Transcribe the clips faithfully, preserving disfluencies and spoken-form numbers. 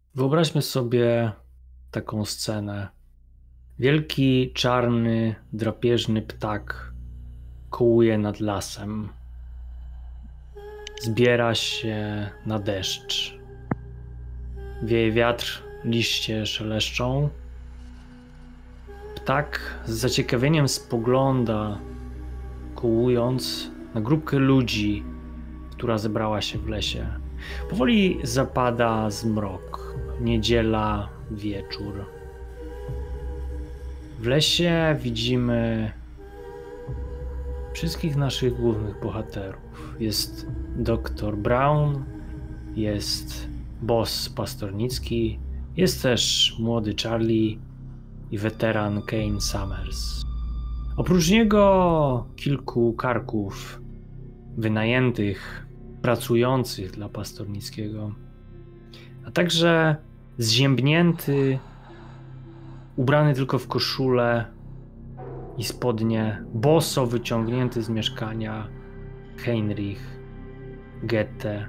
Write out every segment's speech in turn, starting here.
Wyobraźmy sobie taką scenę. Wielki, czarny, drapieżny ptak kołuje nad lasem. Zbiera się na deszcz. Wieje wiatr, liście szeleszczą. Ptak z zaciekawieniem spogląda, kołując, na grupkę ludzi, która zebrała się w lesie. Powoli zapada zmrok. Niedziela, wieczór. W lesie widzimy wszystkich naszych głównych bohaterów. Jest doktor Brown, jest boss Pastornicki, jest też młody Charlie i weteran Kane Summers. Oprócz niego kilku karków wynajętych, pracujących dla Pastornickiego, a także zziębnięty, ubrany tylko w koszulę i spodnie, boso wyciągnięty z mieszkania Heinrich Goethe.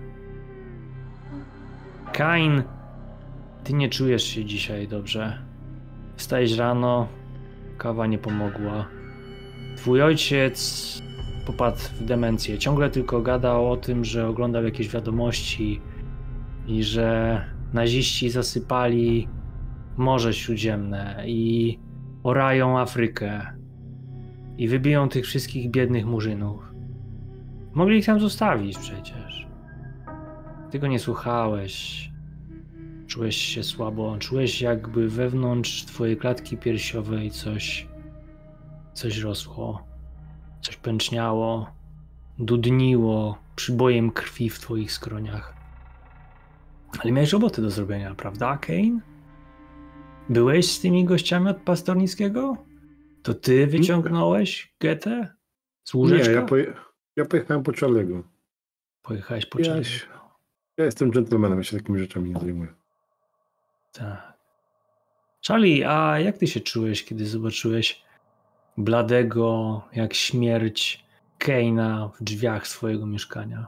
Kain, ty nie czujesz się dzisiaj dobrze. Wstajesz rano, kawa nie pomogła. Twój ojciec popadł w demencję. Ciągle tylko gadał o tym, że oglądał jakieś wiadomości i że naziści zasypali Morze Śródziemne i orają Afrykę i wybiją tych wszystkich biednych murzynów. Mogli ich tam zostawić przecież. Ty go nie słuchałeś. Czułeś się słabo. Czułeś, jakby wewnątrz twojej klatki piersiowej coś, coś rosło. Coś pęczniało, dudniło przybojem krwi w twoich skroniach. Ale miałeś roboty do zrobienia, prawda, Kane? Byłeś z tymi gościami od Pastornickiego? To ty wyciągnąłeś Goethe z łóżeczka? Nie, ja, poje... ja pojechałem po Charlie'ego. Pojechałeś po Ja, Charlie'ego. ja jestem dżentelmenem, ja się takimi rzeczami nie zajmuję. Tak. Charlie, a jak ty się czułeś, kiedy zobaczyłeś bladego jak śmierć Kane'a w drzwiach swojego mieszkania?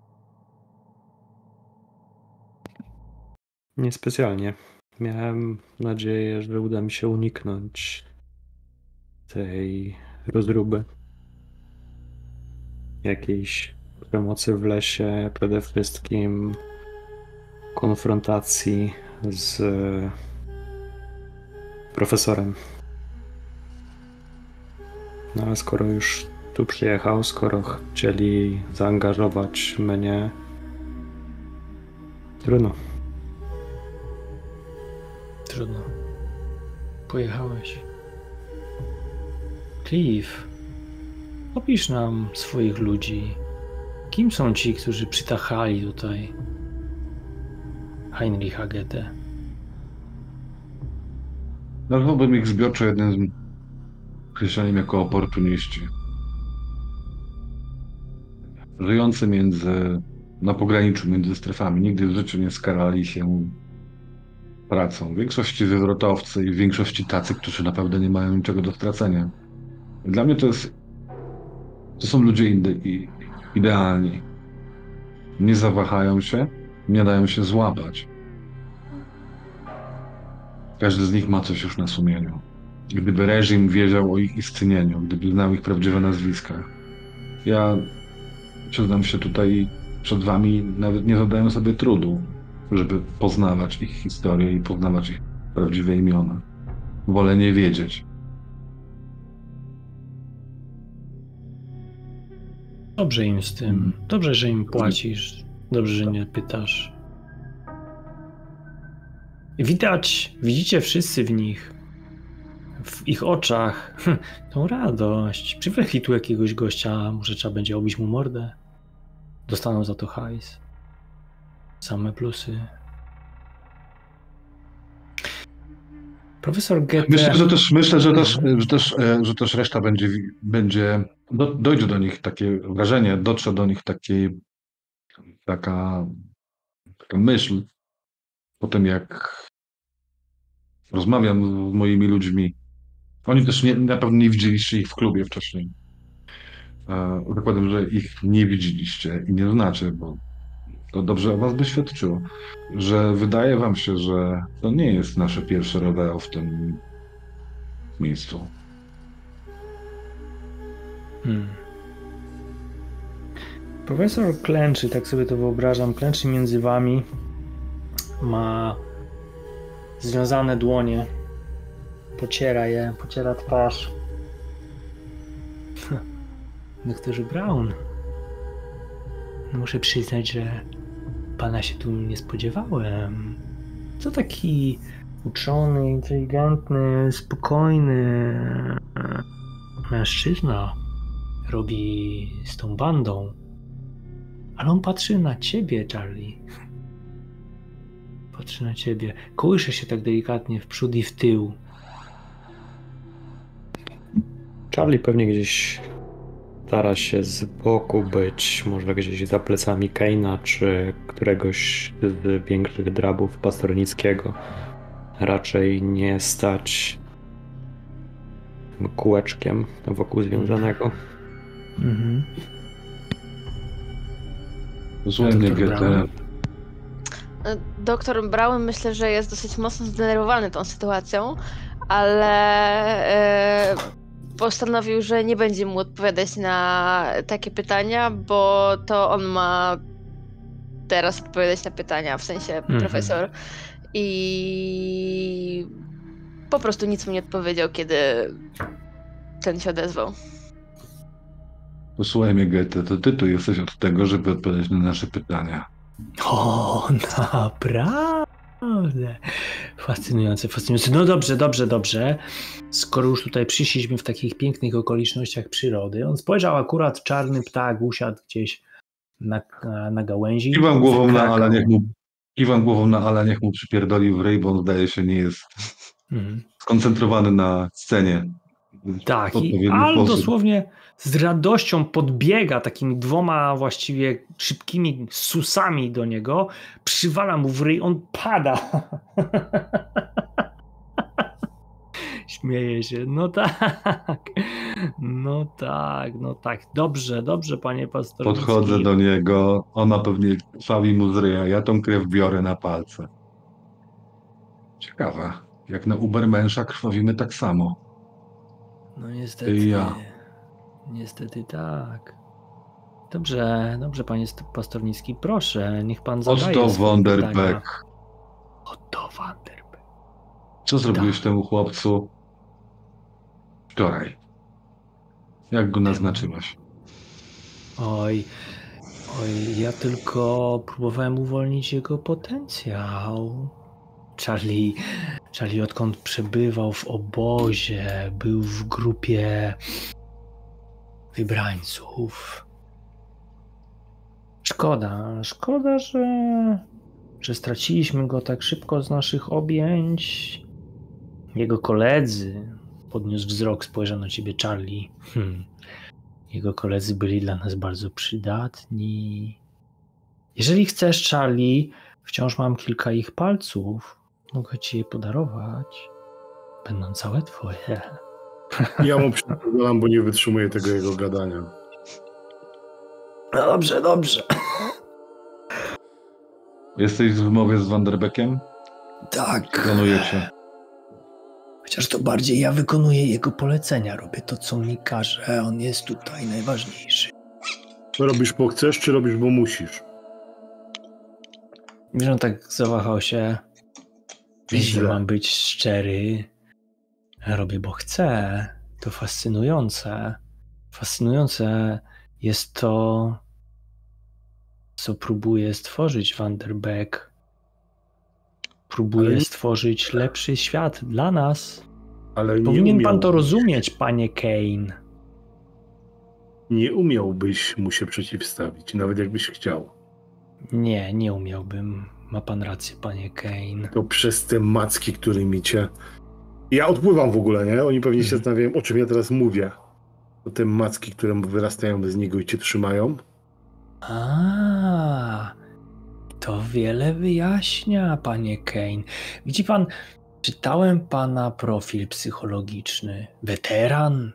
Niespecjalnie. Miałem nadzieję, że uda mi się uniknąć tej rozruby. Jakiejś przemocy w lesie, przede wszystkim konfrontacji z profesorem. No ale skoro już tu przyjechał, skoro chcieli zaangażować mnie, trudno. Trudno. Pojechałeś. Cliff, opisz nam swoich ludzi. Kim są ci, którzy przytachali tutaj Heinricha Goethe? Nazwałbym ich zbiorczo jednym z określeniem jako oportuniści. Żyjący między, na pograniczu między strefami. Nigdy w życiu nie skarali się pracą. W większości wywrotowcy i w większości tacy, którzy naprawdę nie mają niczego do stracenia. Dla mnie to jest, to są ludzie ide, idealni. Nie zawahają się, nie dają się złapać. Każdy z nich ma coś już na sumieniu. Gdyby reżim wiedział o ich istnieniu, gdyby znał ich prawdziwe nazwiska. Ja przyznam się tutaj przed wami, nawet nie zadaję sobie trudu, żeby poznawać ich historię i poznawać ich prawdziwe imiona. Wolę nie wiedzieć. Dobrze im z tym. Dobrze, że im płacisz. Dobrze, że nie pytasz. Widać, widzicie wszyscy w nich, w ich oczach tą radość. Przywlekli tu jakiegoś gościa, może trzeba będzie obić mu mordę. Dostaną za to hajs. Same plusy. Profesor Goethe... Myślę, że też, myślę, że też, że też, że też reszta będzie, będzie do, dojdzie do nich takie wrażenie, dotrze do nich takiej, taka, taka myśl po tym, jak rozmawiam z moimi ludźmi. Oni też nie, na pewno nie widzieliście ich w klubie wcześniej. Zakładam, że ich nie widzieliście i nie znacie, bo To dobrze o was by świadczyło, że wydaje wam się, że to nie jest nasze pierwsze rodeo w tym miejscu. Hmm. Profesor klęczy, tak sobie to wyobrażam, klęczy między wami. Ma związane dłonie. Pociera je, pociera twarz. Doktorze Brown, muszę przyznać, że pana się tu nie spodziewałem. To taki uczony, inteligentny, spokojny mężczyzna robi z tą bandą. Ale on patrzy na ciebie, Charlie. Patrzy na ciebie. Kołysze się tak delikatnie w przód i w tył. Charlie pewnie gdzieś stara się z boku być, może gdzieś za plecami Kane'a, czy któregoś z większych drabów pastornickiego. Raczej nie stać kółeczkiem wokół związanego. Mhm. Słuchaj mnie, Goethe. Doktor Brown myślę, że jest dosyć mocno zdenerwowany tą sytuacją, ale e, postanowił, że nie będzie mu odpowiadać na takie pytania, bo to on ma teraz odpowiadać na pytania, w sensie Mhm. profesor. I po prostu nic mu nie odpowiedział, kiedy ten się odezwał. Posłuchaj mnie, Goethe, to ty tu jesteś od tego, żeby odpowiadać na nasze pytania. O, naprawdę. Fascynujące, fascynujące. No dobrze, dobrze, dobrze. Skoro już tutaj przyszliśmy w takich pięknych okolicznościach przyrody, on spojrzał akurat, czarny ptak usiadł gdzieś na, na, na gałęzi. Kiwam głową na Zakrakał. Ala, niech mu, kiwam głową na Ala, niech mu przypierdoli w ryj, bo on zdaje się nie jest Mhm. skoncentrowany na scenie. Tak, w i odpowiedni Al sposób. dosłownie z radością podbiega takimi dwoma właściwie szybkimi susami do niego, przywala mu w ryj, on pada. Śmieje się. No tak. No tak, no tak. Dobrze, dobrze, panie pastorze. Podchodzę do niego, ona pewnie krwawi mu z ryja, ja tą krew biorę na palce. Ciekawe, jak na Ubermensza krwawimy tak samo. No niestety. I ja. Niestety tak. Dobrze, dobrze, panie pastornicki, proszę, niech pan zadaje Otto swoje von der pytania. Beck. Otto von der Beck. Co zrobiłeś Tak. temu chłopcu wczoraj? Jak go naznaczyłeś? Oj, oj, ja tylko próbowałem uwolnić jego potencjał. Charlie, Charlie odkąd przebywał w obozie, był w grupie wybrańców. Szkoda, szkoda, że, że straciliśmy go tak szybko z naszych objęć. Jego koledzy, podniósł wzrok, spojrzał na ciebie Charlie. Hmm. Jego koledzy byli dla nas bardzo przydatni. Jeżeli chcesz, Charlie, wciąż mam kilka ich palców. Mogę ci je podarować. Będą całe twoje. Ja mu przypominam, bo nie wytrzymuję tego jego gadania. No dobrze, dobrze. Jesteś w wymowie z Van der Beckiem? Tak. Planujecie. Chociaż to bardziej ja wykonuję jego polecenia. Robię to, co mi każe. On jest tutaj najważniejszy. Robisz bo chcesz, czy robisz bo musisz? Wiesz, on tak zawahał się. Jeśli Widzę. mam być szczery, robię, bo chcę. To fascynujące. Fascynujące jest to, co próbuje stworzyć Van der Beek. Próbuje Ale nie- stworzyć lepszy świat dla nas. Ale nie Powinien pan umiałbyś- to rozumieć, panie Kane. Nie umiałbyś mu się przeciwstawić, nawet jakbyś chciał. Nie, nie umiałbym. Ma pan rację, panie Kane. To przez te macki, którymi cię... Ja odpływam w ogóle, nie? Oni pewnie się Mhm. zastanawiają, o czym ja teraz mówię. To te macki, które wyrastają z niego i cię trzymają. A, to wiele wyjaśnia, panie Kane. Widzi pan, czytałem pana profil psychologiczny. Weteran,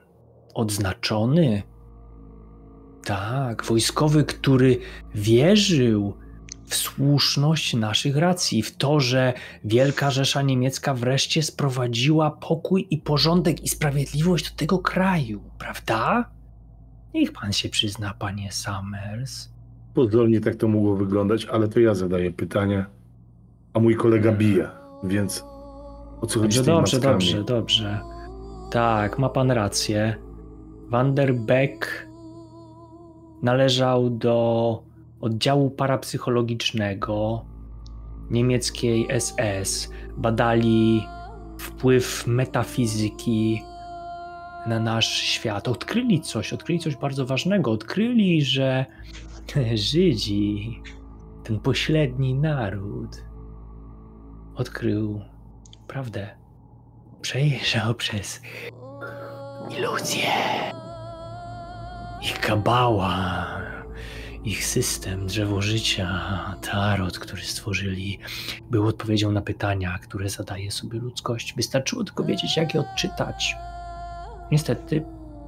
odznaczony. Tak, wojskowy, który wierzył w słuszność naszych racji, w to, że Wielka Rzesza Niemiecka wreszcie sprowadziła pokój i porządek i sprawiedliwość do tego kraju, prawda? Niech pan się przyzna, panie Summers. Pozornie tak to mogło wyglądać, ale to ja zadaję pytania, a mój kolega bije, więc o co chodzi Dobrze, z tymi dobrze, mackami? dobrze, dobrze. Tak, ma pan rację. Van der Beek należał do oddziału parapsychologicznego niemieckiej S S. Badali wpływ metafizyki na nasz świat. Odkryli coś, odkryli coś bardzo ważnego. Odkryli, że Żydzi, ten pośredni naród, odkrył prawdę. Przejrzał przez iluzję. Ich kabała, ich system, drzewo życia, tarot, który stworzyli, był odpowiedzią na pytania, które zadaje sobie ludzkość. Wystarczyło tylko wiedzieć, jak je odczytać. Niestety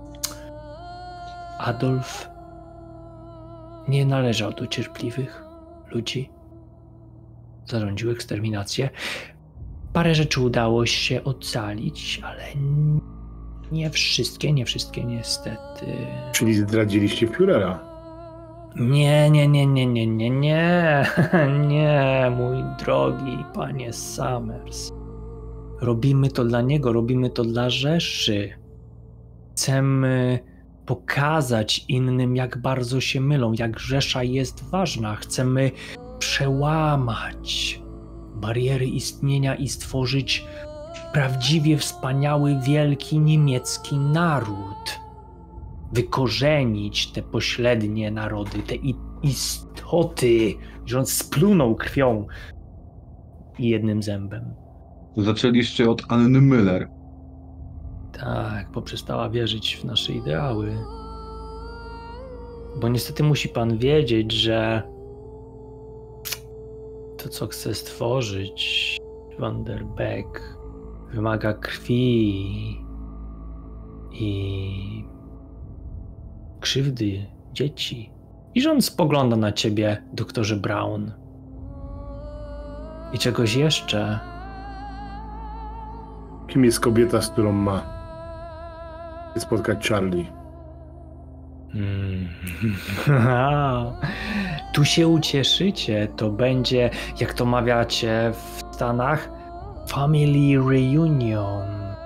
Adolf nie należał do cierpliwych ludzi. Zarządził eksterminację. Parę rzeczy udało się ocalić, ale nie wszystkie, nie wszystkie niestety. Czyli zdradziliście Führera? Nie, nie, nie, nie, nie, nie, nie, nie, mój drogi panie Summers. Robimy to dla niego, robimy to dla Rzeszy. Chcemy pokazać innym, jak bardzo się mylą, jak Rzesza jest ważna. Chcemy przełamać bariery istnienia i stworzyć prawdziwie wspaniały, wielki niemiecki naród. Wykorzenić te pośrednie narody, te istoty, że on splunął krwią i jednym zębem. Zaczęliście od Anny Müller. Tak, bo przestała wierzyć w nasze ideały. Bo niestety musi pan wiedzieć, że to, co chce stworzyć Van der Beek, wymaga krwi i krzywdy dzieci. I że on spogląda na ciebie, doktorze Braun. I czegoś jeszcze. Kim jest kobieta, z którą ma spotkać Charlie? Hmm. Tu się ucieszycie. To będzie, jak to mawiacie w Stanach, family reunion.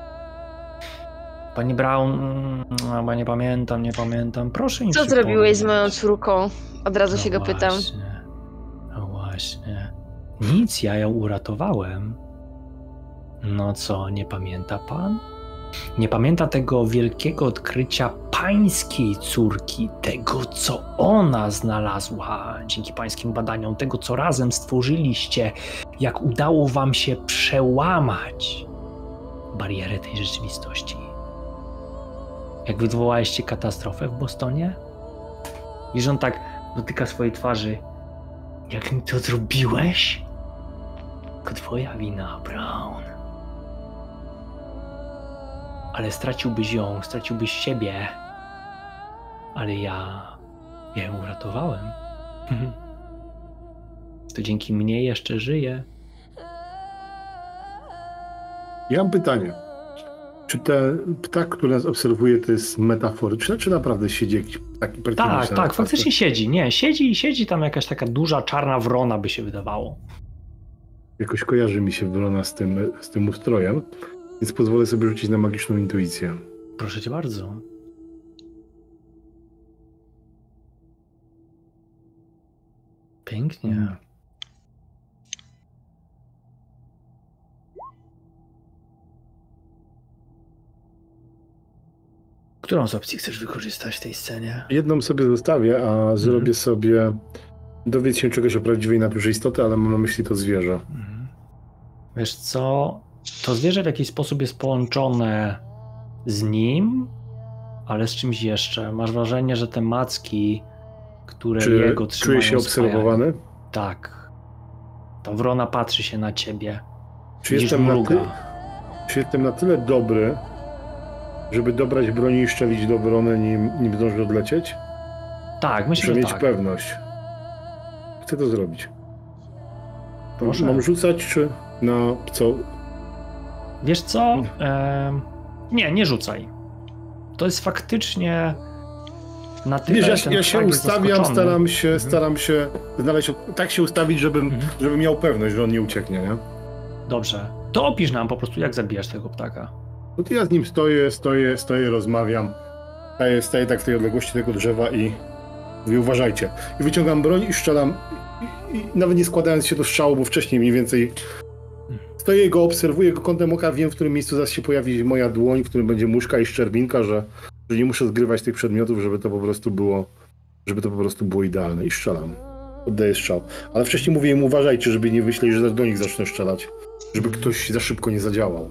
Pani Brown, chyba nie pamiętam, nie pamiętam. Proszę mi Co przypomnieć. zrobiłeś z moją córką? Od razu się No go pytam. właśnie, no właśnie. Nic, ja ją uratowałem. No co, nie pamięta pan? Nie pamięta tego wielkiego odkrycia pańskiej córki, tego, co ona znalazła dzięki pańskim badaniom, tego, co razem stworzyliście, jak udało wam się przełamać barierę tej rzeczywistości. Jak wywołaliście katastrofę w Bostonie? I że on tak dotyka swojej twarzy. Jak mi to zrobiłeś? To twoja wina, Brown. Ale straciłbyś ją, straciłbyś siebie. Ale ja... ja ją uratowałem. To dzięki mnie jeszcze żyje. Ja mam pytanie. Czy ten ptak, który nas obserwuje, to jest metaforyczne, czy naprawdę siedzi jakiś taki Tak, tak, faktycznie siedzi. Nie, siedzi i siedzi tam jakaś taka duża, czarna wrona, by się wydawało. Jakoś kojarzy mi się wrona z tym, z tym ustrojem, więc pozwolę sobie rzucić na magiczną intuicję. Proszę cię bardzo. Pięknie. Hmm. Którą z opcji chcesz wykorzystać w tej scenie? Jedną sobie zostawię, a zrobię Mhm. sobie dowiedz się czegoś o prawdziwej naturze istoty, ale mam na myśli to zwierzę. Mhm. Wiesz co? To zwierzę w jakiś sposób jest połączone z nim, ale z czymś jeszcze. Masz wrażenie, że te macki, które Czy jego trzymają, czuję się obserwowany? spajają. Tak. Ta wrona patrzy się na ciebie. Czy Widzisz jestem, na mruga. ty... Czy jestem na tyle dobry, żeby dobrać broni i szczelić do wrony, nim, nim zdąży odlecieć? Tak, myślę, Muszę że mieć tak. pewność. Chcę to zrobić. Proszę. Mam rzucać, czy na co? Wiesz co? E, nie, nie rzucaj. To jest faktycznie na tyle... Wiesz, ja, ja się ustawiam, staram się, mhm. staram się znaleźć, tak się ustawić, żebym, Mhm. żebym miał pewność, że on nie ucieknie, nie? Dobrze. To opisz nam po prostu, jak zabijasz tego ptaka. No to ja z nim stoję, stoję, stoję, rozmawiam. Staję, staję tak w tej odległości tego drzewa i mówię, uważajcie. I wyciągam broń i strzelam, i, i nawet nie składając się do strzału, bo wcześniej mniej więcej stoję go, obserwuję go kątem oka, wiem, w którym miejscu zaraz się pojawi moja dłoń, w którym będzie muszka i szczerbinka, że, że nie muszę zgrywać tych przedmiotów, żeby to po prostu było, żeby to po prostu było idealne. I strzelam. Oddaję strzał. Ale wcześniej mówię im, uważajcie, żeby nie myśleli, że do nich zacznę strzelać. Żeby ktoś za szybko nie zadziałał.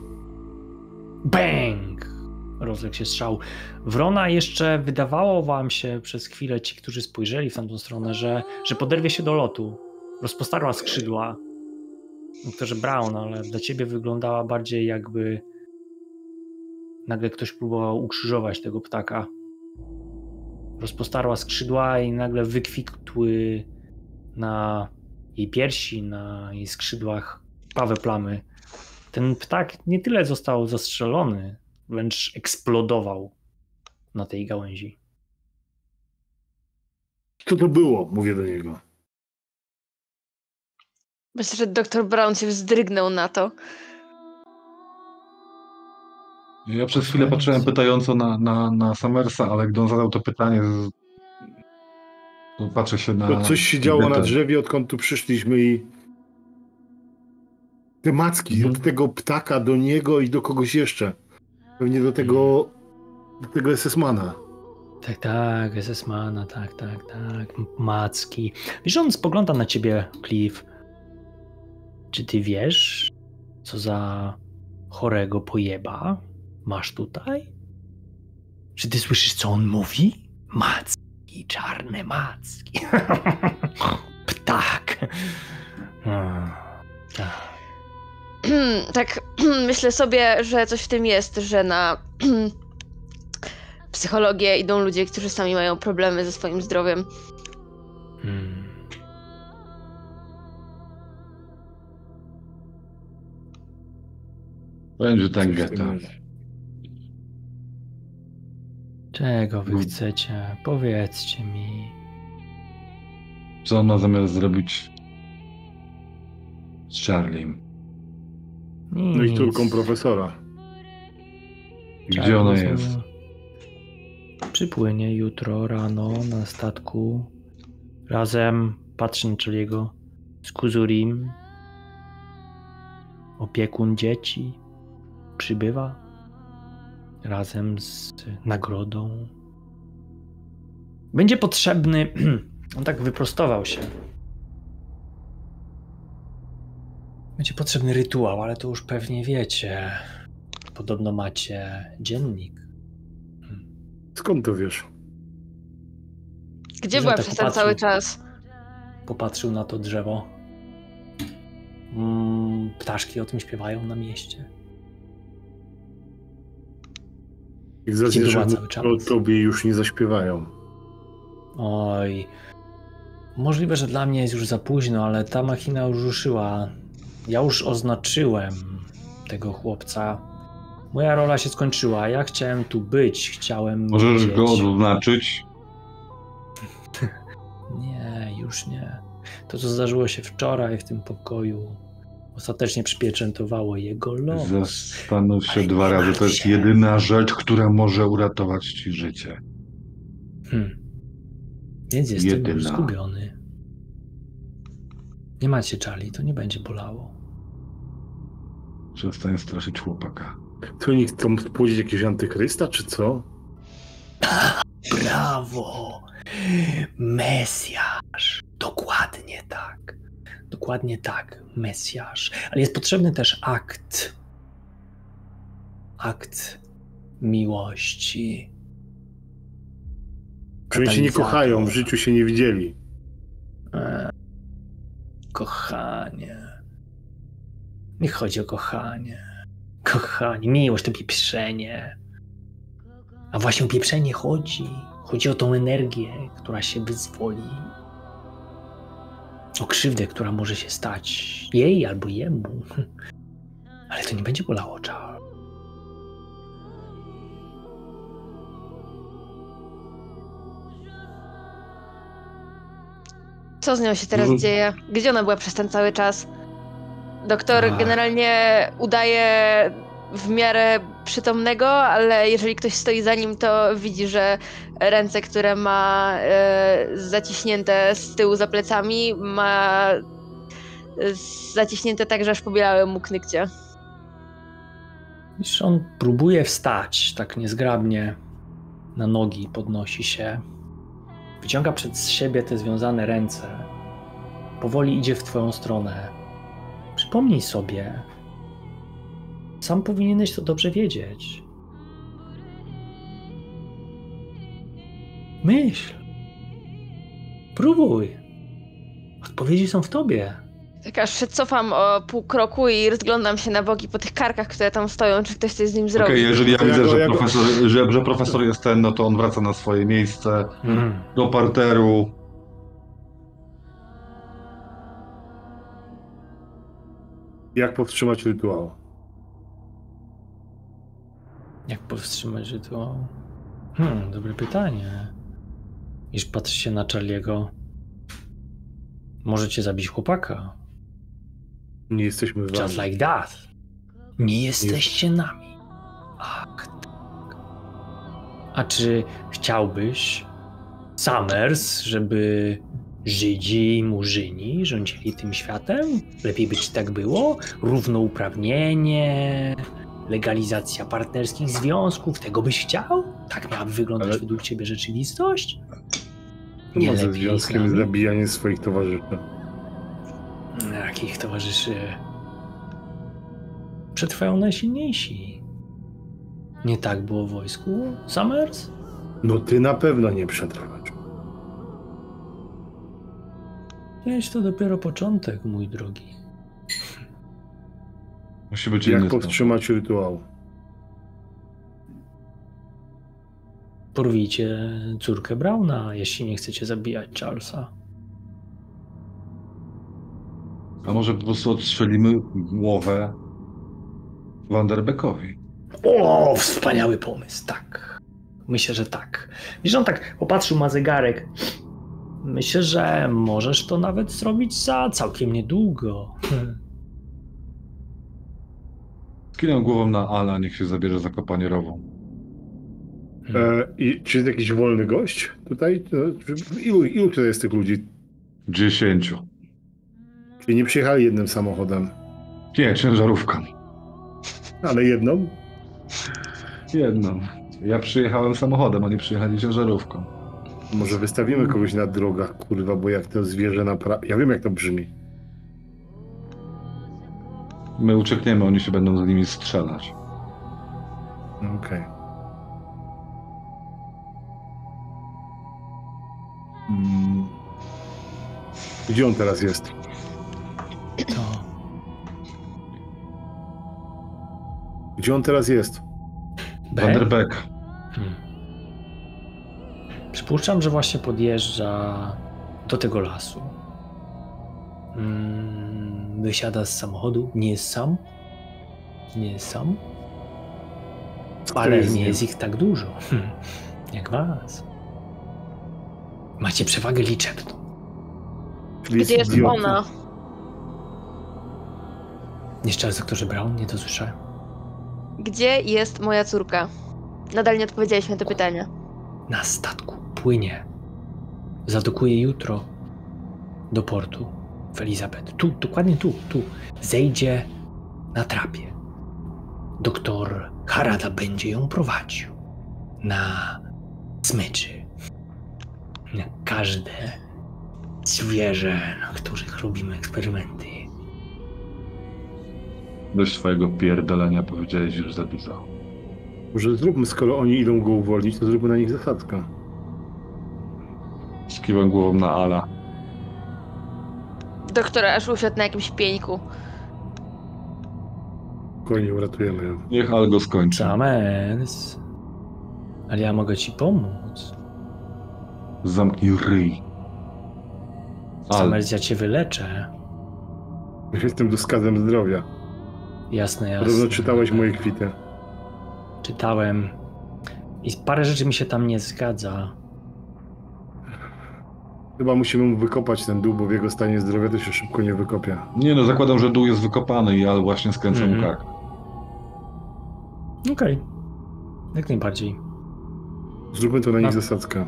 Bang! Rozległ się strzał. Wrona jeszcze wydawało wam się przez chwilę, ci, którzy spojrzeli w tamtą stronę, że, że poderwie się do lotu. Rozpostarła skrzydła. Doktorze Brown, ale dla ciebie wyglądała bardziej, jakby nagle ktoś próbował ukrzyżować tego ptaka. Rozpostarła skrzydła i nagle wykwitły na jej piersi, na jej skrzydłach krwawe plamy. Ten ptak nie tyle został zastrzelony, wręcz eksplodował na tej gałęzi. Co to było? Mówię do niego. Myślę, że doktor Brown się wzdrygnął na to. Ja przez chwilę patrzyłem pytająco na, na, na Summersa, ale gdy on zadał to pytanie, z... to patrzę się na... To coś się działo na Getę. drzewie, odkąd tu przyszliśmy i... Te macki, Mhm. od tego ptaka do niego i do kogoś jeszcze. Pewnie do tego... do tego es es mana. Tak, tak, es es mana, tak, tak, tak, macki. Wiesz, on spogląda na ciebie, Cliff. Czy ty wiesz, co za chorego pojeba masz tutaj? Czy ty słyszysz, co on mówi? Macki, czarne macki. Ptak. Hmm, tak. Tak, myślę sobie, że coś w tym jest, że na psychologię idą ludzie, którzy sami mają problemy ze swoim zdrowiem. Hmm. Będzie ten Coś w tym Geta. jest. Czego wy Hmm. chcecie? Powiedzcie mi. Co on ma zamiar zrobić z Charliem? Nic. No i córką profesora. Gdzie ona Charlie jest? Przypłynie jutro rano na statku. Razem, patrzę na Charliego, z Kuzurim. Opiekun dzieci przybywa. Razem z nagrodą. Będzie potrzebny... On tak wyprostował się. Będzie potrzebny rytuał, ale to już pewnie wiecie. Podobno macie dziennik. Skąd to wiesz? Gdzie Że była tak przez ten popatrzył. cały czas? Popatrzył na to drzewo. Mm, ptaszki o tym śpiewają na mieście. Jak Gdzie zaczniesz, była że cały czas? o tobie już nie zaśpiewają. Oj. Możliwe, że dla mnie jest już za późno, ale ta machina już ruszyła. Ja już oznaczyłem tego chłopca. Moja rola się skończyła. Ja chciałem tu być. Chciałem Możesz widzieć. go odznaczyć? Nie, już nie. To, co zdarzyło się wczoraj w tym pokoju, ostatecznie przypieczętowało jego los. Zastanów się Ale dwa nie razy. martw To jest się. jedyna rzecz, która może uratować ci życie. Hmm. Więc jestem Jedyna. już zgubiony. Nie macie Charlie, to nie będzie bolało. Przestań straszyć chłopaka. To oni chcą spłodzić jakiegoś antychrysta, czy co? Brawo! Mesjasz! Dokładnie tak. Dokładnie tak, Mesjasz. Ale jest potrzebny też akt. Akt miłości. Czy oni się nie Katalizator. kochają, w życiu się nie widzieli. E, kochanie. Nie chodzi o kochanie. Kochanie, miłość to pieprzenie. A właśnie o pieprzenie chodzi. Chodzi o tą energię, która się wyzwoli. o krzywdę, która może się stać jej albo jemu. Ale to nie będzie bolało, Charles. Co z nią się teraz Mhm. dzieje? Gdzie ona była przez ten cały czas? Doktor Ach. generalnie udaje w miarę przytomnego, ale jeżeli ktoś stoi za nim, to widzi, że ręce, które ma e, zaciśnięte z tyłu za plecami, ma e, zaciśnięte tak, że aż pobielały mu knykcie. Wiesz, on próbuje wstać tak niezgrabnie na nogi, podnosi się. Wyciąga przed siebie te związane ręce. Powoli idzie w twoją stronę. Przypomnij sobie. Sam powinieneś to dobrze wiedzieć. Myśl. Próbuj. Odpowiedzi są w tobie. Tak aż się cofam o pół kroku i rozglądam się na boki po tych karkach, które tam stoją, czy ktoś coś z nim Okej, zrobi. jeżeli ja To widzę, ja go- że, ja go- profesor, że, że profesor jest ten, no to on wraca na swoje miejsce, Mm. do parteru. Jak powstrzymać rytuał? Jak powstrzymać rytuał? Hmm, dobre pytanie. Iż patrzy się na Charlie'ego. Możecie zabić chłopaka. Nie jesteśmy Just wami. like that. Nie jesteście nami. Ach, tak. A czy chciałbyś, Summers, żeby Żydzi i Murzyni rządzili tym światem? Lepiej by ci tak było? Równouprawnienie, legalizacja partnerskich związków, tego byś chciał? Tak miałaby wyglądać Ale- według ciebie rzeczywistość? To Nie ma ze lepiej związkiem z nami? zabijanie swoich towarzyszy. Jakich towarzyszy przetrwają najsilniejsi. Nie tak było w wojsku, Summers? No ty na pewno nie przetrwasz. Jest to dopiero początek, mój drogi. Musi być Jak inny sposób. powstrzymać rytuał? Porwijcie córkę Brauna, jeśli nie chcecie zabijać Charlesa. A może po prostu odstrzelimy głowę Vanderbeckowi? O, wspaniały pomysł, tak. Myślę, że tak. Wiesz, on tak popatrzył, ma zegarek. Myślę, że możesz to nawet zrobić za całkiem niedługo. Hmm. Skinę głową na Ala, niech się zabierze za kopanie rową. E, i, czy jest jakiś wolny gość tutaj? E, Ilu, ilu tutaj jest tych ludzi? Dziesięciu. Czyli nie przyjechali jednym samochodem, Nie, ciężarówką. ale jedną? Jedną. Ja przyjechałem samochodem, oni przyjechali ciężarówką. Może wystawimy kogoś na drogach, kurwa, bo jak to zwierzę naprawdę... Ja wiem, jak to brzmi. My uciekniemy, oni się będą z nimi strzelać. Okej. Mm. Gdzie on teraz jest? To Gdzie on teraz jest? B? Vanderbeck. Hmm. Przypuszczam, że właśnie podjeżdża do tego lasu. Mm, wysiada z samochodu. Nie jest sam. Nie jest sam. Kto Ale jest z nie nim? jest ich tak dużo. Hmm. Jak was. Macie przewagę liczebną. Czyli Gdzie jest idiotą. ona? Jeszcze raz, doktorze Brown, nie to słyszałem. Gdzie jest moja córka? Nadal nie odpowiedziałeś na to pytanie. Na statku płynie. Zadokuje jutro do portu w Elizabeth. Tu, dokładnie tu, tu. Zejdzie na trapie. Doktor Harada będzie ją prowadził na smyczy. Na każde zwierzę, na których robimy eksperymenty. Dość twojego pierdolenia, powiedziałeś już za dużo. Może zróbmy, skoro oni idą go uwolnić, to zróbmy na nich zasadzkę. Skiwam głową na Ala. Doktor aż usiadł na jakimś pieńku. Spokojnie, uratujemy ją. Niech Al go skończy. Summers. Ale ja mogę ci pomóc. Zamknij ryj. Samers, ja cię wyleczę. Jestem doskazem zdrowia. Jasne, jasne. Podobno czytałeś moje kwity. Czytałem. I parę rzeczy mi się tam nie zgadza. Chyba musimy mu wykopać ten dół, bo w jego stanie zdrowia to się szybko nie wykopie. Nie no, zakładam, że dół jest wykopany i ja właśnie skręcam Mhm. kark. Okej. Okay. Jak najbardziej. Zróbmy to na nich A. zasadzkę.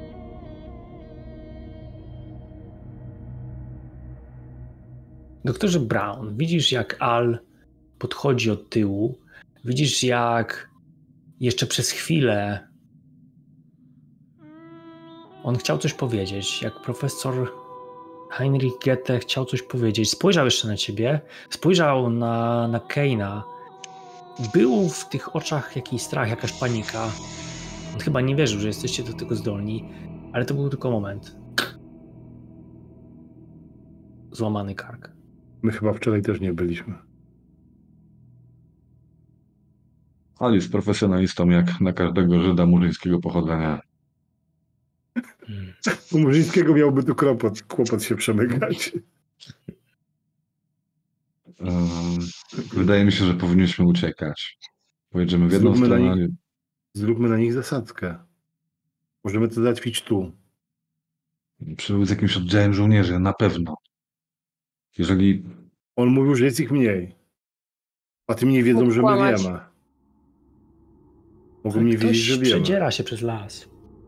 Doktorze Brown, widzisz jak Al podchodzi od tyłu. Widzisz jak jeszcze przez chwilę on chciał coś powiedzieć. Jak profesor Heinrich Goethe chciał coś powiedzieć. Spojrzał jeszcze na ciebie. Spojrzał na, na Kane'a. Był w tych oczach jakiś strach, jakaś panika. On chyba nie wierzył, że jesteście do tego zdolni, ale to był tylko moment. Złamany kark. My chyba wczoraj też nie byliśmy. Ale jest profesjonalistą jak na każdego Żyda murzyńskiego pochodzenia. Hmm. U Murzyńskiego miałby tu kłopot, kłopot się przemykać. Ehm, Wydaje mi się, że powinniśmy uciekać. Pojedziemy w jedną Zróbmy na stronę. nich- Zróbmy na nich zasadzkę. Możemy to załatwić tu. Przybył z jakimś oddziałem żołnierzy, na pewno. Jeżeli On mówił, że jest ich mniej. A ty mnie wiedzą, Mógł że my kłamać. wiemy. Mogą mnie wiedzieć, Ktoś że wiemy. przedziera się przez las.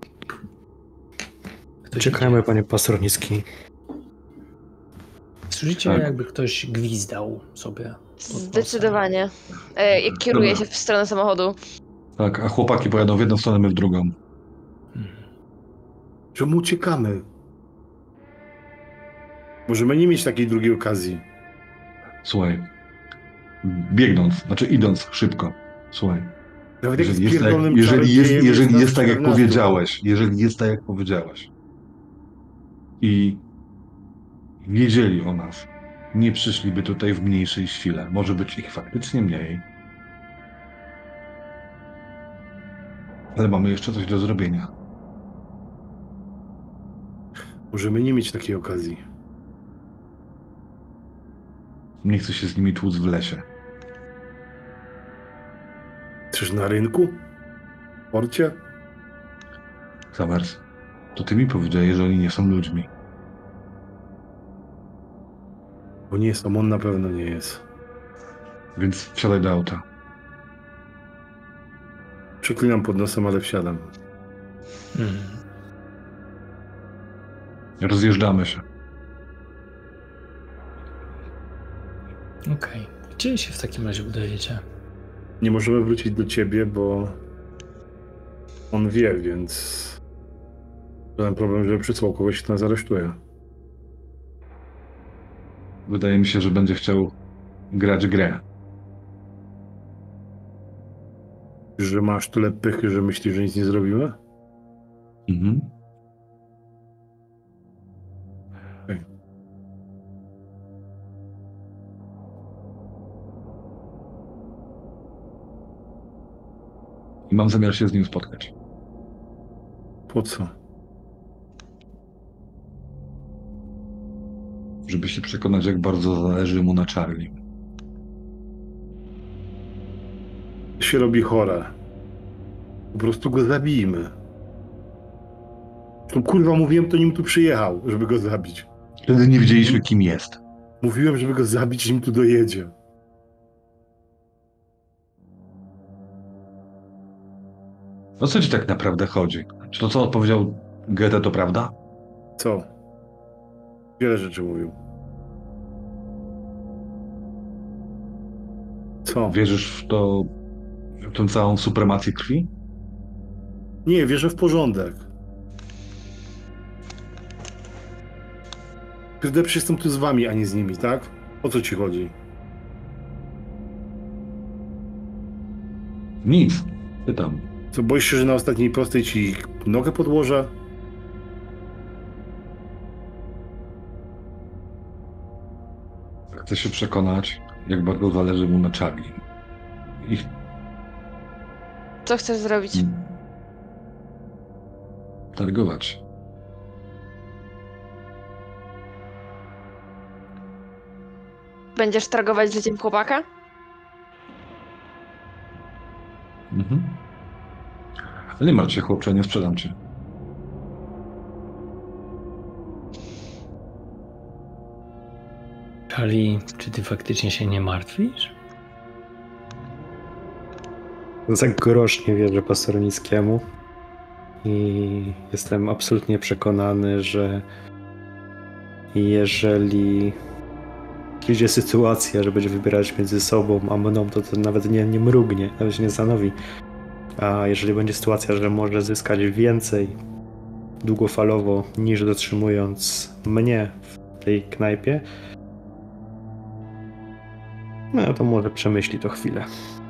Ktoś Czekajmy, idzie. panie Pasternicki. Słyszycie, Tak. jakby ktoś gwizdał sobie. pod Zdecydowanie. E, jak kieruję Dobra. się w stronę samochodu. tak, a chłopaki pojadą w jedną stronę, my w drugą. nosem. Mhm. Czemu uciekamy? Możemy nie mieć takiej drugiej okazji. Słuchaj, biegnąc, znaczy idąc szybko, słuchaj, Nawet jak jeżeli jest jest, tak, pierdolonym jeżeli jest, czarodziejem, jeżeli nas jest tak jak czternastu. powiedziałeś, jeżeli jest tak jak powiedziałeś i wiedzieli o nas, nie przyszliby tutaj w mniejszej sile. Może być ich faktycznie mniej, ale mamy jeszcze coś do zrobienia. Możemy nie mieć takiej okazji. Nie chcę się z nimi tłuc w lesie. Czyż na rynku? W porcie? Zamers, to ty mi powiedziałeś, że oni nie są ludźmi. Bo nie są, on na pewno nie jest. Więc wsiadaj do auta. Przeklinam pod nosem, ale wsiadam. Mhm. Rozjeżdżamy się. Okej. Gdzie się w takim razie udajecie? Nie możemy wrócić do ciebie, bo on wie, więc żaden problem, żeby przysłał kogoś, kto nas aresztuje. Wydaje mi się, że będzie chciał grać grę. Że masz tyle pychy, że myślisz, że nic nie zrobimy? Mhm. Okej. I mam zamiar się z nim spotkać. Po co? Żeby się przekonać, jak bardzo zależy mu na Charlie. To się robi chore. Po prostu go zabijmy. To kurwa mówiłem, to nim tu przyjechał, żeby go zabić. Wtedy nie wiedzieliśmy, kim jest. Mówiłem, żeby go zabić, nim tu dojedzie. O co ci tak naprawdę chodzi? Czy to, co odpowiedział Goethe, to prawda? Co? Wiele rzeczy mówił. Co? Wierzysz w to, w tę całą supremację krwi? Nie, wierzę w porządek. Przecież jestem tu z wami, a nie z nimi, tak? O co ci chodzi? Nic. Pytam. Co, boisz się, że na ostatniej prostej ci nogę podłożę? Chcę się przekonać, jak bardzo zależy mu na Charlie. I Co chcesz zrobić? targować. Będziesz targować życiem chłopaka? Mhm. Ale nie martw się, chłopcze, nie sprzedam cię. Charlie, czy ty faktycznie się nie martwisz? Za grosz nie wierzę Pastornickiemu i jestem absolutnie przekonany, że jeżeli przyjdzie sytuacja, że będzie wybierać między sobą a mną, to to nawet nie, nie mrugnie, nawet się nie zastanowi. A jeżeli będzie sytuacja, że może zyskać więcej długofalowo niż dotrzymując mnie w tej knajpie, no to może przemyśli to chwilę.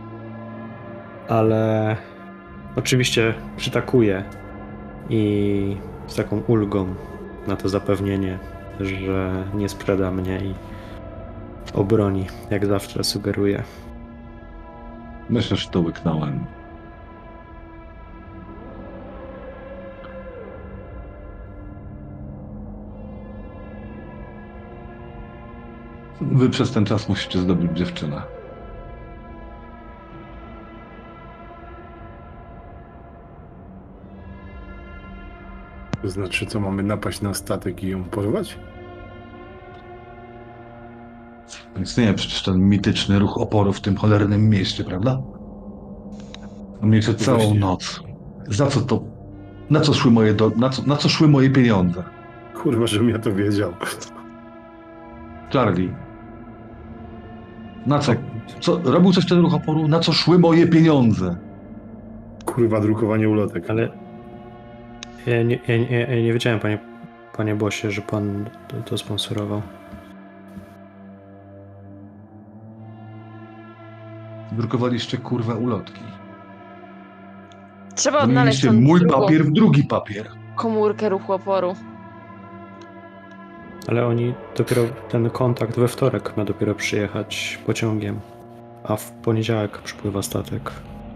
Ale oczywiście przytakuję i z taką ulgą na to zapewnienie, że nie sprzeda mnie i obroni, jak zawsze sugeruję. Myślę, że to łyknąłem. Wy przez ten czas musicie zdobyć dziewczynę. To znaczy, co, mamy napaść na statek i ją porwać? Istnieje przecież ten mityczny ruch oporu w tym cholernym mieście, prawda? A mnie jeszcze całą Właśnie. noc. Za co to? Na co szły moje do... na, co, na co szły moje pieniądze? Kurwa, żebym ja to wiedział. Charlie. Na co? co? Robił coś ten ruch oporu? Na co szły moje pieniądze? Kurwa, drukowanie ulotek. Ale ja nie, ja, nie- ja nie wiedziałem, panie, panie Bosie, że pan to, to sponsorował. Drukowaliście kurwa ulotki. Trzeba odnaleźć Zamieniliście tą mój drugą papier w drugi papier. komórkę ruchu oporu. Ale oni dopiero, ten kontakt we wtorek ma dopiero przyjechać pociągiem, a w poniedziałek przypływa statek.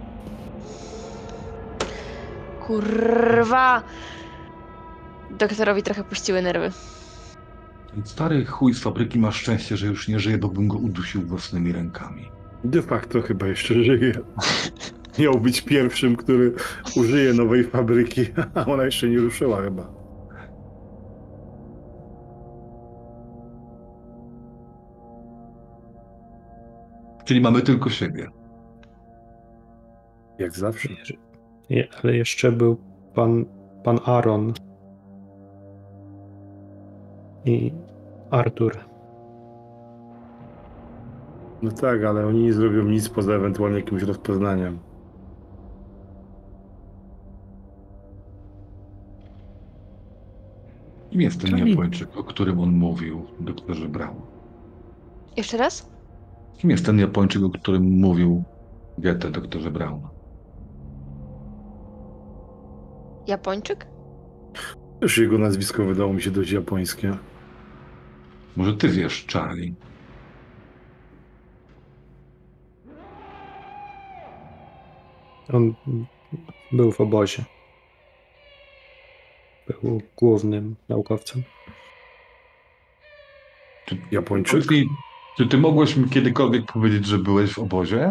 Kurwa! Doktorowi trochę puściły nerwy. Ten stary chuj z fabryki ma szczęście, że już nie żyje, bo bym go udusił własnymi rękami. De facto chyba jeszcze żyje. Miał być pierwszym, który użyje nowej fabryki, a ona jeszcze nie ruszyła chyba. Czyli mamy tylko siebie. Jak zawsze. Je, ale jeszcze był pan, pan Aaron i Artur. No tak, ale oni nie zrobią nic poza ewentualnie jakimś rozpoznaniem. Kim jest ten Czyli- Japończyk, o którym on mówił, doktorze Brown? Jeszcze raz? Kim jest ten Japończyk, o którym mówił Goethe, doktorze Brown? Japończyk? Też jego nazwisko wydało mi się dość japońskie. Może ty wiesz, Charlie? On był w obozie. Był głównym naukowcem. Czy, Japończyk? Czy, czy ty mogłeś mi kiedykolwiek powiedzieć, że byłeś w obozie?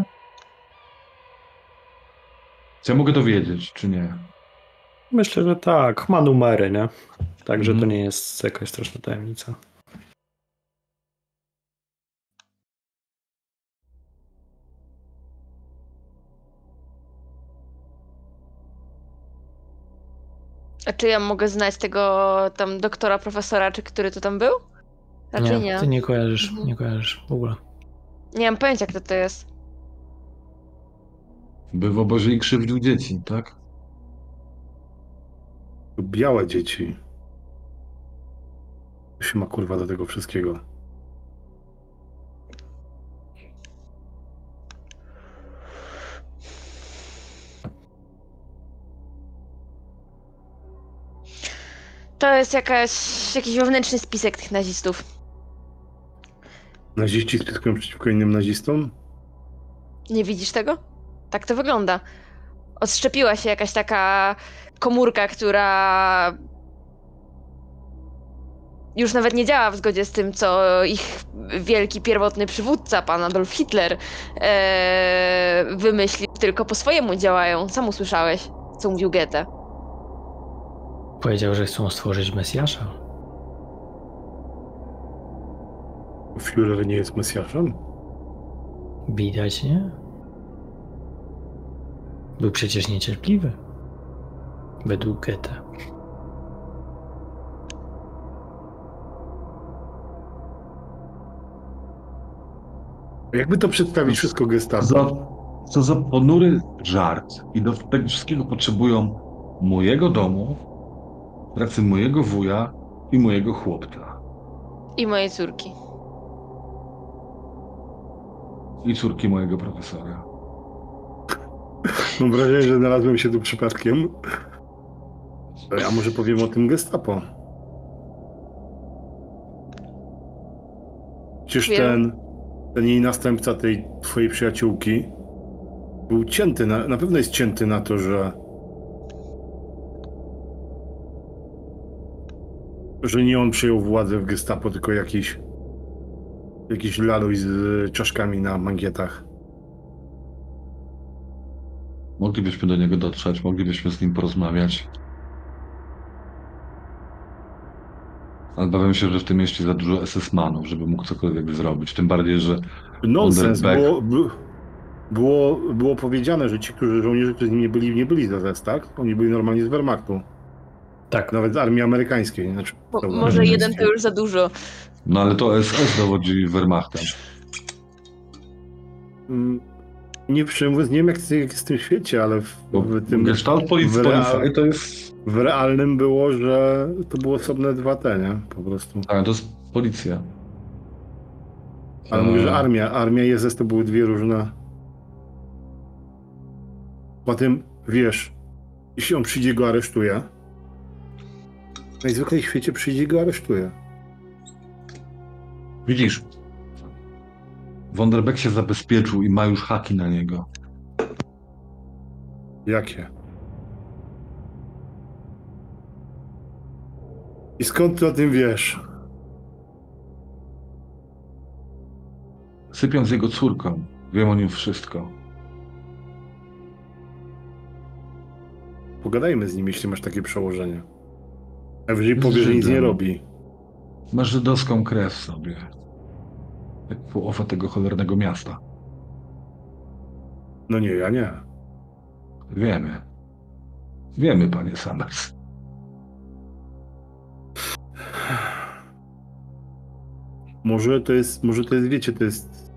Czy ja mogę to wiedzieć, czy nie? Myślę, że tak. Ma numery, nie? Także Mhm. to nie jest jakaś straszna tajemnica. A czy ja mogę znać tego tam doktora, profesora, czy który to tam był? Raczej nie. Ty nie kojarzysz, Mhm. nie kojarzysz w ogóle. Nie mam pojęcia, kto to jest. Był w obozie i krzywdził dzieci, tak? Białe dzieci. To się ma kurwa do tego wszystkiego. To jest jakaś, jakiś wewnętrzny spisek tych nazistów. Naziści spiskują przeciwko innym nazistom? Nie widzisz tego? Tak to wygląda. Odszczepiła się jakaś taka komórka, która... już nawet nie działa w zgodzie z tym, co ich wielki pierwotny przywódca, pan Adolf Hitler, e, wymyślił, tylko po swojemu działają. Sam usłyszałeś, co mówił Goethe. Powiedział, że chcą stworzyć Mesjasza. Führer nie jest Mesjaszem? Widać, nie? Był przecież niecierpliwy. Według Goethe. Jakby to przedstawić wszystko gestapo? Za, co za ponury żart. I do tego wszystkiego potrzebują mojego domu, pracy mojego wuja i mojego chłopca. I mojej córki. I córki mojego profesora. Mam wrażenie, że znalazłem się tu przypadkiem. A może powiem o tym gestapo? Przecież Wiem. ten, ten jej następca, tej twojej przyjaciółki, był cięty, na, na pewno jest cięty na to, że że nie on przejął władzę w gestapo, tylko jakiś jakiś laluj z czaszkami na mangietach. Moglibyśmy do niego dotrzeć, moglibyśmy z nim porozmawiać. Ale bawiam się, że w tym mieście za dużo es es manów, żeby mógł cokolwiek zrobić. Tym bardziej, że Nonsens, Wonderbeck- było, by- było, było powiedziane, że ci, którzy żołnierze, którzy z nim nie byli, nie byli z es es, tak? Oni byli normalnie z Wehrmachtu. Tak. Nawet z armii amerykańskiej. Znaczy, Bo, dobra, może amerykańskiej. jeden to już za dużo. No ale to es es dowodzi Wehrmachtem. Mm, Nie wiem, nie wiem jak, jak jest w tym świecie, ale w, Bo w tym Gestalt Police w real- Polizei to jest... w realnym było, że to było osobne dwa te, nie? Po prostu. Tak, to jest policja. Ale mówię, że armia, armia i es es to były dwie różne. Potem, wiesz, jeśli on przyjdzie go aresztuje, najzwyklej w świecie przyjdzie go aresztuje. Widzisz, Wonderbeck się zabezpieczył i ma już haki na niego. Jakie? I skąd ty o tym wiesz? Sypią z jego córką. Wiem o nim wszystko. Pogadajmy z nim, jeśli masz takie przełożenie. A jeżeli Jest powie, że nic nie Żydem. robi. Masz żydowską krew w sobie. Jak połowa tego cholernego miasta. No nie, ja nie. Wiemy. Wiemy, panie Summers. Może to jest, może to jest, wiecie, to jest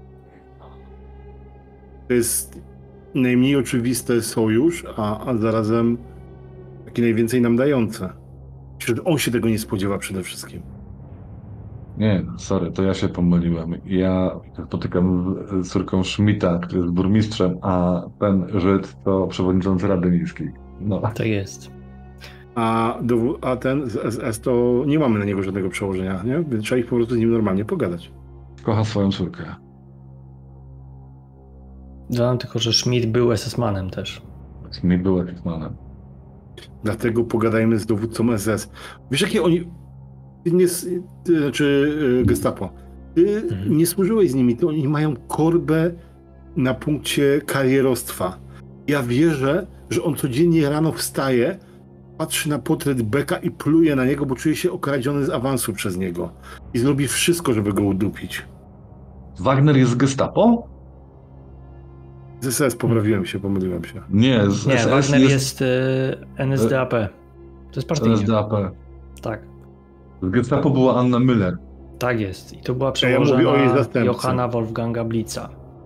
to jest najmniej oczywisty sojusz, a, a zarazem taki najwięcej nam dający. Czy on się tego nie spodziewa przede wszystkim? Nie, sorry, to ja się pomyliłem. Ja spotykam z córką Schmidta, który jest burmistrzem, a ten Żyd to przewodniczący Rady Miejskiej. No. Tak jest. A, dowu- a ten z es es to nie mamy na niego żadnego przełożenia, nie? Więc trzeba ich po prostu z nim normalnie pogadać. Kocha swoją córkę. Dodam tylko, że Schmidt był es es manem też. Schmidt był Hitmanem. Dlatego pogadajmy z dowódcą es es. Wiesz, jakie oni... Ty nie... s- Ty, znaczy y, gestapo. Ty Mhm. nie służyłeś z nimi, to oni mają korbę na punkcie karierostwa. Ja wierzę, że on codziennie rano wstaje, patrzy na portret Becka i pluje na niego, bo czuje się okradziony z awansu przez niego. I zrobi wszystko, żeby go udupić. Wagner jest z gestapo? Z es es poprawiłem się, pomyliłem się. Nie, z Nie, es es Wagner jest, jest, jest y, en es de a pe. To jest partyjnie. es de a pe. Tak. Z gestapo była Anna Müller. Tak jest. I to była Ja mówię o jej przełożona zastępcy. Johanna Wolfganga Blitza.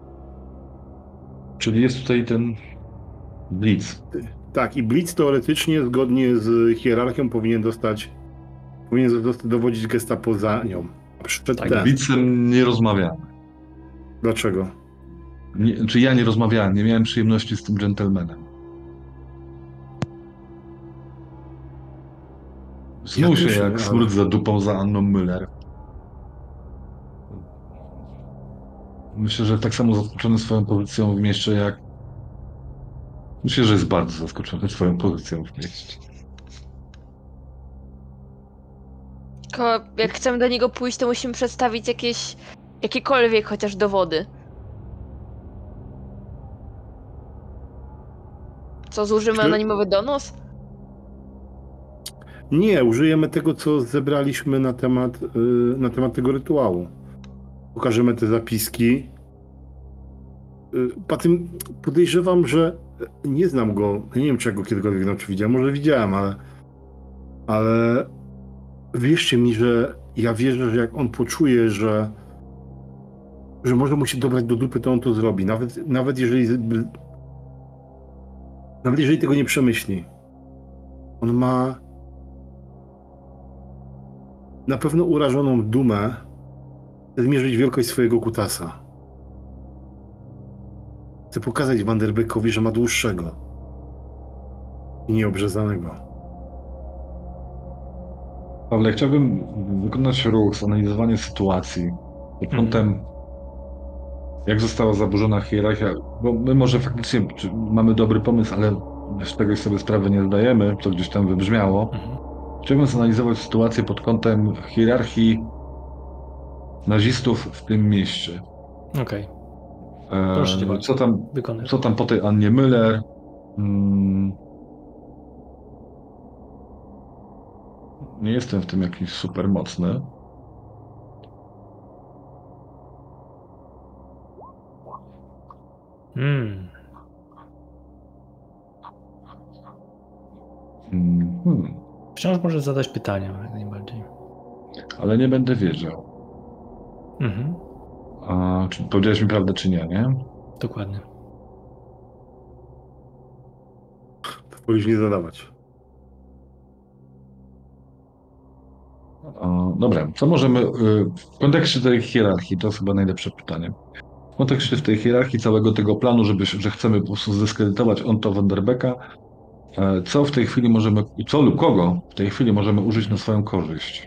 Czyli jest tutaj ten Blitz. Tak, i Blitz teoretycznie, zgodnie z hierarchią, powinien dostać, powinien dostać dowodzić gestapo za nią. A przed Tak, ten. Blitzem nie rozmawiałem. Dlaczego? Nie, czy ja nie rozmawiałem, nie miałem przyjemności z tym dżentelmenem. Snuł Ja się też nie, jak ale- smród za dupą za Anną Müller. Myślę, że tak samo zaskoczony swoją pozycją w mieście jak... Myślę, że jest bardzo zaskoczony swoją pozycją w mieście. Tylko jak chcemy do niego pójść, to musimy przedstawić jakieś, jakiekolwiek chociaż dowody. Co, złożymy Czy- anonimowy donos? Nie, użyjemy tego, co zebraliśmy na temat, yy, na temat tego rytuału. Pokażemy te zapiski. Yy, po tym podejrzewam, że nie znam go. Nie wiem, czy ja go kiedykolwiek na oczy widziałem. Może widziałem, ale... Ale... Wierzcie mi, że ja wierzę, że jak on poczuje, że... że może mu się dobrać do dupy, to on to zrobi. Nawet, nawet jeżeli... Nawet jeżeli tego nie przemyśli. On ma... na pewno urażoną dumę zmierzyć wielkość swojego kutasa. Chcę pokazać Vanderbeckowi, że ma dłuższego i nieobrzezanego. Pawle, chciałbym wykonać ruch, zanalizowanie sytuacji pod kątem, mm. jak została zaburzona hierarchia, bo my może faktycznie mamy dobry pomysł, ale z tego sobie sprawy nie zdajemy, to gdzieś tam wybrzmiało. Mm. Chciałbym zanalizować sytuację pod kątem hierarchii nazistów w tym mieście. Okej. Okay. Proszę cię bardzo. Co tam, co tam po tej Annie Müller? Hmm. Nie jestem w tym jakiś super mocny. Hmm. Hmm. Wciąż możesz zadać pytania, jak najbardziej. Ale nie będę wiedział. Mhm. A, czy powiedziałeś mi prawdę, czy nie, nie? Dokładnie. To powinniś nie zadawać. A, dobra, co możemy... W kontekście tej hierarchii, to jest chyba najlepsze pytanie. W kontekście tej hierarchii całego tego planu, żeby, że chcemy po prostu zdyskredytować on to Vanderbecka, co w tej chwili możemy... Co lub kogo w tej chwili możemy użyć na swoją korzyść?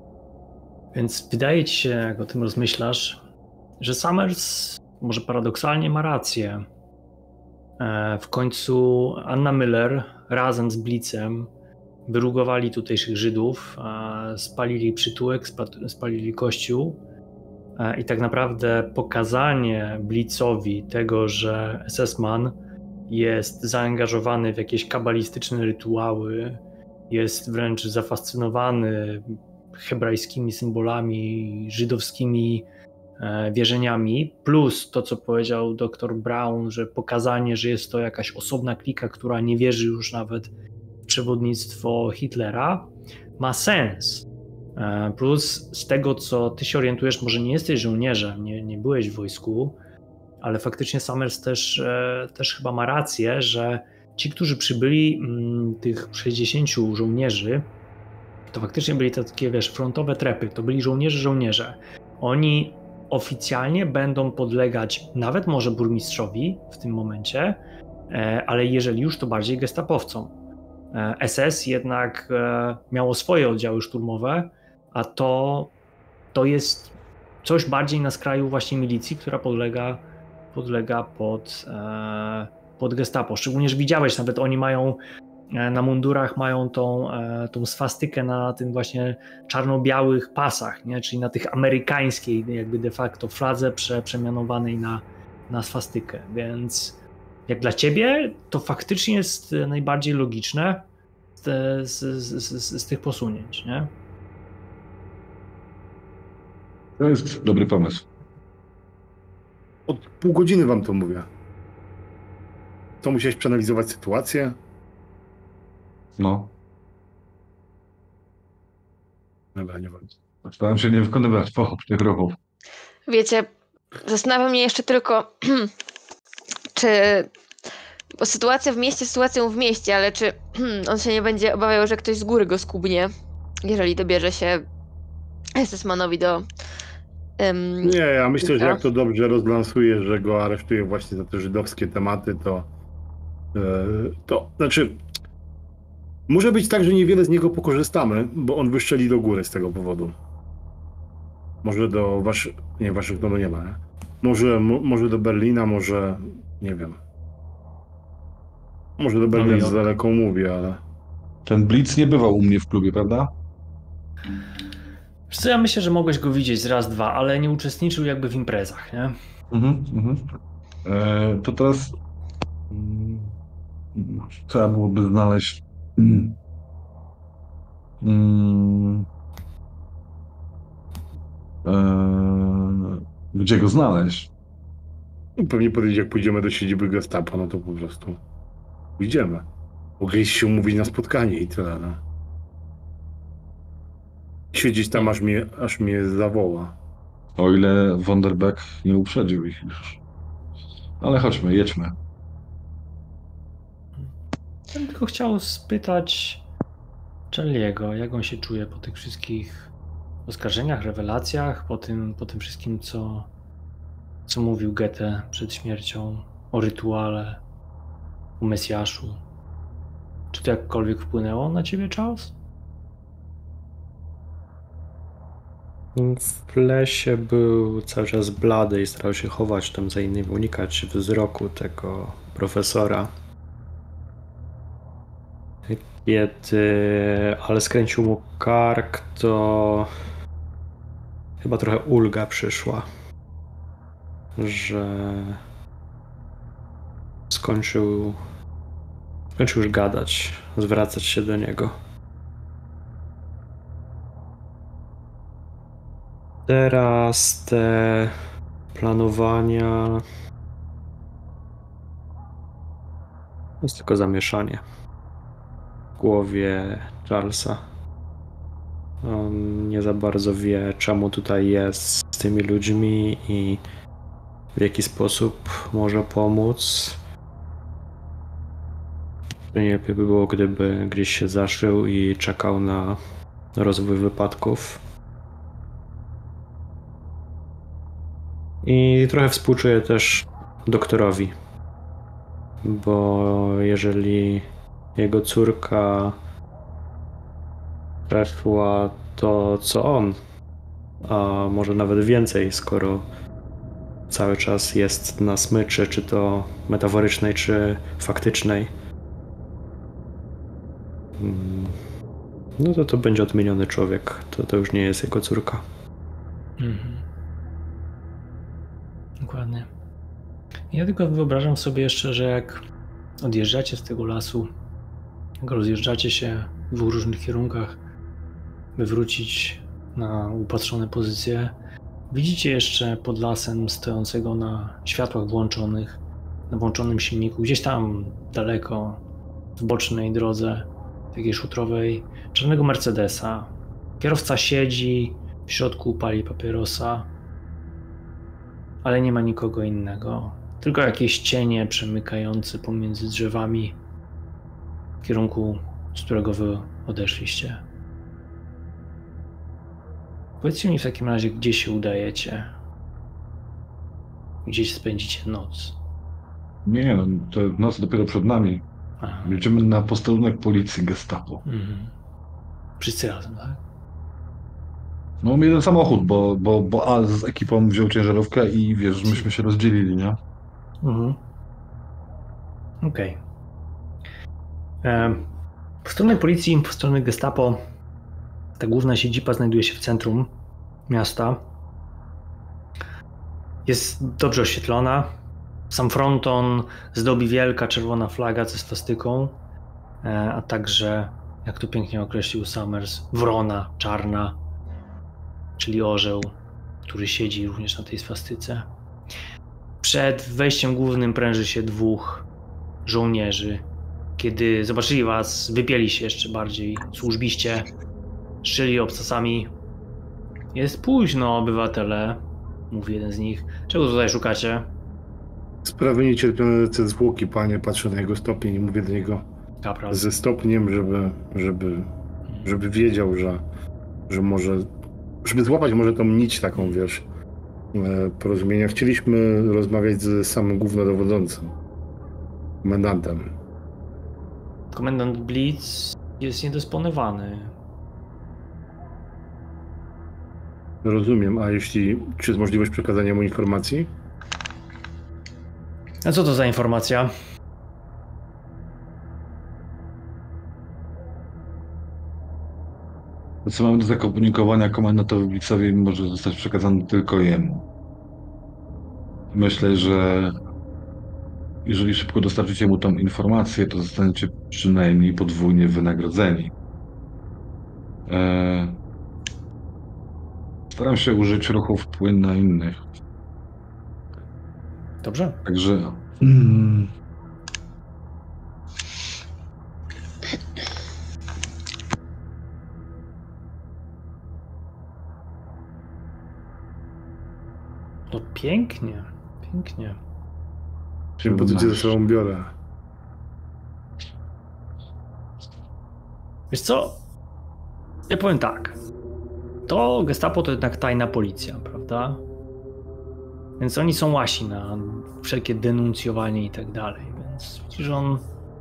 Więc wydaje ci się, jak o tym rozmyślasz, że Summers może paradoksalnie ma rację. W końcu Anna Müller razem z Blitzem wyrugowali tutejszych Żydów, spalili przytułek, spalili kościół i tak naprawdę pokazanie Blitzowi tego, że es es man jest zaangażowany w jakieś kabalistyczne rytuały, jest wręcz zafascynowany hebrajskimi symbolami, żydowskimi wierzeniami, plus to, co powiedział doktor Brown, że pokazanie, że jest to jakaś osobna klika, która nie wierzy już nawet w przewodnictwo Hitlera, ma sens. Plus z tego, co ty się orientujesz, może nie jesteś żołnierzem, nie, nie byłeś w wojsku, ale faktycznie Summers też, też chyba ma rację, że ci, którzy przybyli, tych sześćdziesięciu żołnierzy, to faktycznie byli to takie, wiesz, frontowe trepy, to byli żołnierze-żołnierze. Oni oficjalnie będą podlegać nawet może burmistrzowi w tym momencie, ale jeżeli już, to bardziej gestapowcom. es es jednak miało swoje oddziały szturmowe, a to, to jest coś bardziej na skraju właśnie milicji, która podlega, podlega pod, pod gestapo. Szczególnie, że widziałeś, nawet oni mają na mundurach mają tą, tą swastykę na tym właśnie czarno-białych pasach, nie? Czyli na tych amerykańskiej jakby de facto fladze prze, przemianowanej na, na swastykę, więc jak dla ciebie to faktycznie jest najbardziej logiczne z, z, z, z tych posunięć, nie? To jest dobry pomysł. Od pół godziny wam to mówię. To musiałeś przeanalizować sytuację. No. Dobra, nie wiem. Staram się nie wykonywać pochopnych ruchów. Wiecie, zastanawia mnie jeszcze tylko, czy... Bo sytuacja w mieście, sytuacją w mieście, ale czy on się nie będzie obawiał, że ktoś z góry go skubnie, jeżeli dobierze się es es manowi do... Um, nie, ja myślę, że jak to dobrze rozlansuje, że go aresztuje właśnie za te żydowskie tematy, to... Yy, to znaczy... Może być tak, że niewiele z niego pokorzystamy, bo on wyszczeli do góry z tego powodu. Może do Wasz... nie, Waszyngtonu nie ma, nie? Może, mo, może do Berlina, może... nie wiem. Może do Berlina no, za daleką mówię, ale... Ten Blitz nie bywał u mnie w klubie, prawda? Wiesz co, ja myślę, że mogłeś go widzieć z raz, dwa, ale nie uczestniczył jakby w imprezach, nie? Mhm, mhm. E, to teraz mm, trzeba byłoby znaleźć mm, mm, e, gdzie go znaleźć. Pewnie powiedzieć, jak pójdziemy do siedziby Gestapo, no to po prostu pójdziemy. Mogę się umówić na spotkanie i tyle, no. Siedzieć tam, aż mnie, aż mnie zawoła. O ile Wonderbeck nie uprzedził ich już. Ale chodźmy, jedźmy. Ja bym tylko chciał spytać Charlie'ego, jak on się czuje po tych wszystkich oskarżeniach, rewelacjach, po tym, po tym wszystkim, co, co mówił Goethe przed śmiercią, o rytuale, o Mesjaszu. Czy to jakkolwiek wpłynęło na ciebie, Charles? W lesie był cały czas blady i starał się chować tam za innymi, unikać wzroku tego profesora. Kiedy ale skręcił mu kark, to chyba trochę ulga przyszła, że skończył, skończył już gadać, zwracać się do niego. Teraz te planowania to jest tylko zamieszanie w głowie Charlesa. On nie za bardzo wie, czemu tutaj jest z tymi ludźmi i w jaki sposób może pomóc. Najlepiej by było, gdyby gdzieś się zaszył i czekał na rozwój wypadków. I trochę współczuję też doktorowi, bo jeżeli jego córka przeszła to, co on, a może nawet więcej, skoro cały czas jest na smyczy, czy to metaforycznej, czy faktycznej, no to to będzie odmieniony człowiek. To, to już nie jest jego córka. Mhm. Dokładnie. Ja tylko wyobrażam sobie jeszcze, że jak odjeżdżacie z tego lasu, jak rozjeżdżacie się w dwóch różnych kierunkach, by wrócić na upatrzone pozycje, widzicie jeszcze pod lasem stojącego na światłach włączonych, na włączonym silniku, gdzieś tam daleko, w bocznej drodze, takiej szutrowej, czarnego Mercedesa. Kierowca siedzi, w środku pali papierosa, ale nie ma nikogo innego. Tylko jakieś cienie przemykające pomiędzy drzewami w kierunku, z którego wy odeszliście. Powiedzcie mi w takim razie, gdzie się udajecie? Gdzieś spędzicie noc? Nie, no to noc dopiero przed nami. Aha. Jedziemy na posterunek policji Gestapo. Mhm. Wszyscy razem, tak? No mam jeden samochód, bo, bo, bo A z ekipą wziął ciężarówkę i wiesz, myśmy się rozdzielili, nie? Mhm. Okej. Okay. Po stronie policji, po stronie Gestapo, ta główna siedziba znajduje się w centrum miasta. Jest dobrze oświetlona. Sam fronton zdobi wielka czerwona flaga ze swastyką, a także, jak to pięknie określił Summers, wrona czarna, czyli orzeł, który siedzi również na tej swastyce. Przed wejściem głównym pręży się dwóch żołnierzy. Kiedy zobaczyli was, wypieli się jeszcze bardziej służbiście, strzelili obcasami. Jest późno, obywatele, mówi jeden z nich. Czego tutaj szukacie? Sprawy niecierpiące zwłoki, panie. Patrzę na jego stopień i mówię do niego Kapral. ze stopniem, żeby, żeby, żeby wiedział, że, że może, żeby złapać może tą nić taką, wiesz, porozumienia. Chcieliśmy rozmawiać z samym głównodowodzącym, komendantem. Komendant Blitz jest niedysponowany. Rozumiem, a jeśli, czy jest możliwość przekazania mu informacji? A co to za informacja? co mamy do zakomunikowania komendantowi Blitzowi, może zostać przekazane tylko jemu. Myślę, że jeżeli szybko dostarczycie mu tą informację, to zostaniecie przynajmniej podwójnie wynagrodzeni. Eee, staram się użyć ruchów wpływu na innych. Dobrze. Także... Mm, No pięknie, pięknie. Czym poczucie ze sobą biorę. Wiesz co? Ja powiem tak. To Gestapo to jednak tajna policja, prawda? Więc oni są łasi na wszelkie denuncjowanie i tak dalej, więc widzisz, on...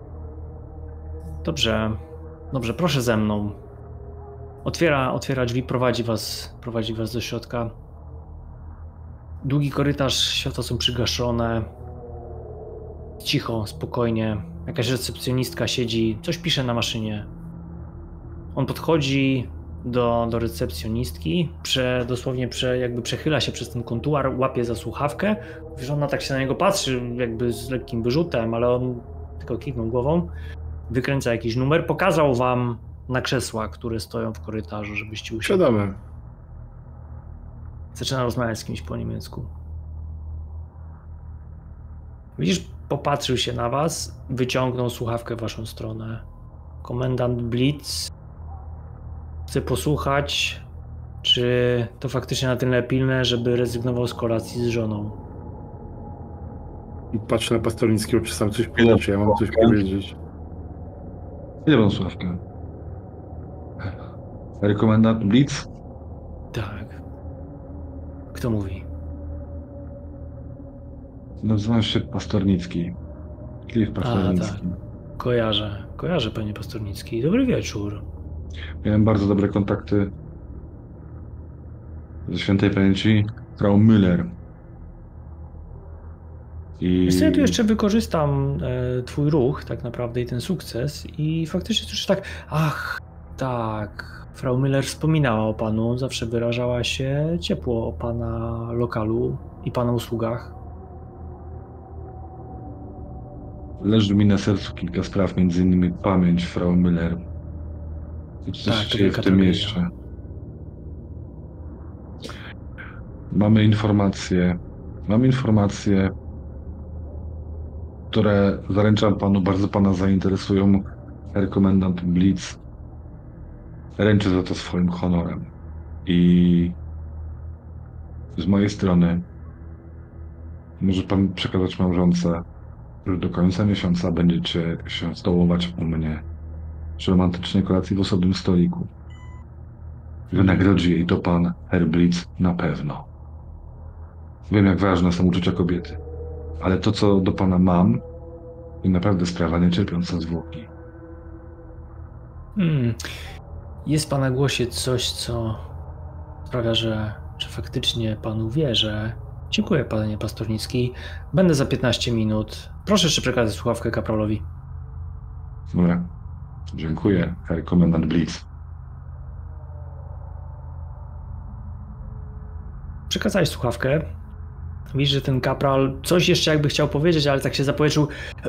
Dobrze, dobrze, proszę ze mną. Otwiera, otwiera drzwi, prowadzi was, prowadzi was do środka. Długi korytarz, światła są przygaszone. Cicho, spokojnie. Jakaś recepcjonistka siedzi, coś pisze na maszynie. On podchodzi do, do recepcjonistki, prze, dosłownie prze, jakby przechyla się przez ten kontuar, łapie za słuchawkę. Wiesz, ona tak się na niego patrzy, jakby z lekkim wyrzutem, ale on tylko kiwnął głową. Wykręca jakiś numer, pokazał wam na krzesła, które stoją w korytarzu, żebyście usiedli. Siadamy. Zaczyna rozmawiać z kimś po niemiecku. Widzisz, popatrzył się na was, wyciągnął słuchawkę w waszą stronę. Komendant Blitz chce posłuchać, czy to faktycznie na tyle pilne, żeby rezygnował z kolacji z żoną. I patrzę na Pastornickiego, czy sam coś pyta, czy ja mam coś powiedzieć. Ile mam słuchawkę? Rekomendant Blitz? Tak. Kto mówi? Nazywam się Pastornicki. Klif Pastornicki. A, tak. Kojarzę. Kojarzę, panie Pastornicki. Dobry wieczór. Miałem bardzo dobre kontakty ze świętej pamięci Frau Müller. I... Wiesz co, ja tu jeszcze wykorzystam e, twój ruch tak naprawdę i ten sukces i faktycznie coś tak, ach, tak, Frau Müller wspominała o panu, zawsze wyrażała się ciepło o pana lokalu i pana usługach. Leży mi na sercu kilka spraw, między innymi pamięć Frau Müller. I coś Tak, się to dzieje w wielka tym tragedia. mieście. Mamy informacje, mam informacje, które zaręczam panu, bardzo pana zainteresują. Herr Komendant Blitz ręczy za to swoim honorem. I z mojej strony może pan przekazać małżonce, że do końca miesiąca będziecie się stołować u mnie przy romantycznej kolacji w osobnym stoliku. Wynagrodzi jej to pan Herr Blitz na pewno. Wiem, jak ważne są uczucia kobiety, ale to, co do pana mam, to naprawdę sprawa niecierpiąca zwłoki. Hmm. Jest w pana głosie coś, co sprawia, że, że faktycznie panu wierzę. Dziękuję, panie Pastornicki. Będę za piętnaście minut. Proszę jeszcze przekazać słuchawkę kapralowi. Dobra. Dziękuję, Herr Komendant Blitz. Przekazałeś słuchawkę. Widzisz, że ten kapral coś jeszcze jakby chciał powiedzieć, ale tak się zapowietrzył.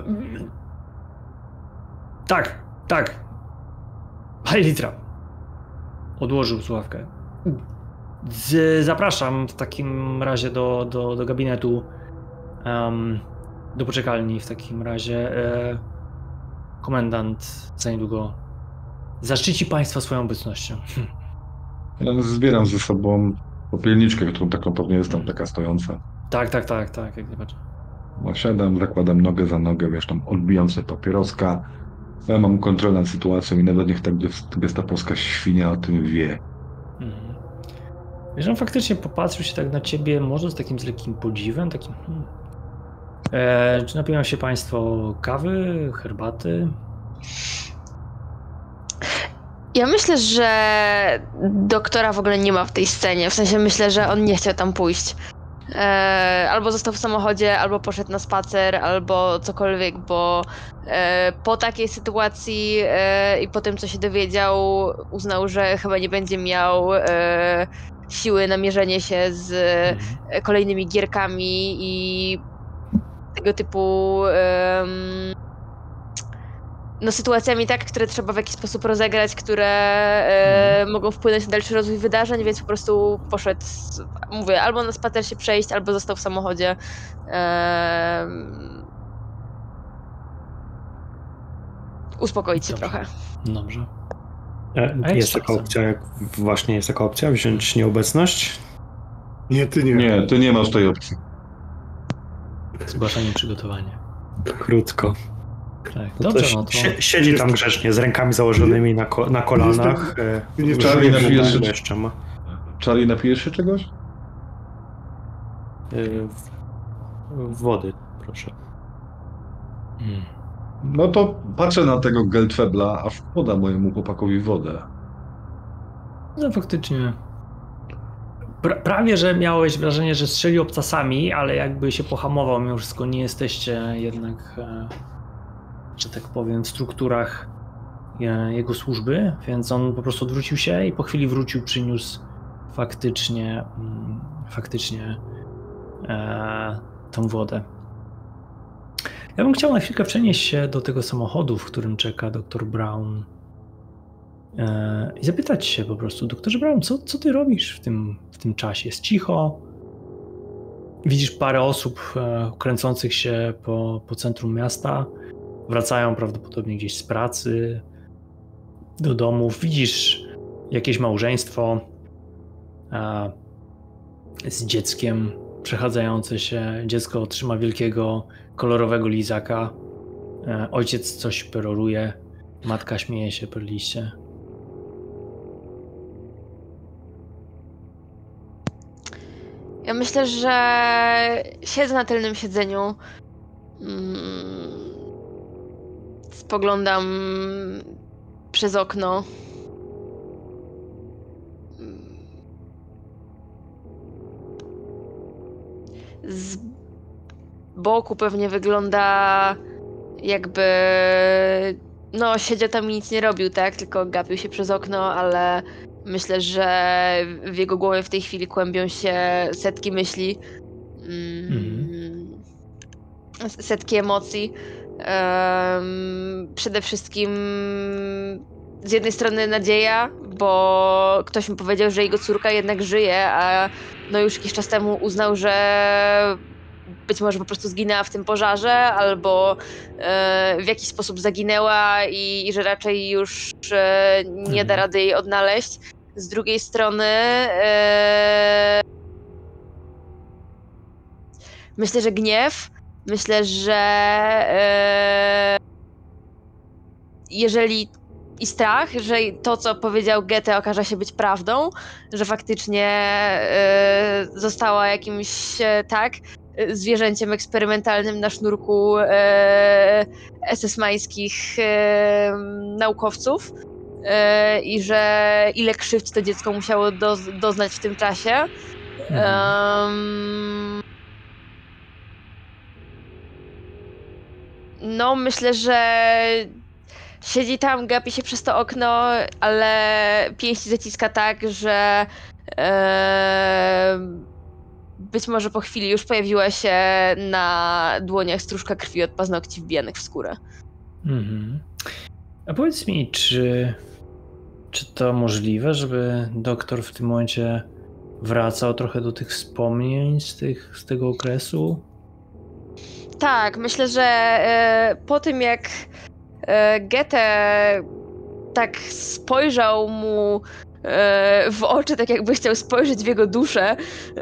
Tak, tak. Haj litra. Odłożył słuchawkę. Z, zapraszam w takim razie do, do, do gabinetu, um, do poczekalni w takim razie. E, komendant za niedługo zaszczyci państwa swoją obecnością. Ja zbieram ze sobą popielniczkę, którą taką pewnie jest tam taka stojąca. Tak, tak, tak, tak, jak najbardziej. No, siadam, zakładam nogę za nogę, wiesz, tam odbijam sobie papieroska. Ja mam kontrolę nad sytuacją i nawet niech ta gestapowska świnia o tym wie. Mhm. Wiesz, on faktycznie popatrzył się tak na ciebie, może z takim z lekkim podziwem, takim... Hmm. E, czy napiją się państwo kawy, herbaty? Ja myślę, że doktora w ogóle nie ma w tej scenie. W sensie myślę, że on nie chciał tam pójść. E, albo został w samochodzie, albo poszedł na spacer, albo cokolwiek, bo e, po takiej sytuacji e, i po tym, co się dowiedział, uznał, że chyba nie będzie miał e, siły na mierzenie się z e, kolejnymi gierkami i tego typu em, no, sytuacjami, tak, które trzeba w jakiś sposób rozegrać, które e, mogą wpłynąć na dalszy rozwój wydarzeń, więc po prostu poszedł, mówię, albo na spacer się przejść, albo został w samochodzie. E, uspokoić się Dobrze. trochę. Dobrze. E, A jak Jest z taka czasem? opcja, jak właśnie jest taka opcja, wziąć nieobecność? Nie, ty nie. Nie, ty nie masz tej opcji. Zgłaszanie przygotowania. Krótko. Tak. No Dobrze, to no to... si- siedzi tam grzecznie, z rękami założonymi na, ko- na kolanach. e, Nie w- Charlie w- napijesz w- się- jeszcze ma. Charlie, napijesz się czegoś? E, w- Wody, proszę. Hmm. No to patrzę na tego Geltwebla, aż poda mojemu chłopakowi wodę. No faktycznie. Pra, prawie, że miałeś wrażenie, że strzelił obcasami, ale jakby się pohamował mimo wszystko, nie jesteście jednak, e, że tak powiem, w strukturach e, jego służby, więc on po prostu odwrócił się i po chwili wrócił, przyniósł faktycznie, mm, faktycznie e, tą wodę. Ja bym chciał na chwilkę przenieść się do tego samochodu, w którym czeka doktor Brown. E, I zapytać się po prostu, doktorze Brown, co, co ty robisz w tym, w tym czasie? Jest cicho? Widzisz parę osób e, kręcących się po, po centrum miasta. Wracają prawdopodobnie gdzieś z pracy do domów. Widzisz jakieś małżeństwo e, z dzieckiem przechadzające się. Dziecko trzyma wielkiego, kolorowego lizaka. E, ojciec coś peroruje. Matka śmieje się per liście. Ja myślę, że siedzę na tylnym siedzeniu. Mm, spoglądam przez okno. Z boku pewnie wygląda, jakby no siedział tam i nic nie robił, tak? Tylko gapił się przez okno, ale myślę, że w jego głowie w tej chwili kłębią się setki myśli, mm, setki emocji. Um, przede wszystkim z jednej strony nadzieja, bo ktoś mi powiedział, że jego córka jednak żyje, a no już jakiś czas temu uznał, że być może po prostu zginęła w tym pożarze, albo e, w jakiś sposób zaginęła i, i że raczej już e, nie da rady jej odnaleźć. Z drugiej strony e, myślę, że gniew, myślę, że e, jeżeli i strach, że to, co powiedział Goethe, okaże się być prawdą, że faktycznie e, została jakimś, e, tak, zwierzęciem eksperymentalnym na sznurku e, esesmańskich e, naukowców e, i że ile krzywd to dziecko musiało do, doznać w tym czasie. Um, no, myślę, że siedzi tam, gapi się przez to okno, ale pięści zaciska tak, że e, być może po chwili już pojawiła się na dłoniach stróżka krwi od paznokci wbijanych w skórę. Mhm. A powiedz mi, czy, czy to możliwe, żeby doktor w tym momencie wracał trochę do tych wspomnień z, tych, z tego okresu? Tak, myślę, że e, po tym jak e, Goethe tak spojrzał mu e, w oczy, tak jakby chciał spojrzeć w jego duszę,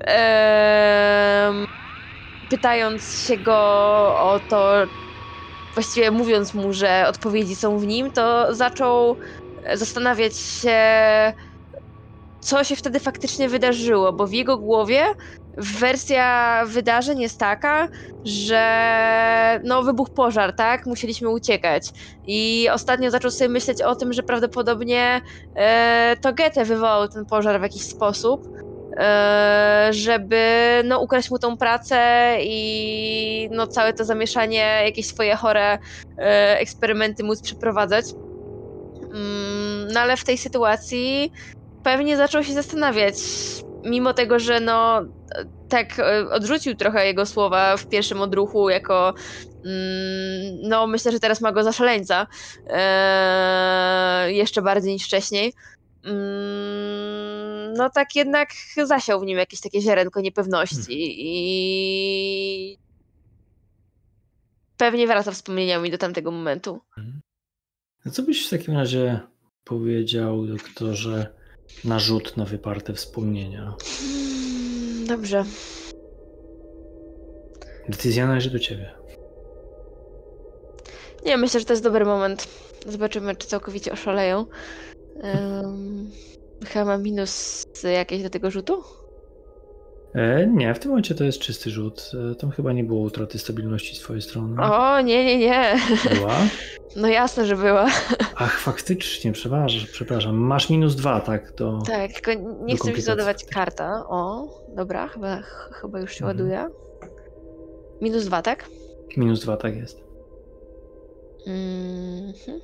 e, pytając się go o to, właściwie mówiąc mu, że odpowiedzi są w nim, to zaczął zastanawiać się, co się wtedy faktycznie wydarzyło, bo w jego głowie wersja wydarzeń jest taka, że no wybuchł pożar, tak? Musieliśmy uciekać. I ostatnio zaczął sobie myśleć o tym, że prawdopodobnie e, to Goethe wywołał ten pożar w jakiś sposób. e, żeby no, ukraść mu tą pracę i no, całe to zamieszanie, jakieś swoje chore e, eksperymenty móc przeprowadzać. Mm, no ale w tej sytuacji pewnie zaczął się zastanawiać, mimo tego, że no tak odrzucił trochę jego słowa w pierwszym odruchu jako mm, no myślę, że teraz ma go za szaleńca eee, jeszcze bardziej niż wcześniej. Mm, no tak jednak zasiał w nim jakieś takie ziarenko niepewności hmm. i pewnie wraca wspomnieniami do tamtego momentu. A co byś w takim razie powiedział, doktorze, na rzut na wyparte wspomnienia? Hmm, dobrze. Decyzja należy do ciebie. Nie, myślę, że to jest dobry moment. Zobaczymy, czy całkowicie oszaleją. Um, chyba mam minus jakieś do tego rzutu? E, nie, w tym momencie to jest czysty rzut. E, tam chyba nie było utraty stabilności z twojej strony. O, nie, nie, nie. Była? No jasne, że była. Ach, faktycznie, przepraszam, przepraszam. Masz minus dwa, tak? Do, tak, tylko nie chcę mi zadawać karta. O, dobra, chyba, chyba już się mhm. ładuje. Minus dwa, tak? Minus dwa, tak jest. Mhm.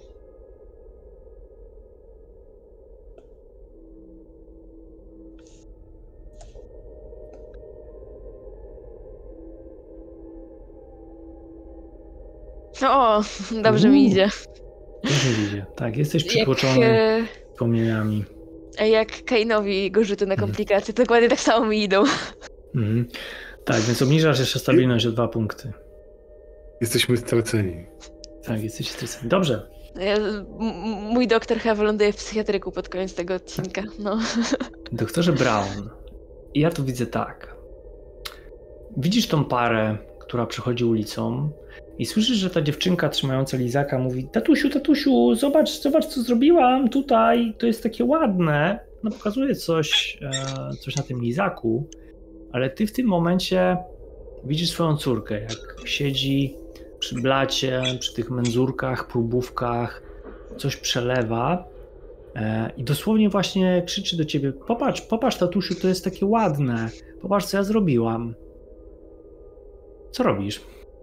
O, dobrze Uuu. mi idzie. Dobrze mi idzie. Tak, jesteś przytłoczony jak, wspomnieniami. Jak Kainowi go rzuty na komplikacje, mm. dokładnie tak samo mi idą. Mm. Tak, więc obniżasz jeszcze stabilność o dwa punkty. Jesteśmy straceni. Tak, jesteście straceni. Dobrze. Ja, m- mój doktor chyba wyląduje w psychiatryku pod koniec tego odcinka. No. Doktorze Brown, ja tu widzę tak. Widzisz tą parę, która przechodzi ulicą i słyszysz, że ta dziewczynka trzymająca lizaka mówi: tatusiu, tatusiu, zobacz, zobacz co zrobiłam tutaj, to jest takie ładne. No pokazuje coś, e, coś na tym lizaku, ale ty w tym momencie widzisz swoją córkę, jak siedzi przy blacie, przy tych menzurkach, próbówkach, coś przelewa e, i dosłownie właśnie krzyczy do ciebie: popatrz, popatrz tatusiu, to jest takie ładne, popatrz co ja zrobiłam. Co robisz?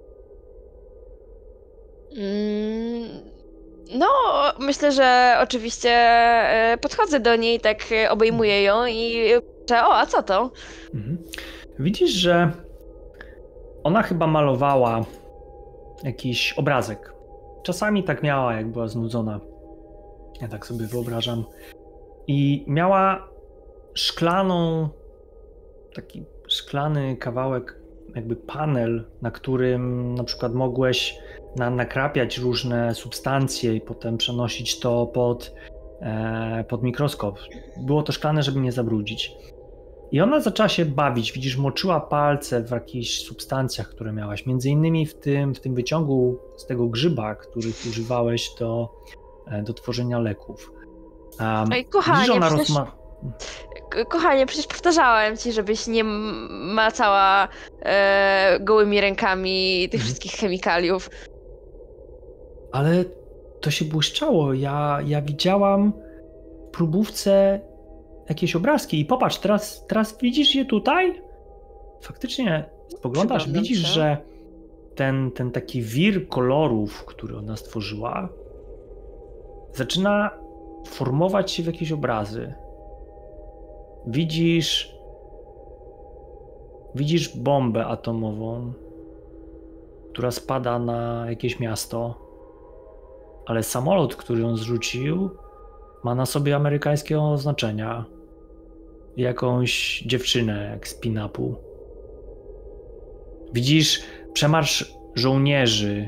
No, myślę, że oczywiście podchodzę do niej, tak obejmuję ją i że o, a co to? Mhm. Widzisz, że ona chyba malowała jakiś obrazek. Czasami tak miała, jak była znudzona. Ja tak sobie wyobrażam. I miała szklaną, taki szklany kawałek, jakby panel, na którym na przykład mogłeś na, nakrapiać różne substancje i potem przenosić to pod, e, pod mikroskop. Było to szklane, żeby nie zabrudzić. I ona zaczęła się bawić, widzisz, moczyła palce w jakichś substancjach, które miałaś. Między innymi w tym, w tym wyciągu z tego grzyba, których używałeś do, do tworzenia leków. Um, Ej, kochanie, widzisz, ona przecież... rozma... Kochanie, przecież powtarzałem ci, żebyś nie macała e, gołymi rękami tych wszystkich chemikaliów. Ale to się błyszczało. Ja, ja widziałam w próbówce jakieś obrazki i popatrz, teraz, teraz widzisz je tutaj? Faktycznie spoglądasz, widzisz, się. że ten, ten taki wir kolorów, który ona stworzyła, zaczyna formować się w jakieś obrazy. Widzisz, widzisz bombę atomową, która spada na jakieś miasto, ale samolot, który ją zrzucił, ma na sobie amerykańskie oznaczenia. Jakąś dziewczynę, jak z pin-upu. Widzisz przemarsz żołnierzy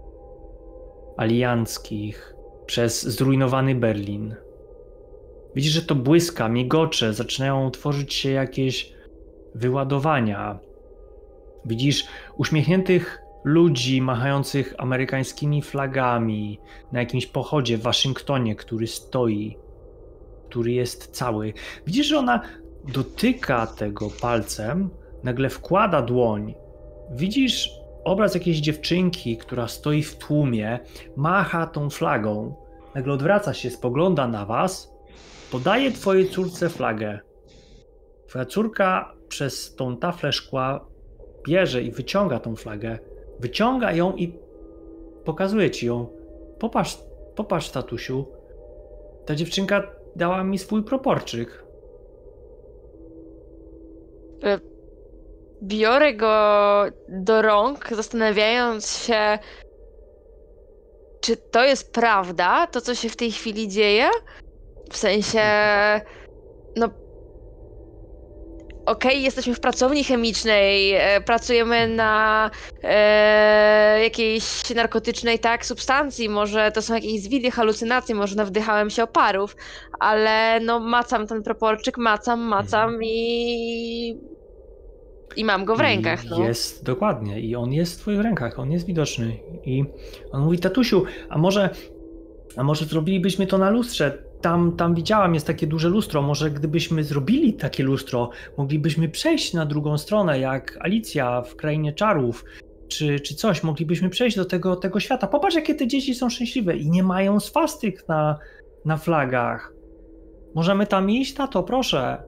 alianckich przez zrujnowany Berlin. Widzisz, że to błyska, migocze, zaczynają tworzyć się jakieś wyładowania. Widzisz uśmiechniętych ludzi machających amerykańskimi flagami na jakimś pochodzie w Waszyngtonie, który stoi, który jest cały. Widzisz, że ona dotyka tego palcem, nagle wkłada dłoń. Widzisz obraz jakiejś dziewczynki, która stoi w tłumie, macha tą flagą, nagle odwraca się, spogląda na was, podaje twojej córce flagę. Twoja córka przez tą taflę szkła bierze i wyciąga tą flagę. Wyciąga ją i pokazuje ci ją. Popatrz, popatrz, tatusiu. Ta dziewczynka dała mi swój proporczyk. Biorę go do rąk, zastanawiając się, czy to jest prawda, to co się w tej chwili dzieje? W sensie, no okej, okay, jesteśmy w pracowni chemicznej, e, pracujemy na e, jakiejś narkotycznej, tak, substancji, może to są jakieś zwidy, halucynacje, może nawdychałem się oparów, ale no macam ten proporczyk, macam, macam i... I mam go w rękach. No. Jest, dokładnie. I on jest w twoich rękach, on jest widoczny. I on mówi, tatusiu, a może, a może zrobilibyśmy to na lustrze? Tam, tam widziałam, jest takie duże lustro. Może gdybyśmy zrobili takie lustro, moglibyśmy przejść na drugą stronę, jak Alicja w Krainie Czarów, czy, czy coś. Moglibyśmy przejść do tego, tego świata. Popatrz, jakie te dzieci są szczęśliwe i nie mają swastyk na, na flagach. Możemy tam iść, tato, proszę.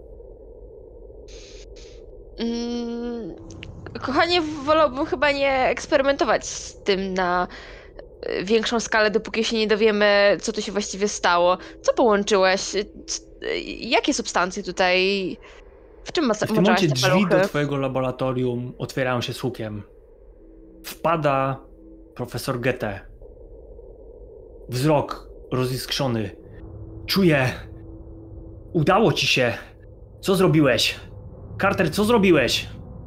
Mm, kochanie, wolałbym chyba nie eksperymentować z tym na większą skalę, dopóki się nie dowiemy, co tu się właściwie stało. Co połączyłeś? Jakie substancje tutaj... W czym macałaś te paluchy? W tym momencie drzwi do twojego laboratorium otwierają się z hukiem. Wpada profesor Goethe. Wzrok roziskrzony. Czuję. Udało ci się. Co zrobiłeś? Carter, co zrobiłeś?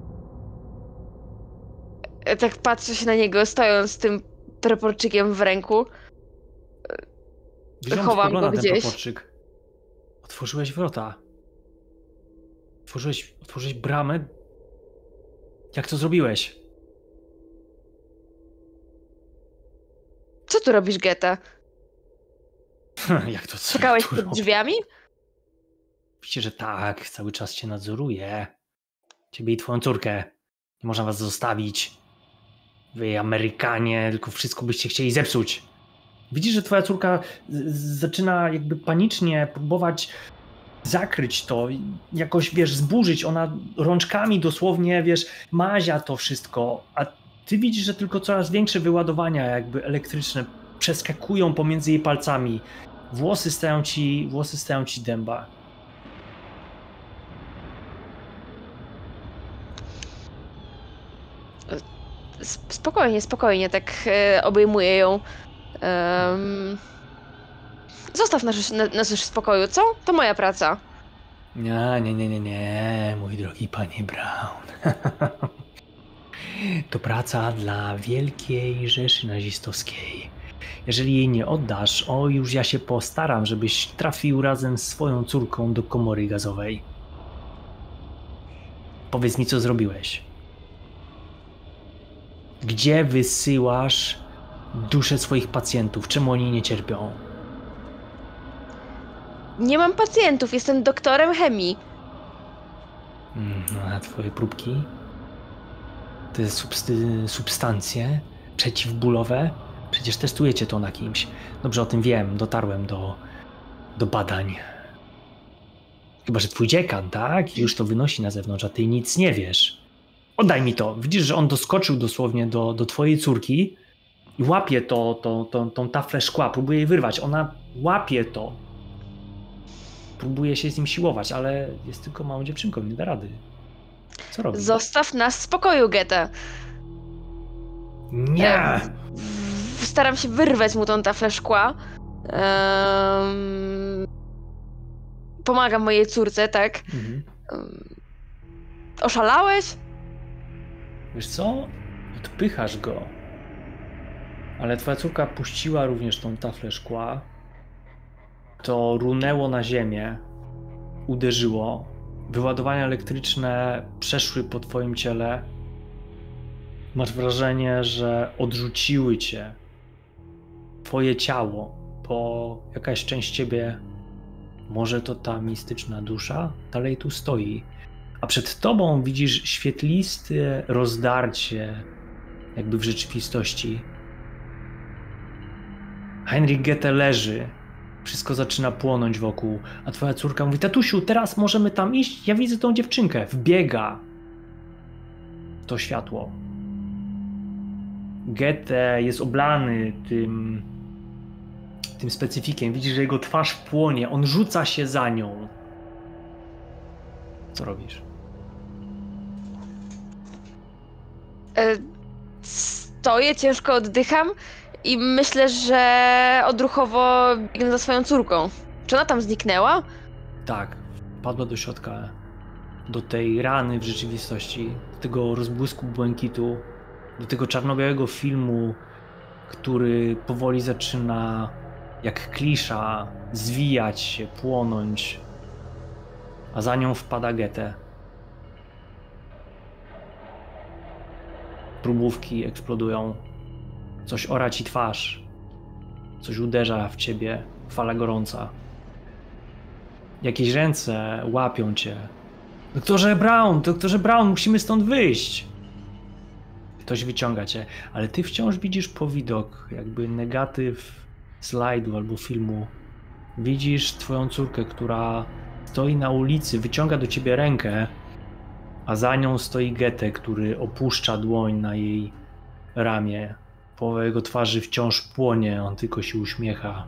Tak patrzę się na niego, stojąc z tym proporczykiem w ręku. Wziąłem Chowam go ten gdzieś. proporczyk. Otworzyłeś wrota. Otworzyłeś, otworzyłeś bramę. Jak to zrobiłeś? Co tu robisz, Goethe? Jak to co? Czekałeś przed drzwiami? Widzicie, że tak, cały czas cię nadzoruje. Ciebie i twoją córkę. Nie można was zostawić. Wy, Amerykanie, tylko wszystko byście chcieli zepsuć. Widzisz, że twoja córka z- zaczyna jakby panicznie próbować zakryć to, jakoś, wiesz, zburzyć. Ona rączkami dosłownie, wiesz, mazia to wszystko, a ty widzisz, że tylko coraz większe wyładowania jakby elektryczne przeskakują pomiędzy jej palcami. Włosy stają ci, włosy stają ci dęba. Spokojnie, spokojnie, tak e, obejmuję ją. Um, zostaw nas, nas już w spokoju, co? To moja praca. Nie, nie, nie, nie, nie, mój drogi panie Brown. To praca dla wielkiej Rzeszy Nazistowskiej. Jeżeli jej nie oddasz, o już ja się postaram, żebyś trafił razem z swoją córką do komory gazowej. Powiedz mi, co zrobiłeś. Gdzie wysyłasz duszę swoich pacjentów? Czemu oni nie cierpią? Nie mam pacjentów, jestem doktorem chemii. Mm, a twoje próbki? Te substy- substancje przeciwbólowe? Przecież testujecie to na kimś. Dobrze, o tym wiem, dotarłem do, do badań. Chyba że twój dziekan, tak? Już to wynosi na zewnątrz, a ty nic nie wiesz. Oddaj mi to. Widzisz, że on doskoczył dosłownie do, do twojej córki i łapie to, to, to, tą taflę szkła, próbuje jej wyrwać. Ona łapie to. Próbuje się z nim siłować, ale jest tylko małą dziewczynką, nie da rady. Co robi? Zostaw nas w spokoju, Goethe. Nie! Staram się wyrwać mu tą taflę szkła. Um, pomagam mojej córce, tak? Mhm. Um, oszalałeś? Wiesz co? Odpychasz go. Ale twoja córka puściła również tą taflę szkła. To runęło na ziemię. Uderzyło. Wyładowania elektryczne przeszły po twoim ciele. Masz wrażenie, że odrzuciły cię. Twoje ciało. Po jakaś część ciebie, może to ta mistyczna dusza, dalej tu stoi. A przed tobą widzisz świetliste rozdarcie, jakby w rzeczywistości. Heinrich Goethe leży Wszystko zaczyna płonąć wokół, a twoja córka mówi: tatusiu, teraz możemy tam iść? Ja widzę tą dziewczynkę. Wbiega w to światło. Goethe jest oblany tym, tym specyfikiem. Widzisz, że jego twarz płonie. On rzuca się za nią. Co robisz? Stoję, ciężko oddycham i myślę, że odruchowo biegnę za swoją córką. Czy ona tam zniknęła? Tak, padła do środka, do tej rany w rzeczywistości, do tego rozbłysku błękitu, do tego czarno-białego filmu, który powoli zaczyna jak klisza zwijać się, płonąć, a za nią wpada Goethe. Próbówki eksplodują, coś ora ci twarz, coś uderza w ciebie, fala gorąca. Jakieś ręce łapią cię. Doktorze Brown, doktorze Brown, musimy stąd wyjść. Ktoś wyciąga cię, ale ty wciąż widzisz powidok, jakby negatyw slajdu albo filmu. Widzisz twoją córkę, która stoi na ulicy, wyciąga do ciebie rękę, a za nią stoi Goethe, który opuszcza dłoń na jej ramię. Połowa jego twarzy wciąż płonie, on tylko się uśmiecha.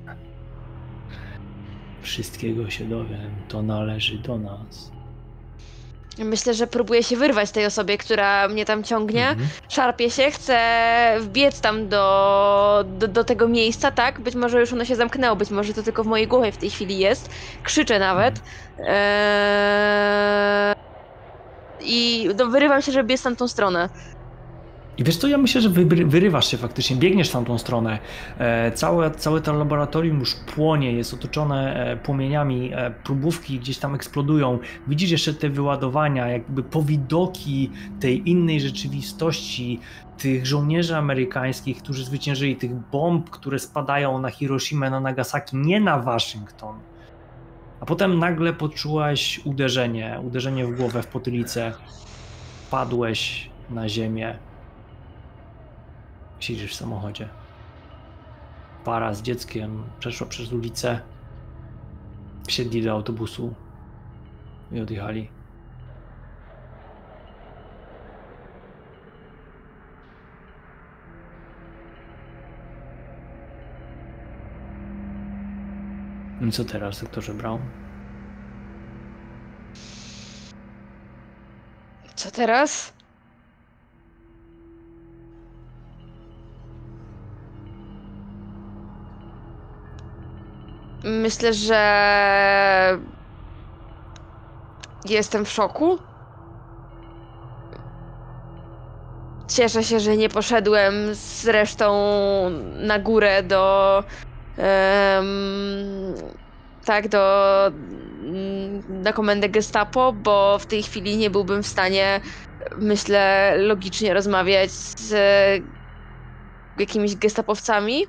Wszystkiego się dowiem, to należy do nas. Myślę, że próbuję się wyrwać tej osobie, która mnie tam ciągnie. Mhm. Szarpię się, chcę wbiec tam do, do, do tego miejsca, tak? Być może już ono się zamknęło, być może to tylko w mojej głowie w tej chwili jest. Krzyczę nawet. Mhm. Eee... I no, wyrywam się, żeby biec w tamtą stronę. I wiesz co, ja myślę, że wy, wyrywasz się faktycznie, biegniesz w tamtą stronę. E, całe, całe to laboratorium już płonie, jest otoczone e, płomieniami, e, próbówki gdzieś tam eksplodują. Widzisz jeszcze te wyładowania, jakby powidoki tej innej rzeczywistości, tych żołnierzy amerykańskich, którzy zwyciężyli, tych bomb, które spadają na Hiroshimę, na Nagasaki, nie na Waszyngton. A potem nagle poczułaś uderzenie, uderzenie w głowę, w potylicę. Padłeś na ziemię. Siedzisz w samochodzie. Para z dzieckiem przeszła przez ulicę. Wsiedli do autobusu i odjechali. I co teraz, doktorze Brown? Co teraz? Myślę, że jestem w szoku. Cieszę się, że nie poszedłem z resztą na górę do um, tak, do na komendę Gestapo, bo w tej chwili nie byłbym w stanie, myślę, logicznie rozmawiać z jakimiś gestapowcami.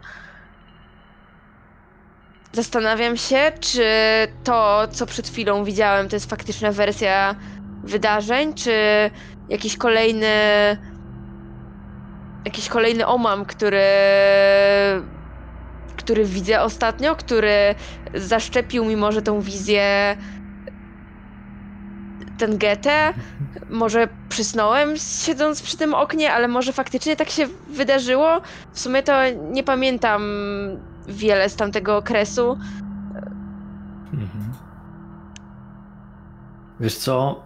Zastanawiam się, czy to, co przed chwilą widziałem, to jest faktyczna wersja wydarzeń, czy jakiś kolejny jakiś kolejny omam, który który widzę ostatnio, który zaszczepił mi może tą wizję ten Goethe. Może przysnąłem siedząc przy tym oknie, ale może faktycznie tak się wydarzyło. W sumie to nie pamiętam wiele z tamtego okresu. Mhm. Wiesz co?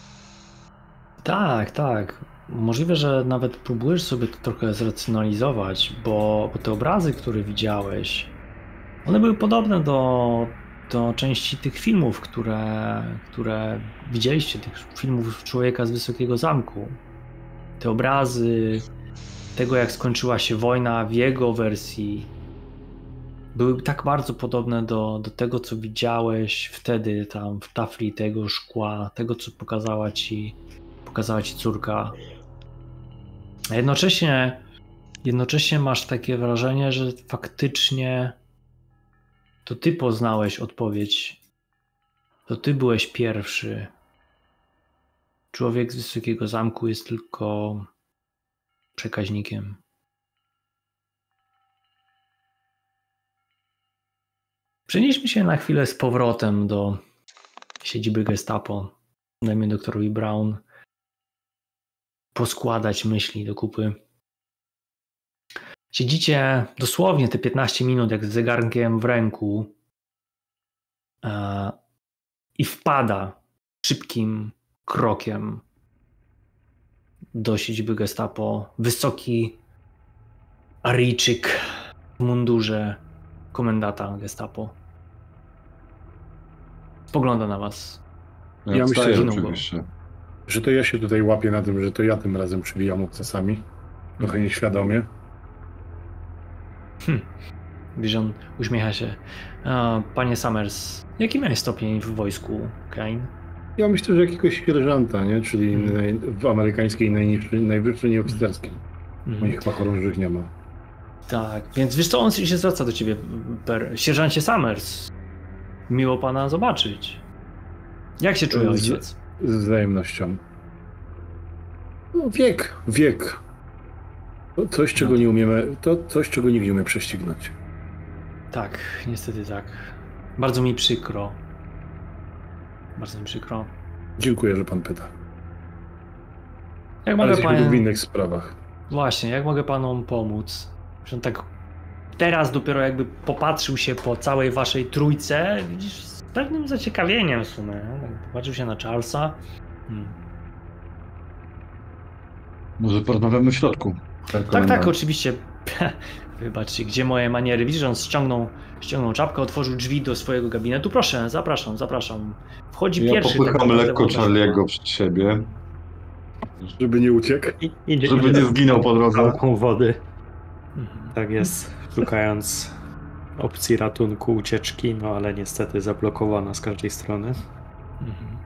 Tak, tak. Możliwe, że nawet próbujesz sobie to trochę zracjonalizować, bo, bo te obrazy, które widziałeś, one były podobne do, do części tych filmów, które, które widzieliście, tych filmów Człowieka z Wysokiego Zamku. Te obrazy tego, jak skończyła się wojna w jego wersji, były tak bardzo podobne do, do tego, co widziałeś wtedy tam w tafli tego szkła, tego, co pokazała ci, pokazała ci córka. A jednocześnie, jednocześnie masz takie wrażenie, że faktycznie to ty poznałeś odpowiedź. To ty byłeś pierwszy. Człowiek z Wysokiego Zamku jest tylko przekaźnikiem. Przenieśmy się na chwilę z powrotem do siedziby Gestapo. Dajmy doktorowi Brown poskładać myśli do kupy. Siedzicie dosłownie te piętnaście minut jak z zegarkiem w ręku e, i wpada szybkim krokiem do siedziby Gestapo wysoki Aryjczyk w mundurze komendanta Gestapo. Spogląda na was. Ja, ja myślę, że, oczywiście. że to ja się tutaj łapię na tym, że to ja tym razem przybijam obcasami. Trochę nieświadomie. Hm. Vision uśmiecha się. Panie Summers, jaki miałeś stopień w wojsku, Kane? Ja myślę, że jakiegoś sierżanta, nie? Czyli naj, w amerykańskiej najniższej, najwyższej nieoficerskiej. Mm. Moich chyba chorążych nie ma. Tak, więc wiesz co, on się zwraca do ciebie, per... sierżancie Summers. Miło pana zobaczyć. Jak się czuje ojciec? Z, z wzajemnością. No, wiek, wiek. To coś, czego no. nie umiemy, to coś, czego nikt nie umie prześcignąć. Tak, niestety tak. Bardzo mi przykro. Bardzo mi przykro. Dziękuję, że pan pyta. Jak mogę pan... w innych sprawach. Właśnie, jak mogę panom pomóc? Że on tak teraz dopiero jakby popatrzył się po całej waszej trójce, widzisz, z pewnym zaciekawieniem w sumie. Popatrzył się na Charlesa. Hmm. Może porozmawiamy w środku. Tak, tak, tak, oczywiście. Wybaczcie, gdzie moje maniery? Widzisz, że on ściągnął, ściągnął czapkę, otworzył drzwi do swojego gabinetu. Proszę, zapraszam, zapraszam. Wchodzi ja pierwszy. Ja popycham tak lekko Charlie'ego przed siebie. Żeby nie uciekł. I, idzie, żeby idzie nie zginął po drodze. wody. Mhm. Tak jest, szukając opcji ratunku, ucieczki, no ale niestety zablokowana z każdej strony. Mhm.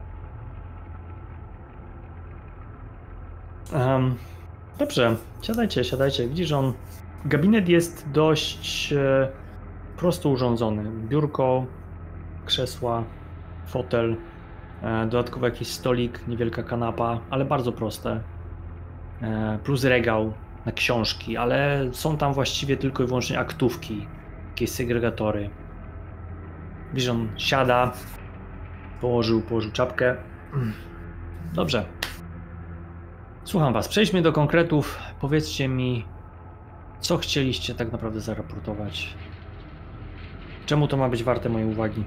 Um, dobrze, siadajcie, siadajcie. Widzisz, on gabinet jest dość e, prosto urządzony. Biurko, krzesła, fotel, e, dodatkowo jakiś stolik, niewielka kanapa, ale bardzo proste. E, plus regał na książki, ale są tam właściwie tylko i wyłącznie aktówki, jakieś segregatory. Widzisz, on siada, położył, położył czapkę. Dobrze. Słucham was. Przejdźmy do konkretów. Powiedzcie mi, co chcieliście tak naprawdę zaraportować. Czemu to ma być warte mojej uwagi?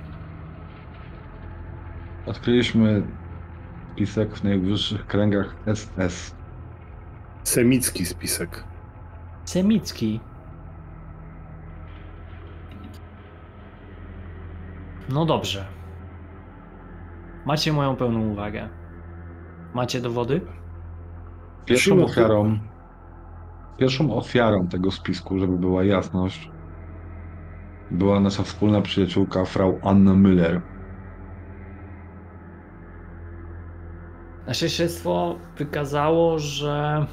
Odkryliśmy spisek w najwyższych kręgach S S. Semicki spisek. Semicki? No dobrze. Macie moją pełną uwagę. Macie dowody? Pierwszą ofiarą, pierwszą ofiarą tego spisku, żeby była jasność, była nasza wspólna przyjaciółka, frau Anna Müller. Nasze śledztwo wykazało, że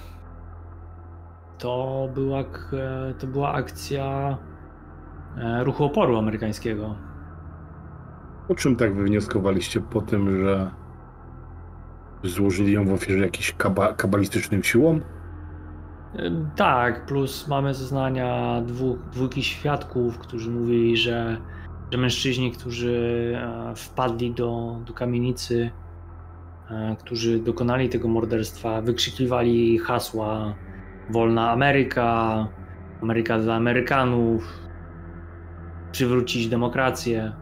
to była, to była akcja ruchu oporu amerykańskiego. O czym tak wywnioskowaliście po tym, że złożyli ją w ofierze jakimś kaba kabalistycznym siłom? Tak, plus mamy zeznania dwóch, dwójki świadków, którzy mówili, że, że mężczyźni, którzy wpadli do, do kamienicy, którzy dokonali tego morderstwa, wykrzykiwali hasła wolna Ameryka, Ameryka dla Amerykanów, przywrócić demokrację.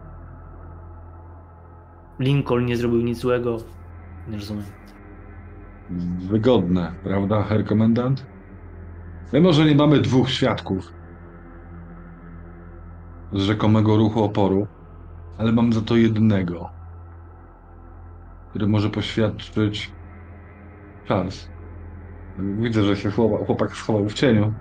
Lincoln nie zrobił nic złego. Nie rozumiem. Wygodne, prawda, herr komendant? Mimo, że nie mamy dwóch świadków z rzekomego ruchu oporu, ale mam za to jednego, który może poświadczyć Charles. Widzę, że się chłopak schował w cieniu.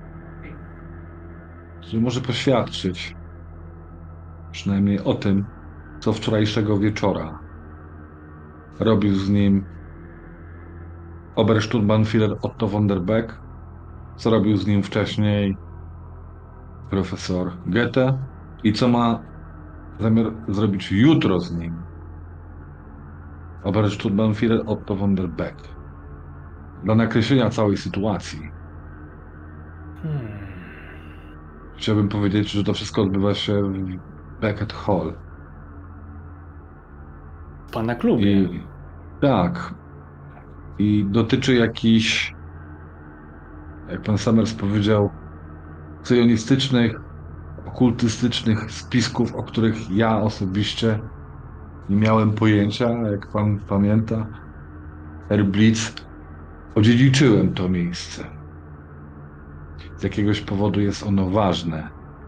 Który może poświadczyć przynajmniej o tym, co wczorajszego wieczora robił z nim Obersturmbannführer Otto von der Beck, co robił z nim wcześniej profesor Goethe i co ma zamiar zrobić jutro z nim Obersturmbannführer Otto von der Beck. Dla nakreślenia całej sytuacji. Hmm. chciałbym powiedzieć, że to wszystko odbywa się w Beckett Hall. W pana klubie. I, tak. I dotyczy jakichś, jak pan Summers powiedział, sionistycznych, okultystycznych spisków, o których ja osobiście nie miałem pojęcia, jak pan pamięta. Herr Blitz, odziedziczyłem to miejsce. Z jakiegoś powodu jest ono ważne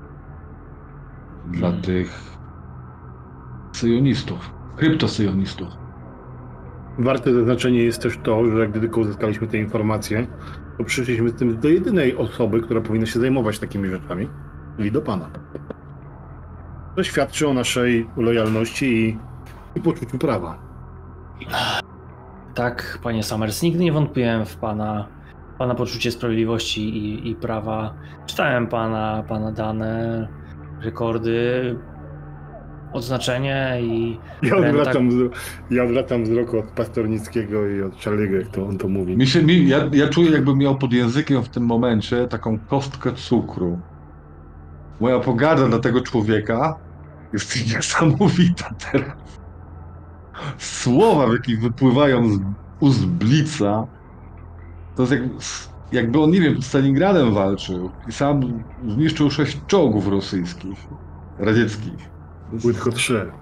dla Hmm. tych syjonistów, kryptosyjonistów. Warte zaznaczenie jest też to, że gdy tylko uzyskaliśmy te informacje, to przyszliśmy z tym do jedynej osoby, która powinna się zajmować takimi rzeczami, czyli do pana. To świadczy o naszej lojalności i, i poczuciu prawa. Tak, panie Summers, nigdy nie wątpiłem w pana, pana poczucie sprawiedliwości i, i prawa. Czytałem pana, pana dane, rekordy, odznaczenie i... Ja renta- odwracam, wzro- ja odwracam wzrok od Pastornickiego i od Charlie'ego, jak to on to mówi. Mi się, mi, ja, ja czuję, jakbym miał pod językiem w tym momencie taką kostkę cukru. Moja pogarda dla tego człowieka jest niesamowita teraz. Słowa, w jakich wypływają z ust Blitza, to jest jak, jakby on, nie wiem, z Stalingradem walczył i sam zniszczył sześć czołgów rosyjskich, radzieckich. Płytko trzy.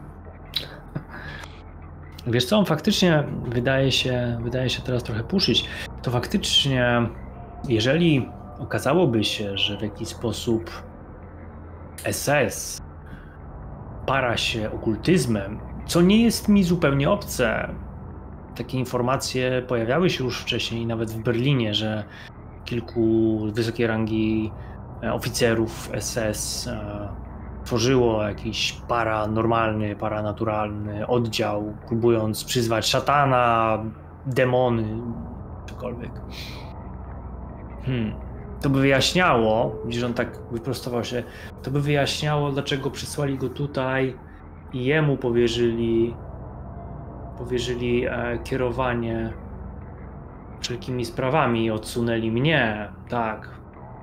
Wiesz co, on faktycznie wydaje się, wydaje się teraz trochę puszyć. To faktycznie, jeżeli okazałoby się, że w jakiś sposób S S para się okultyzmem, co nie jest mi zupełnie obce. Takie informacje pojawiały się już wcześniej, nawet w Berlinie, że kilku wysokiej rangi oficerów S S e, tworzyło jakiś paranormalny, paranaturalny oddział, próbując przyzwać szatana, demony, cokolwiek. Hmm. To by wyjaśniało, widzisz, on tak wyprostował się, to by wyjaśniało, dlaczego przysłali go tutaj i jemu powierzyli, powierzyli e, kierowanie wszelkimi sprawami i odsunęli mnie, tak.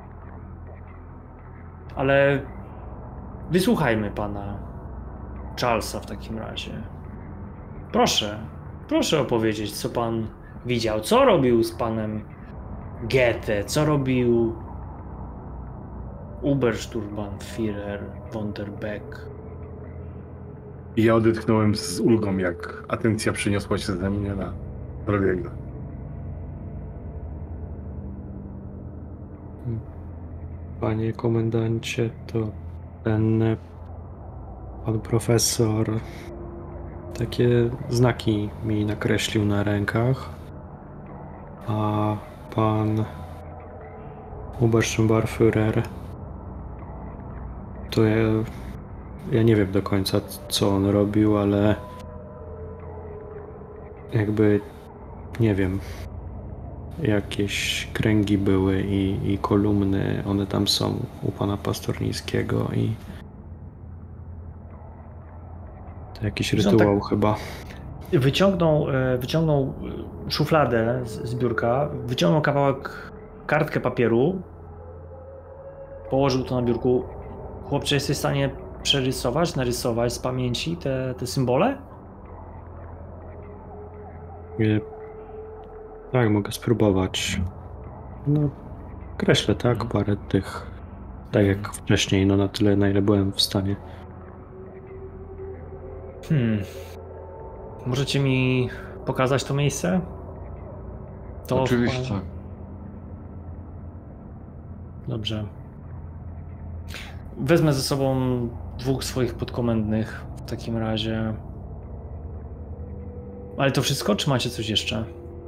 Ale wysłuchajmy pana Charlesa w takim razie. Proszę, proszę opowiedzieć, co pan widział, co robił z panem Goethe, co robił Obersturmbannführer von der Beck. I ja odetchnąłem z ulgą, jak atencja przeniosła się ze mnie na Robiego. Panie komendancie, to ten pan profesor takie znaki mi nakreślił na rękach, a pan Obersturmbannführer to ja, ja nie wiem do końca, co on robił, ale jakby nie wiem, jakieś kręgi były i, i kolumny, one tam są u pana Pastornickiego i to jakiś Zresztą rytuał tak- chyba. Wyciągnął, e, wyciągnął szufladę z, z biurka, wyciągnął kawałek, kartkę papieru, położył to na biurku. Chłopcze, jesteś w stanie przerysować, narysować z pamięci te, te symbole? Nie. Tak, mogę spróbować. No, kreślę, tak, parę tych, tak jak wcześniej, no na tyle, na ile byłem w stanie. Hmm. Możecie mi pokazać to miejsce? To Oczywiście. Dobrze. Wezmę ze sobą dwóch swoich podkomendnych w takim razie. Ale to wszystko, czy macie coś jeszcze?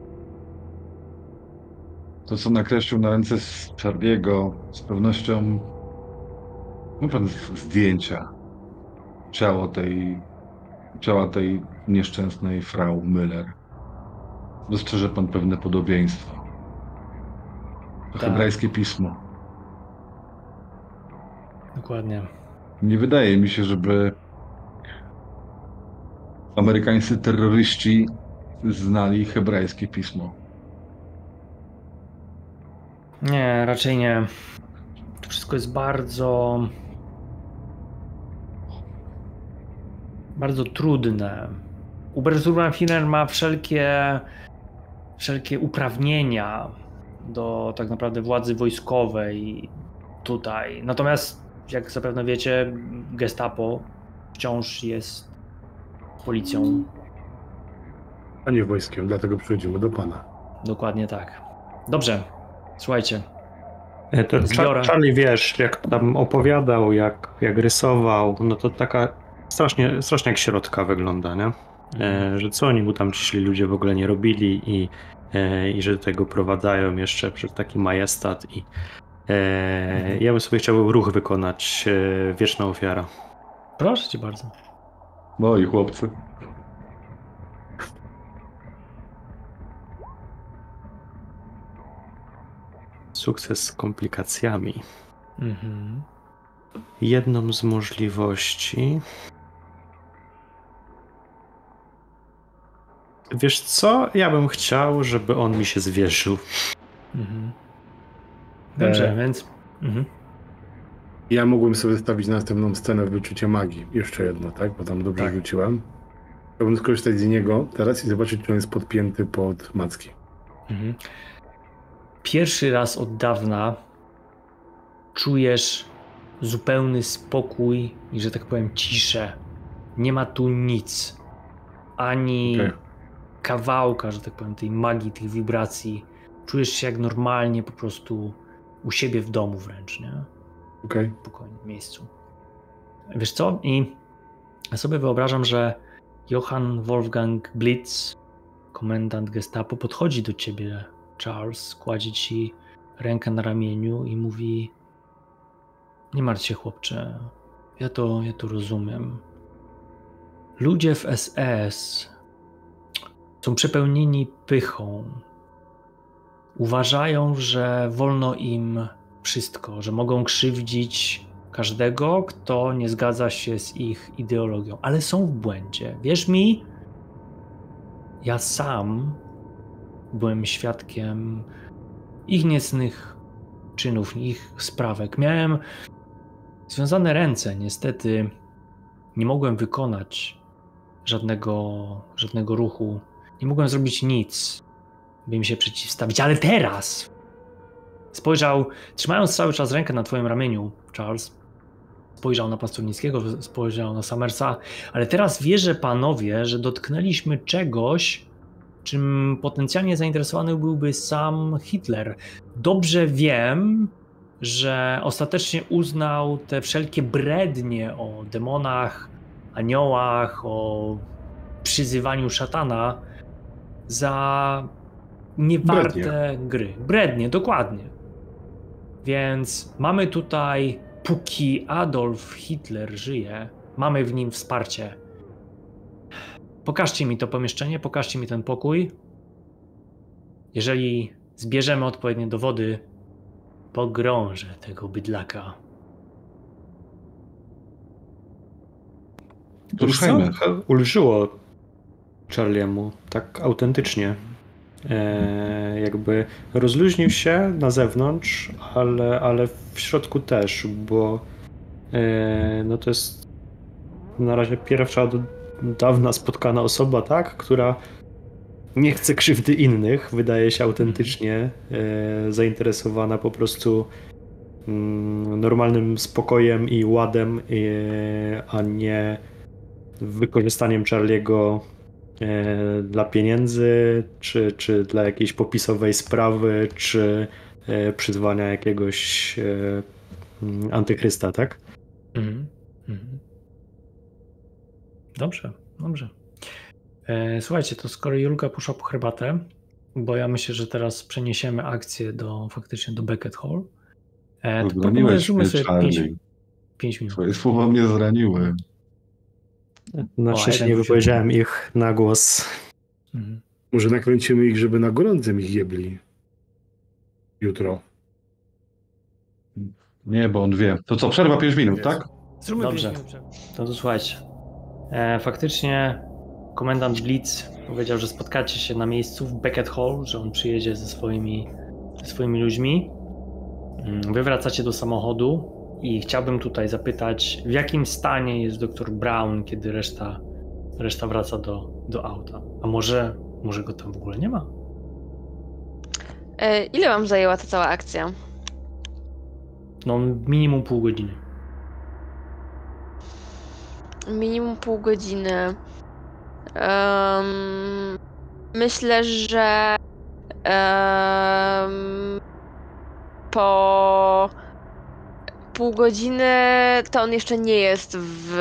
To, co nakreślił na ręce z Charlie'ego, z pewnością ma pan z- zdjęcia ciała tej, ciała tej nieszczęsnej Frau Müller. Dostrzeże pan pewne podobieństwo. To Tak. hebrajskie pismo. Dokładnie. Nie wydaje mi się, żeby amerykańscy terroryści znali hebrajskie pismo. Nie, raczej nie. To wszystko wszystko jest bardzo... bardzo trudne. Obersturmführer ma wszelkie wszelkie uprawnienia do tak naprawdę władzy wojskowej tutaj. Natomiast, jak zapewne wiecie, Gestapo wciąż jest policją. A nie wojskiem, dlatego przychodzimy do pana. Dokładnie tak. Dobrze, słuchajcie. To Zbiorę. Charlie, wiesz, jak tam opowiadał, jak, jak rysował, no to taka strasznie, strasznie jak środka wygląda, nie? E, że co oni mu tam ci ludzie w ogóle nie robili i, e, i że do tego prowadzają jeszcze przez taki majestat i e, ja bym sobie chciał ruch wykonać, e, wieczna ofiara. Proszę cię bardzo. Moi chłopcy. Sukces z komplikacjami. Mhm. Jedną z możliwości... Wiesz co? Ja bym chciał, żeby on mi się zwierzył. Mhm. Dobrze, E... więc... Mhm. Ja mógłbym sobie wystawić następną scenę w wyczucie magii. Jeszcze jedno, tak? Bo tam dobrze Tak. rzuciłem. Chciałbym skorzystać z niego teraz i zobaczyć, czy on jest podpięty pod macki. Mhm. Pierwszy raz od dawna czujesz zupełny spokój i, że tak powiem, ciszę. Nie ma tu nic. Ani Okay. kawałka, że tak powiem, tej magii, tych wibracji. Czujesz się jak normalnie po prostu u siebie w domu wręcz, nie? Okej. Okay. W spokojnym miejscu. Wiesz co? I ja sobie wyobrażam, że Johann Wolfgang Blitz, komendant Gestapo, podchodzi do ciebie, Charles, kładzie ci rękę na ramieniu i mówi: nie martw się, chłopcze, ja to, ja to rozumiem. Ludzie w S S są przepełnieni pychą. Uważają, że wolno im wszystko, że mogą krzywdzić każdego, kto nie zgadza się z ich ideologią, ale są w błędzie. Wierz mi, ja sam byłem świadkiem ich niecnych czynów, ich sprawek. Miałem związane ręce, niestety nie mogłem wykonać żadnego, żadnego ruchu. Nie mogłem zrobić nic, by im się przeciwstawić, ale teraz spojrzał, trzymając cały czas rękę na twoim ramieniu, Charles, spojrzał na Pasternickiego, spojrzał na Summersa, ale teraz wierzę, panowie, że dotknęliśmy czegoś, czym potencjalnie zainteresowany byłby sam Hitler. Dobrze wiem, że ostatecznie uznał te wszelkie brednie o demonach, aniołach, o przyzywaniu szatana za niewarte Brednie. gry. Brednie, dokładnie. Więc mamy tutaj, póki Adolf Hitler żyje, mamy w nim wsparcie. Pokażcie mi to pomieszczenie, pokażcie mi ten pokój. Jeżeli zbierzemy odpowiednie dowody, pogrążę tego bydlaka. To ruszajmy. Ulżyło Charliemu, tak autentycznie. E, jakby rozluźnił się na zewnątrz, ale, ale w środku też, bo e, no to jest na razie pierwsza od dawna spotkana osoba, tak, która nie chce krzywdy innych, wydaje się autentycznie e, zainteresowana po prostu mm, normalnym spokojem i ładem, e, a nie wykorzystaniem Charliego e, dla pieniędzy, czy, czy dla jakiejś popisowej sprawy, czy e, przyzwania jakiegoś e, antychrysta, tak? Mhm. Mhm. Dobrze, dobrze. E, słuchajcie, to skoro Julka poszła po herbatę, bo ja myślę, że teraz przeniesiemy akcję do faktycznie do Beckett Hall, e, to Zraniłeś mnie, sobie Charlie. pięć minut. Twoje słowa mnie zraniły. Na O, szczęście jeden nie poziom. wypowiedziałem ich na głos. Mhm. Może nakręcimy ich, żeby na gorącym ich jebli. Jutro. Nie, bo on wie. To co, przerwa pięć minut, Jest. tak? Zróbmy Dobrze. To, to słuchajcie. E, faktycznie komendant Blitz powiedział, że spotkacie się na miejscu w Beckett Hall, że on przyjedzie ze swoimi, ze swoimi ludźmi. Wy wracacie do samochodu i chciałbym tutaj zapytać, w jakim stanie jest doktor Brown, kiedy reszta, reszta wraca do, do auta? A może, może go tam w ogóle nie ma? E, ile wam zajęła ta cała akcja? No minimum pół godziny. Minimum pół godziny. Um, myślę, że um, po pół godziny to on jeszcze nie jest w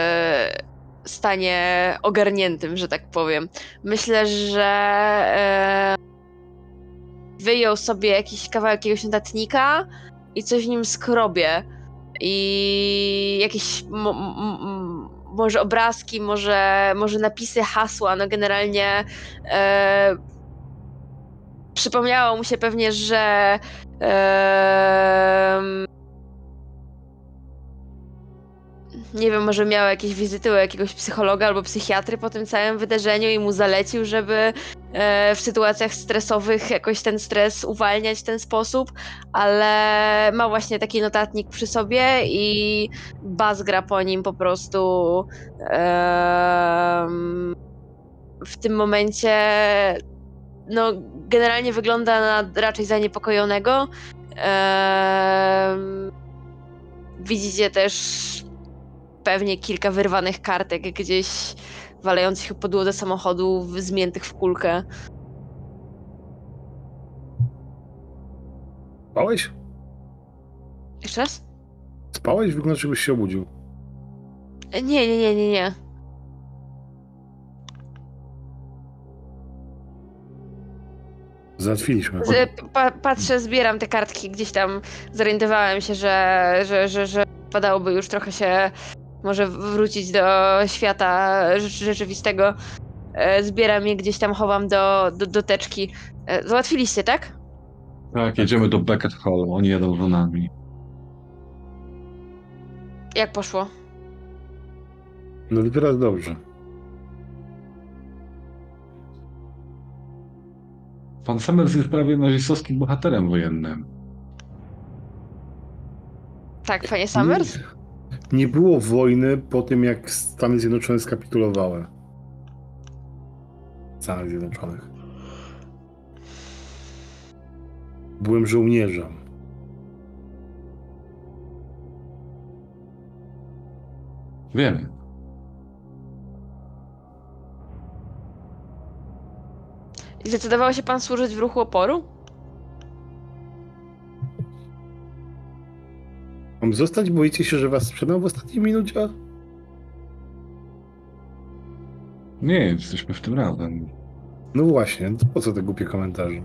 stanie ogarniętym, że tak powiem. Myślę, że e, wyjął sobie jakiś kawałek jakiegoś notatnika i coś w nim skrobie. I jakieś m- m- może obrazki, może, może napisy, hasła, no generalnie e, przypomniało mu się pewnie, że e, nie wiem, może miał jakieś wizyty u jakiegoś psychologa albo psychiatry po tym całym wydarzeniu i mu zalecił, żeby e, w sytuacjach stresowych jakoś ten stres uwalniać w ten sposób, ale ma właśnie taki notatnik przy sobie i Buzz gra po nim po prostu e, w tym momencie no generalnie wygląda na raczej zaniepokojonego. E, widzicie też pewnie kilka wyrwanych kartek gdzieś walających o podłodze samochodu, zmiętych w kulkę. Spałeś? Jeszcze raz? Spałeś? Wygląda, żebyś się obudził. Nie, nie, nie, nie, nie. Załatwiliśmy. Z, pa, patrzę, zbieram te kartki gdzieś tam. Zorientowałem się, że, że, że, że padałoby już trochę się może wrócić do świata rzeczywistego. Zbieram je gdzieś tam, chowam do, do, do teczki. Załatwiliście, tak? Tak, jedziemy do Beckett Hall, oni jadą za nami. Jak poszło? No teraz dobrze. Pan Summers jest prawie nazistowskim bohaterem wojennym. Tak, panie Summers? Nie, nie było wojny po tym, jak Stany Zjednoczone skapitulowały. W Stanach Zjednoczonych. Byłem żołnierzem. Wiemy. I zdecydował się pan służyć w ruchu oporu? Mam zostać? Boicie się, że was sprzedam w ostatniej minucie? Nie, jesteśmy w tym razem. No właśnie, to po co te głupie komentarze?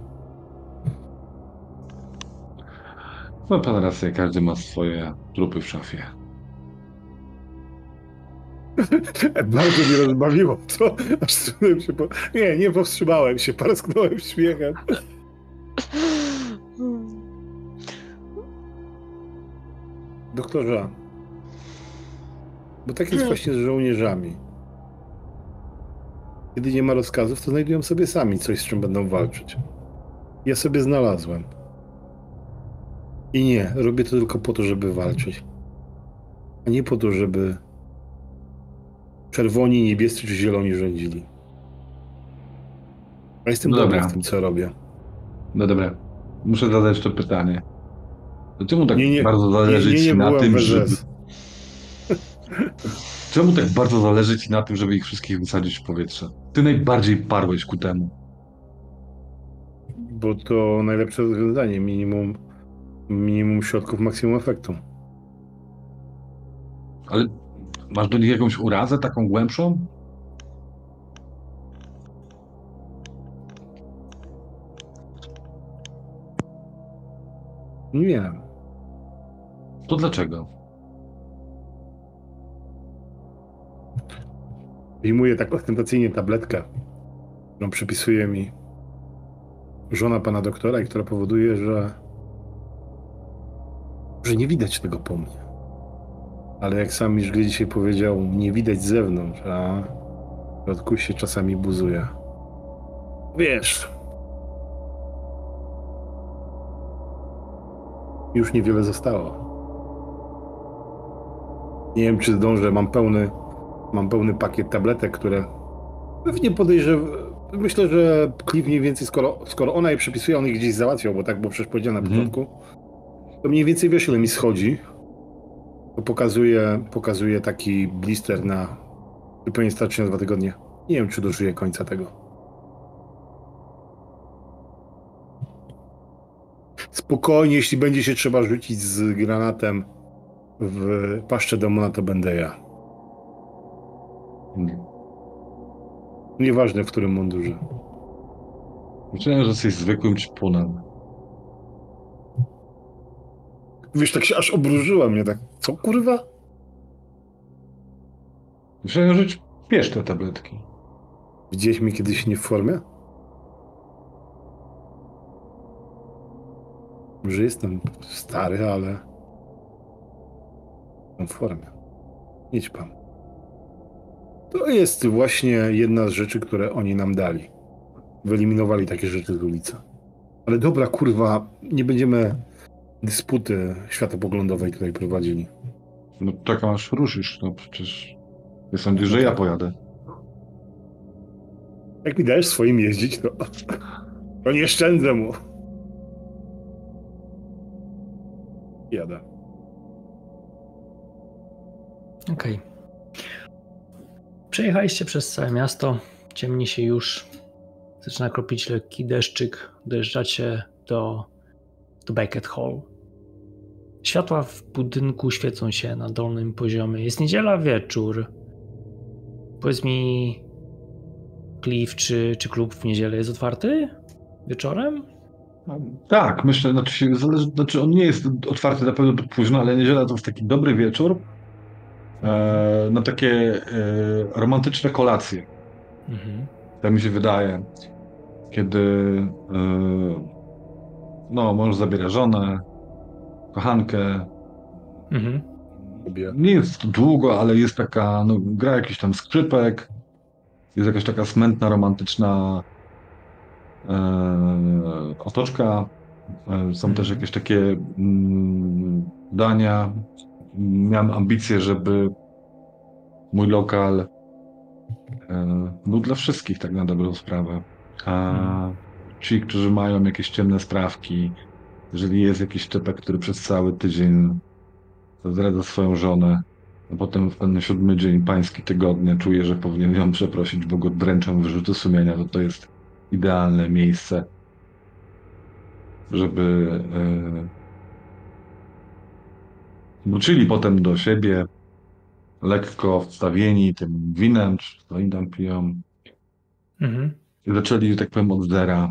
Ma pan rację, każdy ma swoje trupy w szafie. Bardzo mnie rozbawiło to, aż zsunąłem się po... Nie, nie powstrzymałem się, parsknąłem śmiechem. Doktorze, bo tak jest właśnie z żołnierzami. Kiedy nie ma rozkazów, to znajdują sobie sami coś, z czym będą walczyć. Ja sobie znalazłem. I nie, robię to tylko po to, żeby walczyć. A nie po to, żeby czerwoni, niebiescy czy zieloni rządzili. Ja jestem No dobry dobra. w tym, co robię. No dobra, muszę zadać to pytanie. To czemu tak Nie, nie, bardzo zależy nie, nie, ci nie na byłem tym, w żeby... S S. Czemu tak bardzo zależy ci na tym, żeby ich wszystkich wysadzić w powietrze? Ty najbardziej parłeś ku temu. Bo to najlepsze rozwiązanie. Minimum, minimum środków, maksimum efektu. Ale masz do nich jakąś urazę, taką głębszą? Nie wiem. To dlaczego? Wyjmuję tak ostentacyjnie tabletkę, którą przypisuje mi żona pana doktora i która powoduje, że że nie widać tego po mnie. Ale jak sam Miszgry dzisiaj powiedział, nie widać z zewnątrz, a w środku się czasami buzuje. Wiesz, Już niewiele zostało. Nie wiem, czy zdążę. Mam pełny, mam pełny pakiet tabletek, które pewnie podejrzewam. Myślę, że Cliff mniej więcej, skoro, skoro ona je przepisuje, on ich gdzieś załatwiał, bo tak było przecież powiedziane na Mhm. początku, to mniej więcej wiesz, ile mi schodzi. To pokazuje, pokazuje taki blister na... Zupełnie starczy na dwa tygodnie. Nie wiem, czy dożyję końca tego. Spokojnie, jeśli będzie się trzeba rzucić z granatem w paszczę demona, to będę ja. Nieważne, w którym mundurze. Myślałem, że jesteś zwykłym czpunem. Wiesz, tak się aż obróżyła mnie, tak. Co, kurwa? Myślałem, że pijesz te tabletki. Widziałeś mnie kiedyś nie w formie? Może jestem stary, ale... w formie. Idź pan. To jest właśnie jedna z rzeczy, które oni nam dali. Wyeliminowali takie rzeczy z ulicy. Ale dobra, kurwa, nie będziemy dysputy światopoglądowej tutaj prowadzili. No czekam aż ruszysz, no przecież... Nie sądzisz, że ja pojadę. Jak mi dajesz swoim jeździć, to, to nie szczędzę mu. Jadę. Okej. Okay. Przejechaliście przez całe miasto. Ciemni się już. Zaczyna kropić lekki deszczyk. Dojeżdżacie do, do Beckett Hall. Światła w budynku świecą się na dolnym poziomie. Jest niedziela, wieczór. Powiedz mi, Cliff, czy, czy klub w niedzielę jest otwarty? Wieczorem? Tak, myślę, znaczy, się zależy, znaczy on nie jest otwarty na pewno do późno, ale niedziela to jest taki dobry wieczór e, na takie e, romantyczne kolacje. Mhm. Tak mi się wydaje, kiedy e, no, mąż zabiera żonę, kochankę. Mhm. Nie jest to długo, ale jest taka, no, gra jakiś tam skrzypek, jest jakaś taka smętna, romantyczna e, otoczka. E, są mm. też jakieś takie mm, dania. Miałem ambicje, żeby mój lokal e, był dla wszystkich, tak na dobrą sprawę. A mm. ci, którzy mają jakieś ciemne sprawki, jeżeli jest jakiś typek, który przez cały tydzień zdradza swoją żonę, a potem w ten siódmy dzień pański tygodnia czuje, że powinien ją przeprosić, bo go dręczą wyrzuty sumienia, to to jest idealne miejsce, żeby yy, wrócili potem do siebie lekko wstawieni tym winem, czy co oni tam piją. Mhm. I zaczęli, że tak powiem, od zera.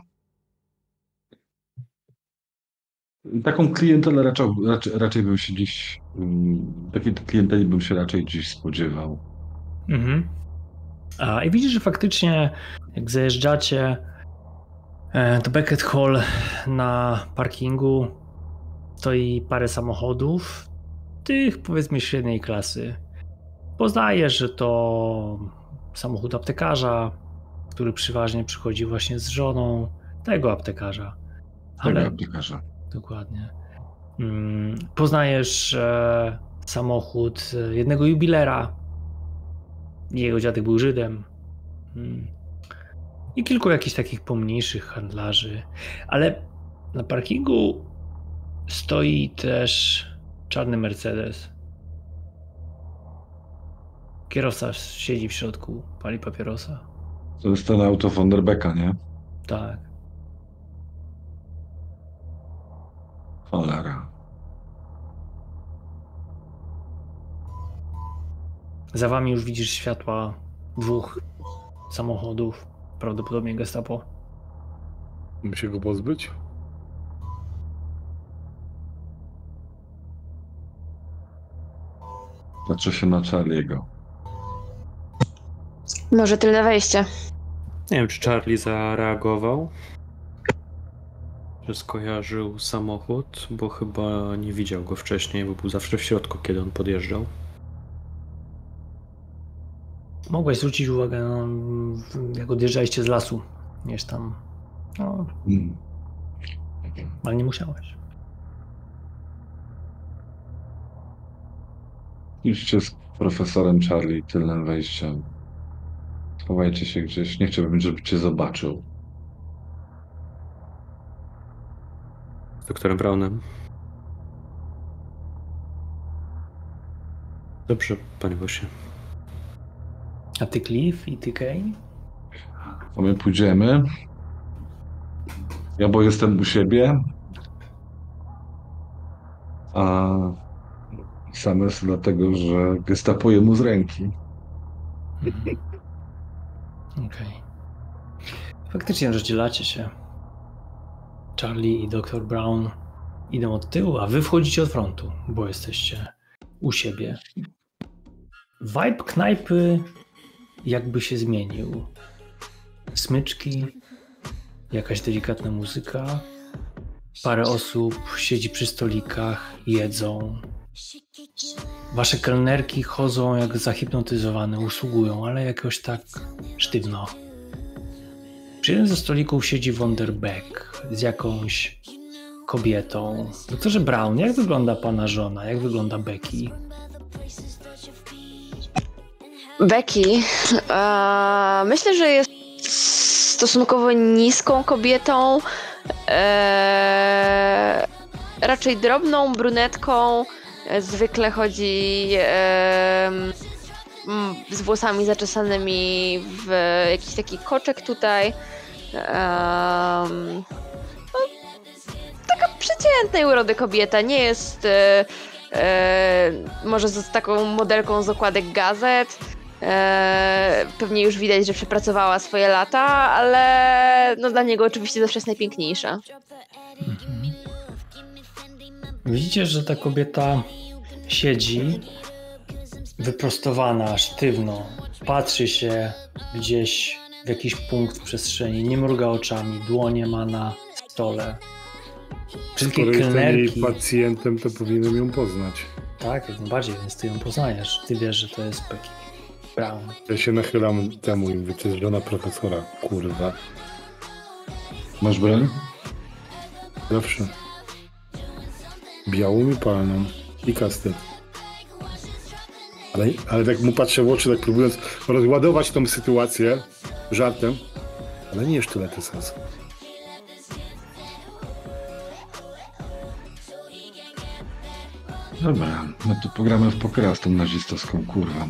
Taką klientelę raczej, raczej, raczej bym się dziś, takiej klienteli bym się raczej dziś spodziewał. Mhm. A, i widzisz, że faktycznie jak zajeżdżacie do Beckett Hall, na parkingu stoi parę samochodów, tych powiedzmy średniej klasy. Poznajesz, że to samochód aptekarza, który przeważnie przychodzi właśnie z żoną tego aptekarza. Ale... Tego aptekarza. Dokładnie. Poznajesz e, samochód jednego jubilera. Jego dziadek był Żydem. I kilku jakichś takich pomniejszych handlarzy. Ale na parkingu stoi też czarny Mercedes. Kierowca siedzi w środku, pali papierosa. To jest ten auto von der Becka, nie? Tak. Cholera. Za wami już widzisz światła dwóch samochodów, prawdopodobnie Gestapo. Musimy się go pozbyć? Patrzę się na Charlie'ego. Może tylne wejście. Nie wiem, czy Charlie zareagował, że skojarzył samochód, bo chyba nie widział go wcześniej, bo był zawsze w środku, kiedy on podjeżdżał. Mogłeś zwrócić uwagę, no, jak odjeżdżaliście z lasu, gdzieś tam, no, mm. ale nie musiałeś. Idźcie z profesorem Charlie tylnym wejściem. Schowajcie się gdzieś. Nie chciałbym, żeby cię zobaczył. Z doktorem Brownem. Dobrze, panie Bosie. A ty Cliff i ty Kane? To my pójdziemy. Ja bo jestem u siebie. A sam jest dlatego, że gestapuje mu z ręki. Mhm. Okej. Okay. Faktycznie rozdzielacie się. Charlie i doktor Brown idą od tyłu, a wy wchodzicie od frontu, bo jesteście u siebie. Vibe knajpy jakby się zmienił. Smyczki, jakaś delikatna muzyka, parę osób siedzi przy stolikach, jedzą. Wasze kelnerki chodzą jak zahipnotyzowane, usługują, ale jakoś tak sztywno. Przy jednym ze stolików siedzi Wonderbeck z jakąś kobietą. Doktorze Brown, jak wygląda pana żona? Jak wygląda Becky? Becky, e, myślę, że jest stosunkowo niską kobietą, e, raczej drobną brunetką, e, zwykle chodzi e, m, z włosami zaczesanymi w jakiś taki koczek tutaj. E, no, taka przeciętnej urody kobieta, nie jest e, e, może z taką modelką z okładek gazet. Eee, pewnie już widać, że przepracowała swoje lata, ale no dla niego oczywiście zawsze jest najpiękniejsza. Mhm. Widzicie, że ta kobieta siedzi wyprostowana, sztywno, patrzy się gdzieś w jakiś punkt w przestrzeni, nie mruga oczami, dłonie ma na stole. Wszystkie Skoro kelnerki... jestem jej pacjentem, to powinienem ją poznać. Tak, jak najbardziej, więc ty ją poznajesz. Ty wiesz, że to jest Becky Brown. Ja się nachylam temu i mówię, to jest żona profesora, kurwa. Masz broń? Zawsze. Białą i palną. I kastet. Ale, ale tak mu patrzę w oczy, tak próbując rozładować tą sytuację żartem. Ale nie sztylety sens. Dobra, no to pogramy w pokera z tą nazistowską kurwą.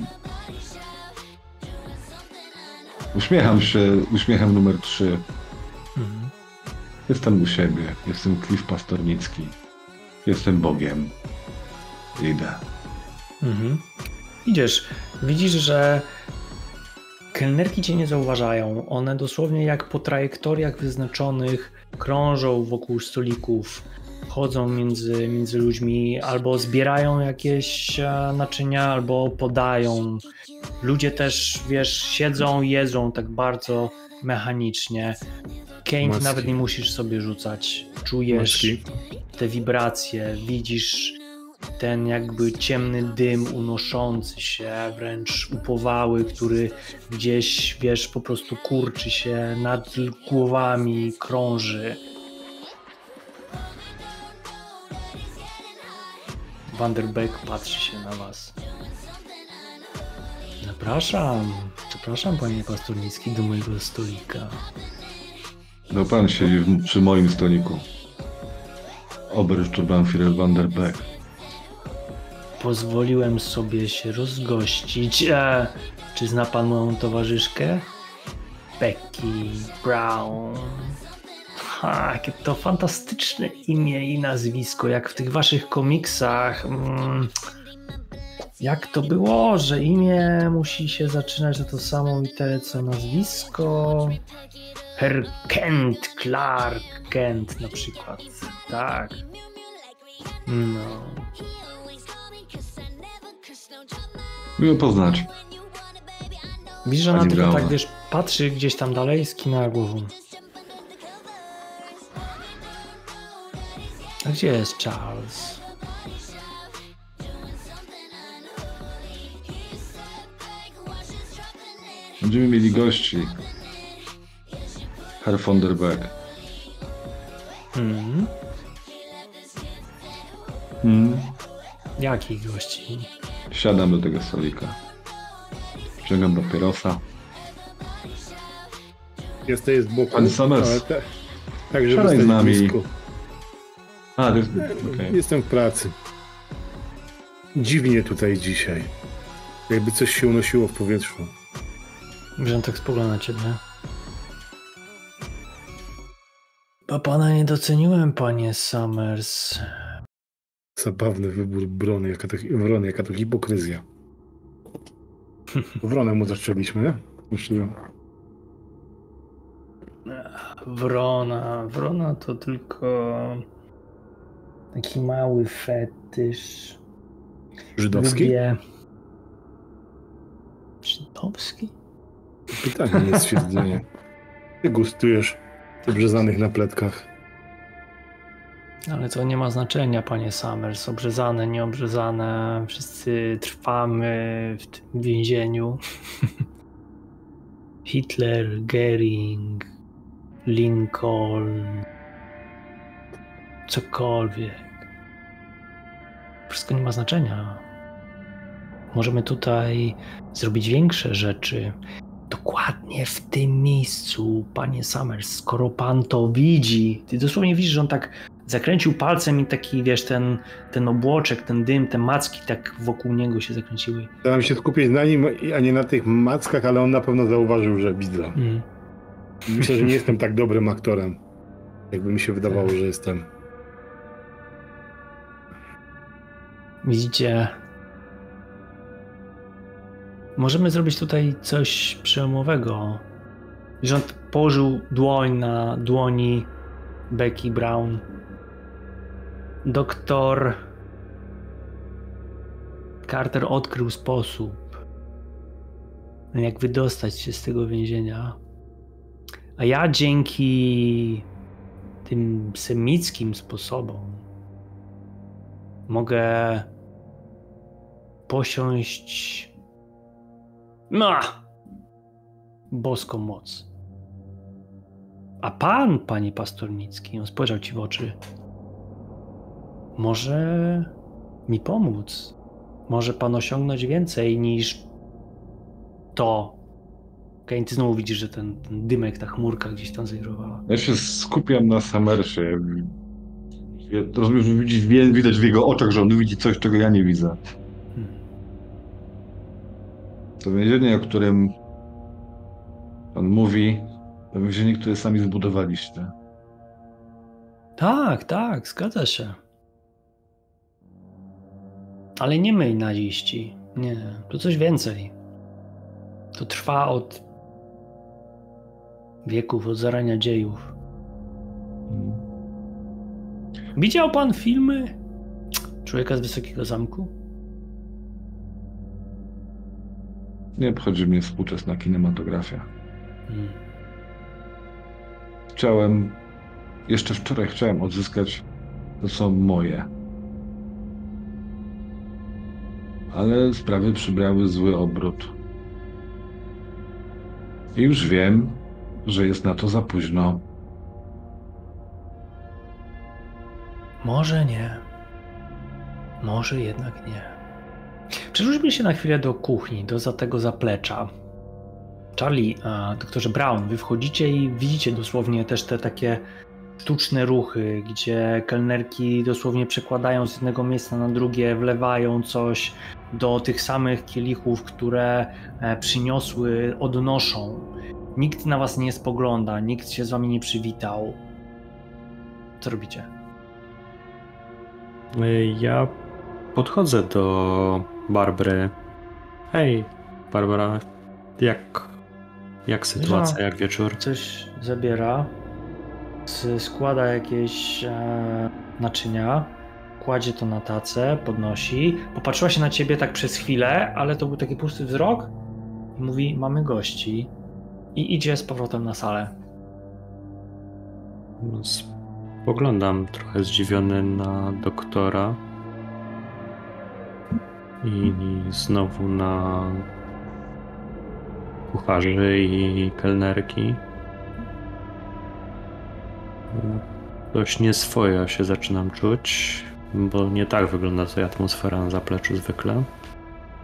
Uśmiecham się uśmiechem numer trzy. Mhm. Jestem u siebie, jestem Cliff Pastornicki. Jestem Bogiem. Idę. Mhm. Idziesz. Widzisz, że kelnerki cię nie zauważają. One dosłownie jak po trajektoriach wyznaczonych krążą wokół stolików, chodzą między, między ludźmi, albo zbierają jakieś naczynia, albo podają. Ludzie też, wiesz, siedzą, jedzą tak bardzo mechanicznie. Kane, Maski. nawet nie musisz sobie rzucać. Czujesz Maski. te wibracje, widzisz ten jakby ciemny dym unoszący się, wręcz upowały, który gdzieś, wiesz, po prostu kurczy się nad głowami, krąży. Vanderbeck patrzy się na was. Zapraszam, zapraszam panie Pastornicki do mojego stolika. No pan siedzi w, przy moim stoliku. Obersturmbannführer Vanderbeck. Pozwoliłem sobie się rozgościć. E, czy zna pan moją towarzyszkę? Becky Brown. Ha, jakie to fantastyczne imię i nazwisko, jak w tych waszych komiksach. Mm, jak to było, że imię musi się zaczynać na tą samą literę co nazwisko? Herr Kent, Clark Kent na przykład. Tak. No. Miło poznać. Widzisz, że ona Pani tylko Brown. tak, wiesz, patrzy gdzieś tam dalej, skinęła głową. A gdzie jest Charles? Będziemy mieli gości. Herr Vanderbeck. Hmm? Hmm. Jakich gości? Siadam do tego stolika. Wciągam papierosa. Jesteś z boku, Pan Summers. ale te, tak, żeby Siadaj stać z nami. blisko. A, to jest... Okay. Jestem w pracy. Dziwnie tutaj dzisiaj. Jakby coś się unosiło w powietrzu. Grząd tak spogląda na ciebie. Bo pana nie doceniłem, panie Summers. Zabawny wybór Wrony, jaka to, Wrony, jaka to hipokryzja. Wronę mu zaczęliśmy, nie? Myślę. Wrona. Wrona to tylko taki mały fetysz. Żydowski? Lubię... Żydowski? Pytanie, nie stwierdzenie. Ty gustujesz obrzezanych na pletkach. Ale to nie ma znaczenia, panie Summers. Obrzezane, nieobrzezane. Wszyscy trwamy w tym więzieniu. Hitler, Goering, Lincoln, cokolwiek. Wszystko nie ma znaczenia. Możemy tutaj zrobić większe rzeczy. Dokładnie w tym miejscu, panie Summers, skoro pan to widzi. Ty dosłownie widzisz, że on tak zakręcił palcem i taki, wiesz, ten, ten obłoczek, ten dym, te macki tak wokół niego się zakręciły. Staram się skupić na nim, a nie na tych mackach, ale on na pewno zauważył, że widzę. Mm. Myślę, że nie jestem tak dobrym aktorem, jakby mi się wydawało, że jestem. Widzicie, możemy zrobić tutaj coś przełomowego. Rząd położył dłoń na dłoni Becky Brown. Doktor Carter odkrył sposób, jak wydostać się z tego więzienia. A ja dzięki tym semickim sposobom mogę posiąść no, boską moc. A pan, panie Pastornicki, on spojrzał ci w oczy, może mi pomóc. Może pan osiągnąć więcej niż to. Okej, ty znowu widzisz, że ten, ten dymek, ta chmurka gdzieś tam zawirowała. Ja się skupiam na Summersie. Rozumiem, że widać, widać w jego oczach, że on widzi coś, czego ja nie widzę. Hmm. To więzienie, o którym pan mówi, to więzienie, które sami zbudowaliście. Tak, tak, zgadza się. Ale nie my, naziści. Nie, to coś więcej. To trwa od wieków, od zarania dziejów. Widział pan filmy Człowieka z Wysokiego Zamku? Nie obchodzi mnie współczesna kinematografia. Hmm. Chciałem, jeszcze wczoraj chciałem odzyskać to, co moje. Ale sprawy przybrały zły obrót. I już wiem, że jest na to za późno. Może nie. Może jednak nie. Przerzućmy się na chwilę do kuchni, do za tego zaplecza. Charlie, a, doktorze Brown, wy wchodzicie i widzicie dosłownie też te takie sztuczne ruchy, gdzie kelnerki dosłownie przekładają z jednego miejsca na drugie, wlewają coś do tych samych kielichów, które przyniosły, odnoszą. Nikt na was nie spogląda, nikt się z wami nie przywitał. Co robicie? Ja podchodzę do Barbary. Hej, Barbara, jak, jak sytuacja, jak wieczór? Coś zabiera, składa jakieś e, naczynia, kładzie to na tacę, podnosi, popatrzyła się na ciebie tak przez chwilę, ale to był taki pusty wzrok i mówi, mamy gości i idzie z powrotem na salę. Spoglądam trochę zdziwiony na doktora i znowu na kucharzy i kelnerki. Dość nieswojo się zaczynam czuć, bo nie tak wygląda tutaj atmosfera na zapleczu zwykle.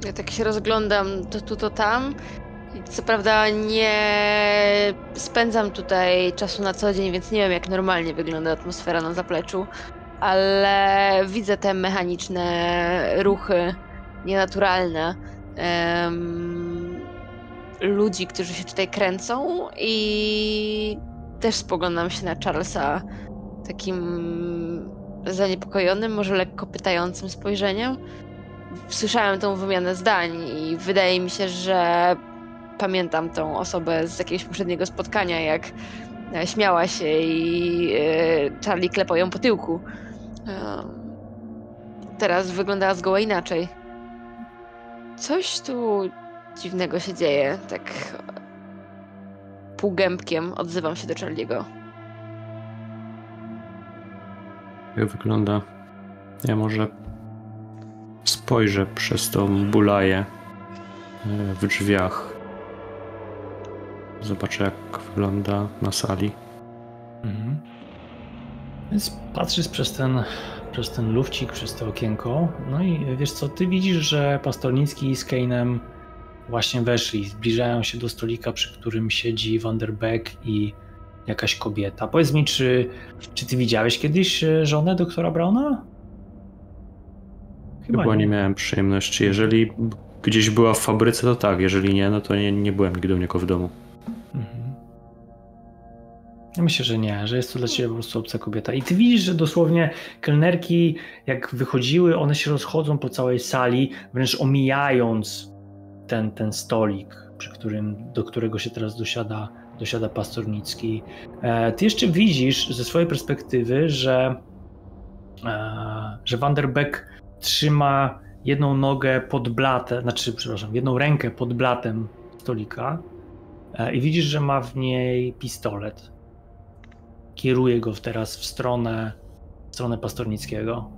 Ja tak się rozglądam to tu, to tam. Co prawda nie spędzam tutaj czasu na co dzień, więc nie wiem, jak normalnie wygląda atmosfera na zapleczu, ale widzę te mechaniczne ruchy, nienaturalne um, ludzi, którzy się tutaj kręcą i też spoglądam się na Charlesa takim zaniepokojonym, może lekko pytającym spojrzeniem. Słyszałem tą wymianę zdań i wydaje mi się, że pamiętam tą osobę z jakiegoś poprzedniego spotkania, jak śmiała się i Charlie klepał ją po tyłku. Teraz wyglądała zgoła inaczej. Coś tu dziwnego się dzieje, tak półgębkiem odzywam się do Charliego. Jak wygląda? Ja może spojrzę przez tą bulaję w drzwiach. Zobaczę, jak wygląda na sali. Mhm. Więc patrzysz przez ten, przez ten lufcik, przez to okienko. No i wiesz co, ty widzisz, że Pastornicki z Kane'em właśnie weszli. Zbliżają się do stolika, przy którym siedzi Van der Beek i jakaś kobieta. Powiedz mi, czy, czy ty widziałeś kiedyś żonę doktora Brauna? Chyba, Chyba nie. nie miałem przyjemności. Jeżeli gdzieś była w fabryce, to tak. Jeżeli nie, no to nie, nie byłem nigdy u niego w domu. Mhm. Ja myślę, że nie, że jest to dla ciebie po prostu obca kobieta. I ty widzisz, że dosłownie kelnerki, jak wychodziły, one się rozchodzą po całej sali, wręcz omijając ten, ten stolik, przy którym, do którego się teraz dosiada, dosiada Pastornicki. E, ty jeszcze widzisz ze swojej perspektywy, że, e, że Van der Beek trzyma jedną nogę pod blatem, znaczy, przepraszam, jedną rękę pod blatem stolika e, i widzisz, że ma w niej pistolet. Kieruje go teraz w stronę, w stronę Pastornickiego.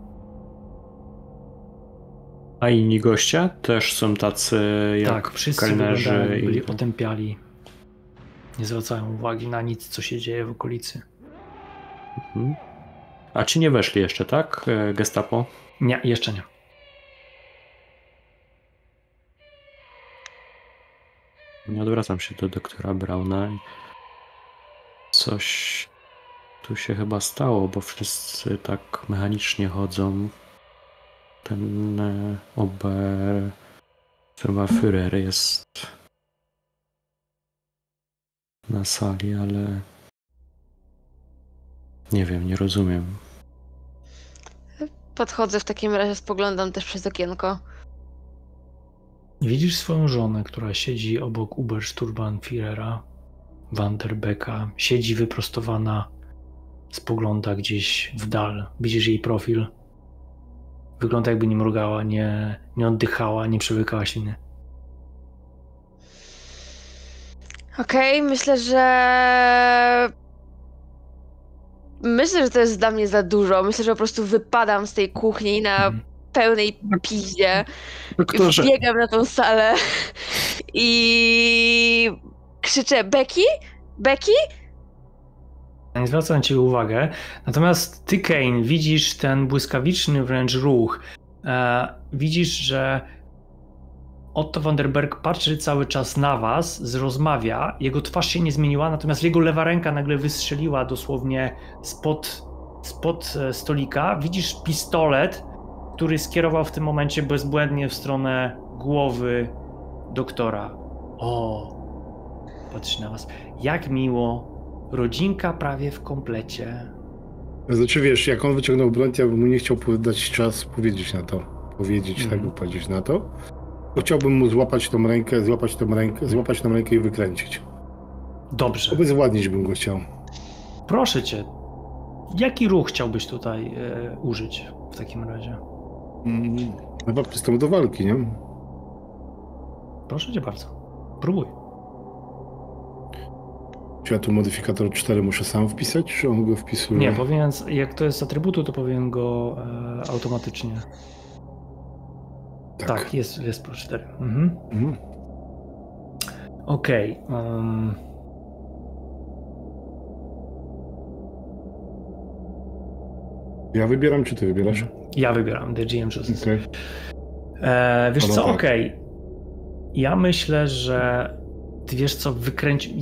A inni goście też są tacy jak tak, wszyscy kelnerzy i byli i... otępiali. Nie zwracają uwagi na nic, co się dzieje w okolicy. Mhm. A ci nie weszli jeszcze, tak? Gestapo? Nie, jeszcze nie. Nie odwracam się do doktora Brauna. Coś tu się chyba stało, bo wszyscy tak mechanicznie chodzą. Ten Oberführer jest na sali, ale nie wiem, nie rozumiem. Podchodzę w takim razie, spoglądam też przez okienko. Widzisz swoją żonę, która siedzi obok Obersturmbannführera, Van der Beeka. Siedzi wyprostowana, spogląda gdzieś w dal. Widzisz jej profil. Wygląda, jakby nie mrugała, nie, nie oddychała, nie przełykała śliny. Okej, okay, myślę, że... Myślę, że to jest dla mnie za dużo. Myślę, że po prostu wypadam z tej kuchni na hmm. pełnej piździe. Doktorze. Biegam na tą salę i krzyczę: Becky? Becky? Nie zwracam na ciebie uwagę. Natomiast ty, Kane, widzisz ten błyskawiczny wręcz ruch. E, widzisz, że Otto van der Beek patrzy cały czas na was, rozmawia. Jego twarz się nie zmieniła, natomiast jego lewa ręka nagle wystrzeliła dosłownie spod, spod stolika. Widzisz pistolet, który skierował w tym momencie bezbłędnie w stronę głowy doktora. O, patrzy na was. Jak miło. Rodzinka prawie w komplecie. Znaczy wiesz, jak on wyciągnął broń, ja bym mu nie chciał dać czas powiedzieć na to. Powiedzieć, mm. tak, by powiedzieć na to. Bo chciałbym mu złapać tą rękę, złapać tą rękę, złapać tą rękę i wykręcić. Dobrze. Obezwładnić bym go chciał. Proszę cię, jaki ruch chciałbyś tutaj e, użyć w takim razie? Mm, chyba przystąp do walki, nie? Proszę cię bardzo. Próbuj. Czy ja tu modyfikator cztery muszę sam wpisać, czy on go wpisuje? Nie, powinien, jak to jest z atrybutu, to powinien go e, automatycznie. Tak, tak jest, jest plus cztery. Mhm. Mhm. Okej. Okay, um... Ja wybieram, czy ty wybierasz? Ja wybieram, The G M Chooses. Okay. E, wiesz no co, tak. okej. Okay. Ja myślę, że ty wiesz co, wykręci...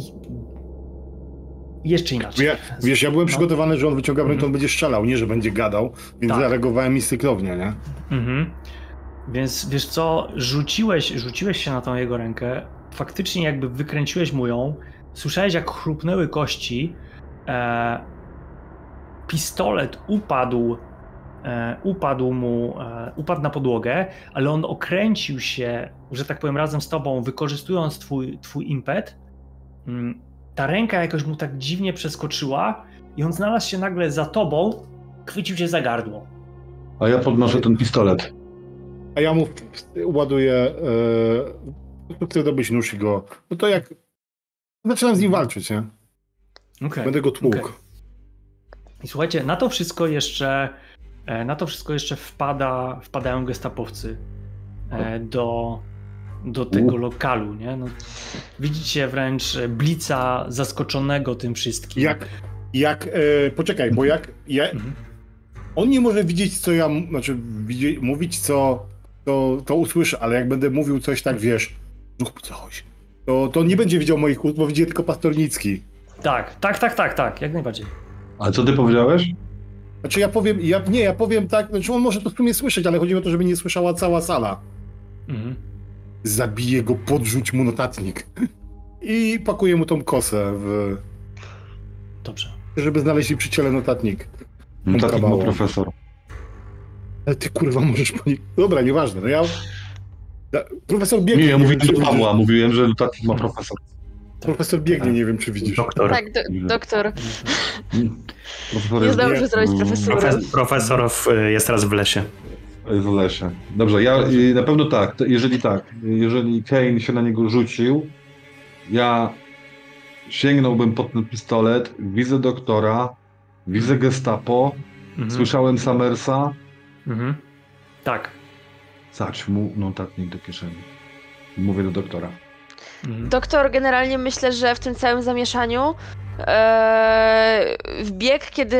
Jeszcze inaczej. Wie, wiesz, ja byłem no. przygotowany, że on wyciąga broń, to on Mhm. będzie strzelał, nie, że będzie gadał, więc Tak. zareagowałem instynktownie, nie? Mhm. Więc wiesz co, rzuciłeś, rzuciłeś się na tą jego rękę, faktycznie jakby wykręciłeś mu ją, słyszałeś jak chrupnęły kości, e, pistolet upadł, e, upadł mu, e, upadł na podłogę, ale on okręcił się, że tak powiem, razem z tobą, wykorzystując twój, twój impet. Mm, ta ręka jakoś mu tak dziwnie przeskoczyła i on znalazł się nagle za tobą, chwycił cię za gardło. A ja podnoszę ten pistolet. A ja mu ładuję, e, chcę dobyć nóż i go, no to jak, zaczynam z nim walczyć, nie? Okay. Będę go tłukł. Okay. I słuchajcie, na to wszystko jeszcze, na to wszystko jeszcze wpada, wpadają gestapowcy do, do tego lokalu, nie? No, widzicie wręcz Blica zaskoczonego tym wszystkim. Jak, jak, e, poczekaj, bo jak, ja, Mhm. on nie może widzieć, co ja, znaczy widzi, mówić, co to, to usłyszę, ale jak będę mówił coś tak, wiesz, zrób coś, to, to on nie będzie widział moich ust, bo widzi tylko Pastornicki. Tak, tak, tak, tak, tak, jak najbardziej. A co ty powiedziałeś? Znaczy ja powiem, ja, nie, ja powiem tak, znaczy on może to w sumie słyszeć, ale chodzi o to, żeby nie słyszała cała sala. Mhm. Zabiję go, podrzuć mu notatnik. I pakuję mu tą kosę, w... Dobrze. żeby znaleźli przy ciele notatnik. Notatnik ma Kabało. profesor. Ale ty kurwa możesz po nich... Dobra, nieważne, no ja... Da- Profesor biegnie, Nie, ja nie mówiłem wiem, czy do widzisz. Pawła, mówiłem, że notatnik ma profesor. Profesor biegnie, nie wiem czy widzisz. Doktor. Tak, do, doktor. Profesor Nie jest, zdąży nie. zrobić profesora. Profes- profesor w- jest teraz w lesie. jest w lesie. Dobrze, ja y, na pewno tak. To jeżeli tak, jeżeli Kane się na niego rzucił, ja sięgnąłbym pod ten pistolet, widzę doktora, widzę gestapo, Mhm. słyszałem Summersa, Mhm. Tak. Zać mu notatnik do kieszeni. Mówię do doktora. Mhm. Doktor generalnie myślę, że w tym całym zamieszaniu e, wbiegł, kiedy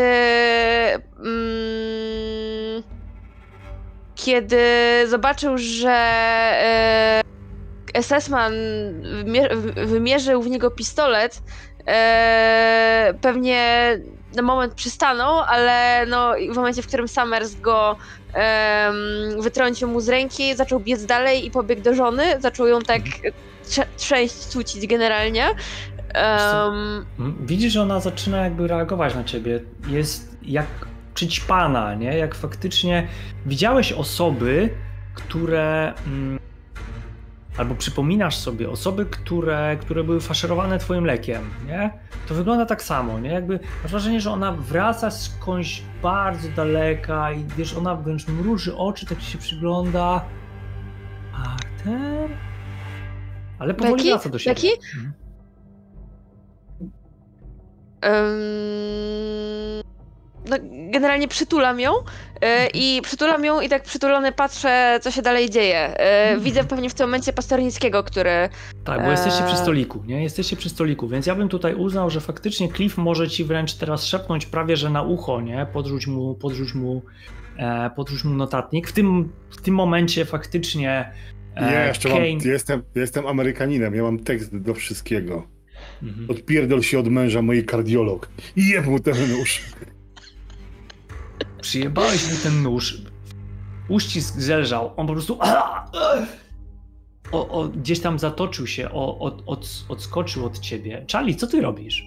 mm, kiedy zobaczył, że e, es es man wymie- wymierzył w niego pistolet, e, pewnie na moment przystanął, ale no, w momencie, w którym Summers go em, wytrącił mu z ręki, zaczął biec dalej i pobiegł do żony, zaczął ją tak trze- trzęść, cucić generalnie. Um, Widzisz, że ona zaczyna jakby reagować na ciebie. Jest jak przyćpana, nie? Jak faktycznie widziałeś osoby, które... Mm, albo przypominasz sobie osoby, które, które były faszerowane twoim lekiem, nie? To wygląda tak samo, nie? Jakby masz wrażenie, że ona wraca skądś bardzo daleka i wiesz, ona wręcz mruży oczy, tak ci się przygląda. Arter? Ale powoli Becky? wraca do siebie. Becky? Mhm. um, no, generalnie przytulam ją e, i przytulam ją i tak przytulony patrzę, co się dalej dzieje. E, widzę pewnie w tym momencie Pastornickiego, który... Tak, bo jesteście przy Eee. stoliku, nie? Jesteście przy stoliku, więc ja bym tutaj uznał, że faktycznie Cliff może ci wręcz teraz szepnąć prawie, że na ucho, nie? Podrzuć mu, podrzuć mu, e, podrzuć mu notatnik. W tym, w tym momencie faktycznie e, Ja jeszcze Kane... mam, jestem, jestem Amerykaninem, ja mam tekst do wszystkiego. Mhm. Odpierdol się od męża, mój kardiolog. I jem mu ten nóż. Przyjebałeś mu ten nóż, uścisk zelżał, on po prostu o, o, gdzieś tam zatoczył się, o, od, od, odskoczył od ciebie. Charlie, co ty robisz?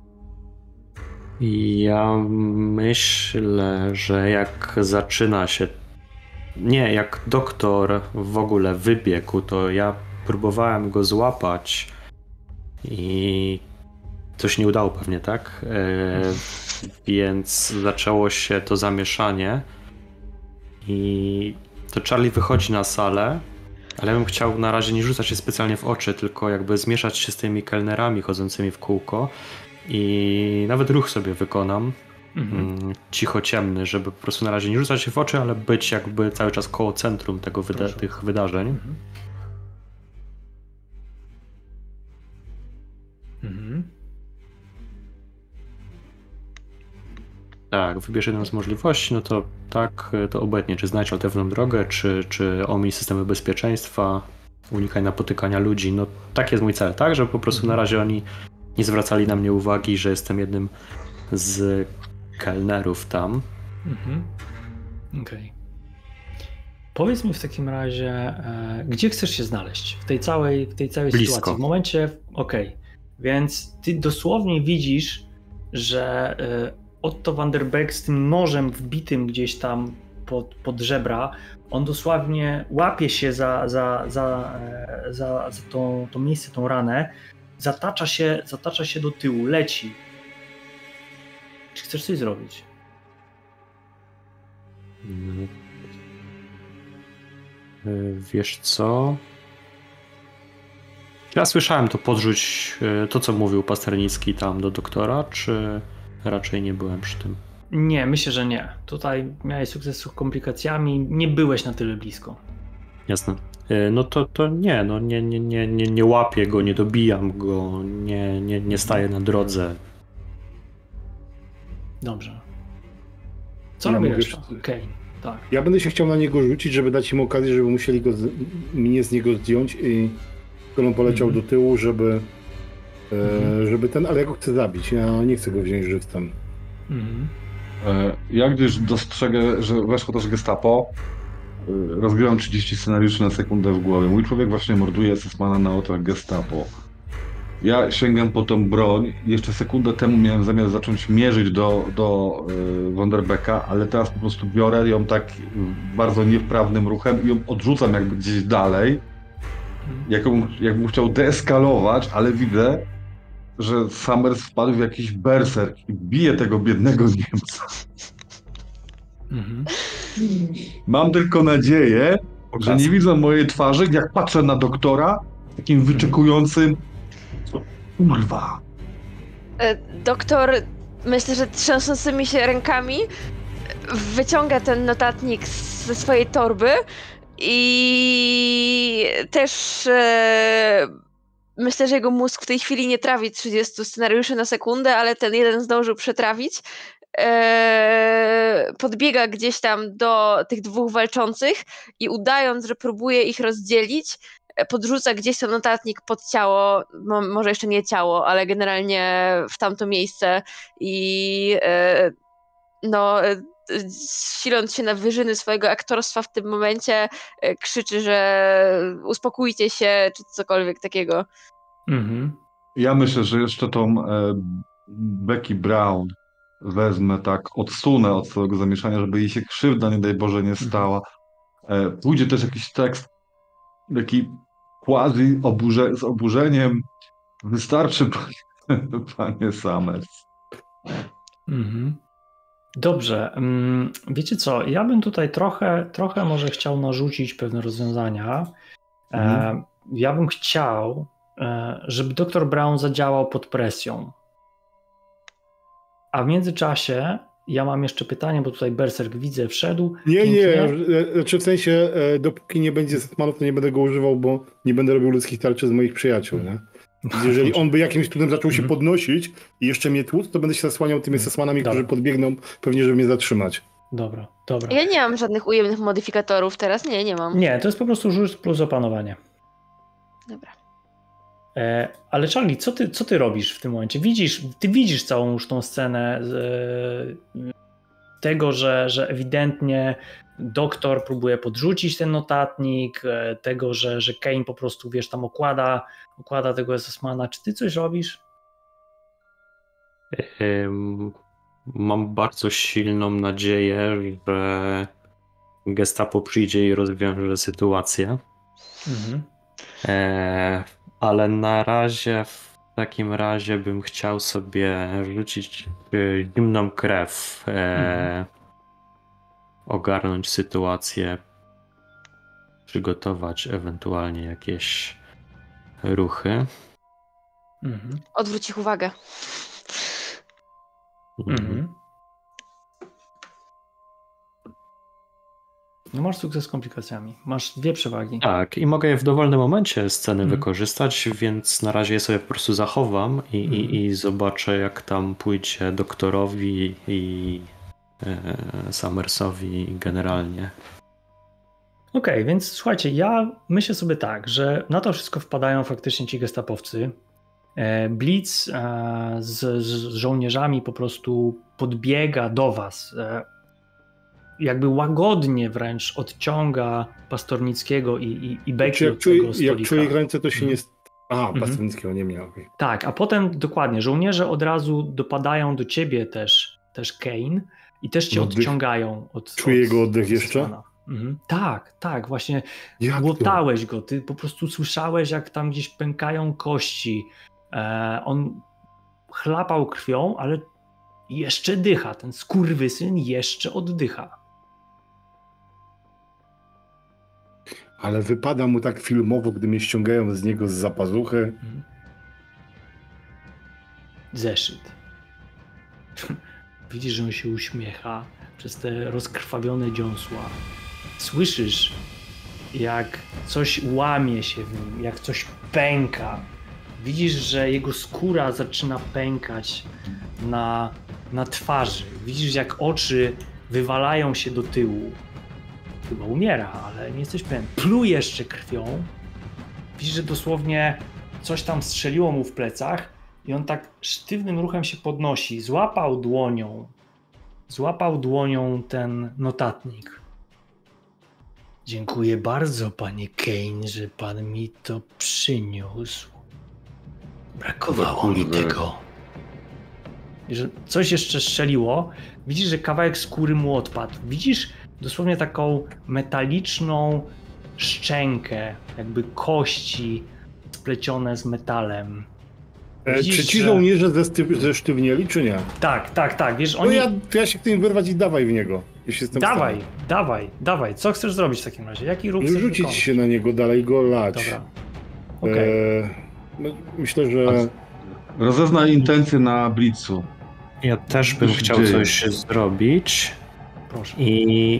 Ja myślę, że jak zaczyna się. Nie, jak doktor w ogóle wybiegł, to ja próbowałem go złapać i coś nie udało pewnie, tak? E, więc zaczęło się to zamieszanie i to Charlie wychodzi na salę, ale ja bym chciał na razie nie rzucać się specjalnie w oczy, tylko jakby zmieszać się z tymi kelnerami chodzącymi w kółko i nawet ruch sobie wykonam. Mhm. Cicho ciemny, żeby po prostu na razie nie rzucać się w oczy, ale być jakby cały czas koło centrum tego wyda- tych wydarzeń. Mhm. Mhm. Tak, wybierz jedną z możliwości, no to tak, to obecnie, czy znajdź alternatywną drogę, czy, czy omij systemy bezpieczeństwa. unikaj napotykania ludzi. No tak jest mój cel, tak? Że po prostu na razie oni nie zwracali na mnie uwagi, że jestem jednym z kelnerów tam. Mhm. Okej. Okay. Powiedz mi w takim razie, e, gdzie chcesz się znaleźć w tej całej, w tej całej Blisko. sytuacji? W momencie, okej, okay. Więc ty dosłownie widzisz, że e, Otto van der Beek z tym nożem wbitym gdzieś tam pod, pod żebra, on dosłownie łapie się za, za, za, e, za, za to, to miejsce, tą ranę, zatacza się, zatacza się do tyłu, leci. Czy chcesz coś zrobić? Hmm. Wiesz co? Ja słyszałem to podrzuć, to co mówił Pasternicki tam do doktora, czy raczej nie byłem przy tym? Nie, myślę, że nie. Tutaj miałeś sukces z komplikacjami, nie byłeś na tyle blisko. Jasne. No to, to nie, no nie, nie, nie, nie, nie łapię go, nie dobijam go, nie, nie, nie staję na drodze. Dobrze. Co Ja robi mówię, reszta? że- Okej, tak. Ja będę się chciał na niego rzucić, żeby dać im okazję, żeby musieli go z... mnie z niego zdjąć i on poleciał Mhm. do tyłu, żeby e, Mhm. żeby ten, ale ja go chcę zabić. Ja nie chcę go wziąć żywcem. Mhm. E, Ja gdyż dostrzegę, że weszło też gestapo, e, rozgrywam trzydzieści scenariuszy na sekundę w głowie. Mój człowiek właśnie morduje Sesmana na oczach gestapo. Ja sięgam po tą broń. Jeszcze sekundę temu miałem zamiar zacząć mierzyć do, do e, Van der Beeka, ale teraz po prostu biorę ją tak bardzo niewprawnym ruchem i ją odrzucam jakby gdzieś dalej. Jakbym, jakbym chciał deeskalować, ale widzę, że Summers wpadł w jakiś berserk i bije tego biednego Niemca. Mhm. Mam tylko nadzieję, że nie widzą mojej twarzy, jak patrzę na doktora, takim wyczekującym. Kurwa. E, Doktor, myślę, że trzęsącymi się rękami wyciąga ten notatnik ze swojej torby i też e, myślę, że jego mózg w tej chwili nie trawi trzydzieści scenariuszy na sekundę, ale ten jeden zdążył przetrawić. E, podbiega gdzieś tam do tych dwóch walczących i udając, że próbuje ich rozdzielić, podrzuca gdzieś ten notatnik pod ciało, no, może jeszcze nie ciało, ale generalnie w tamto miejsce i e, no, e, siląc się na wyżyny swojego aktorstwa w tym momencie, e, krzyczy, że uspokójcie się, czy cokolwiek takiego. Mhm. Ja myślę, że jeszcze tą e, Becky Brown wezmę tak, odsunę od swojego zamieszania, żeby jej się krzywda, nie daj Boże, nie stała. E, pójdzie też jakiś tekst, taki quasi oburze, z oburzeniem. Wystarczy, panie, panie Summers. Mhm. Dobrze. mm, Wiecie co, ja bym tutaj trochę, trochę może chciał narzucić pewne rozwiązania. E, Mhm. ja bym chciał, e, żeby doktor Brown zadziałał pod presją. A w międzyczasie ja mam jeszcze pytanie, bo tutaj Berserk widzę, wszedł. Nie, pięknie. nie, e, znaczy w sensie e, dopóki nie będzie Setmanów, to nie będę go używał, bo nie będę robił ludzkich tarczy z moich przyjaciół, nie? Więc jeżeli on by jakimś cudem zaczął się Mhm. podnosić i jeszcze mnie tłuc, to będę się zasłaniał tymi Sesmanami, Dobra. którzy podbiegną pewnie, żeby mnie zatrzymać. Dobra, dobra. Ja nie mam żadnych ujemnych modyfikatorów teraz, nie, nie mam. Nie, to jest po prostu rzut plus opanowanie. Dobra. E, ale Charlie, co ty, co ty robisz w tym momencie? Widzisz, ty widzisz całą już tą scenę z, e, tego, że, że ewidentnie doktor próbuje podrzucić ten notatnik, e, tego, że, że Kane po prostu, wiesz, tam okłada, okłada tego Esosmana. Czy ty coś robisz? Ym, Mam bardzo silną nadzieję, że Gestapo przyjdzie i rozwiąże sytuację. Mhm. E, ale na razie w takim razie bym chciał sobie rzucić e, zimną krew, e, Mhm. ogarnąć sytuację, przygotować ewentualnie jakieś ruchy. Mhm. Odwróć ich uwagę. Mhm. No masz sukces z komplikacjami. Masz dwie przewagi. Tak, i mogę je w dowolnym momencie sceny Mhm. wykorzystać, więc na razie je sobie po prostu zachowam i, Mhm. i, i zobaczę, jak tam pójdzie doktorowi i e, Summersowi generalnie. Okej, okay, więc słuchajcie, ja myślę sobie tak, że na to wszystko wpadają faktycznie ci gestapowcy. Blitz z, z żołnierzami po prostu podbiega do was, jakby łagodnie wręcz odciąga Pastornickiego i, i, i Beki od tego stolika. Jak czuje granicę, to się nie... Aha, mhm. Pastornickiego nie miał. Okay. Tak, a potem dokładnie, żołnierze od razu dopadają do ciebie też, też Kane i też cię oddech. odciągają od... Czuję od, jego oddech od jeszcze? Mhm. Tak, tak, właśnie jak głotałeś to? go, ty po prostu słyszałeś, jak tam gdzieś pękają kości. E, on chlapał krwią, ale jeszcze dycha, ten skurwysyn jeszcze oddycha. Ale wypada mu tak filmowo, gdy mnie ściągają z niego z zapazuchy. Mhm. Zeszyt. Widzisz, że on się uśmiecha przez te rozkrwawione dziąsła. Słyszysz, jak coś łamie się w nim, jak coś pęka. Widzisz, że jego skóra zaczyna pękać na, na twarzy. Widzisz, jak oczy wywalają się do tyłu. Chyba umiera, ale nie jesteś pewien. Pluje jeszcze krwią. Widzisz, że dosłownie coś tam strzeliło mu w plecach i on tak sztywnym ruchem się podnosi. Złapał dłonią, złapał dłonią ten notatnik. Dziękuję bardzo, panie Kane, że pan mi to przyniósł. Brakowało mi tego. Że coś jeszcze strzeliło. Widzisz, że kawałek skóry mu odpadł. Widzisz dosłownie taką metaliczną szczękę, jakby kości splecione z metalem. Widzisz, czy ci że... żołnierze zesztywnieli, czy nie? Tak, tak, tak. Wiesz, no oni... ja, ja się chcę im wyrwać i dawaj w niego. Jeśli dawaj, stanie. dawaj, dawaj. Co chcesz zrobić w takim razie? Jaki ruch chcesz Rzucić wykonać? się na niego, dalej go lać. Dobra. Okay. E, no, myślę, że... Rozeznaj intencje na Blitzu. Ja też bym Już chciał dzieje. coś zrobić. Proszę. I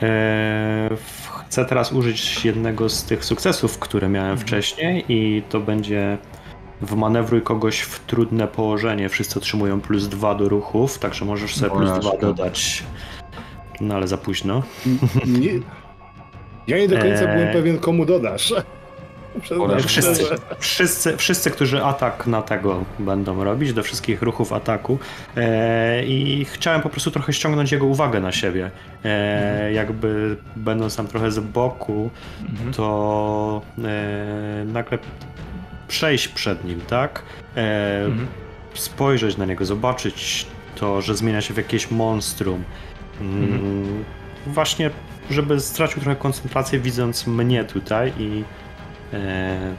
e, chcę teraz użyć jednego z tych sukcesów, które miałem mhm. wcześniej i to będzie wmanewruj kogoś w trudne położenie. Wszyscy otrzymują plus dwa do ruchów, także możesz sobie plus dwa dodać. No ale za późno. Nie, ja nie do końca e... byłem pewien, komu dodasz. Wszyscy, wszyscy, wszyscy, którzy atak na tego będą robić, do wszystkich ruchów ataku e, i chciałem po prostu trochę ściągnąć jego uwagę na siebie. E, mhm. Jakby będąc tam trochę z boku, mhm. to e, nagle przejść przed nim, tak? E, mhm. Spojrzeć na niego, zobaczyć to, że zmienia się w jakieś monstrum. Mhm. Mm, właśnie, żeby stracił trochę koncentrację, widząc mnie tutaj i E,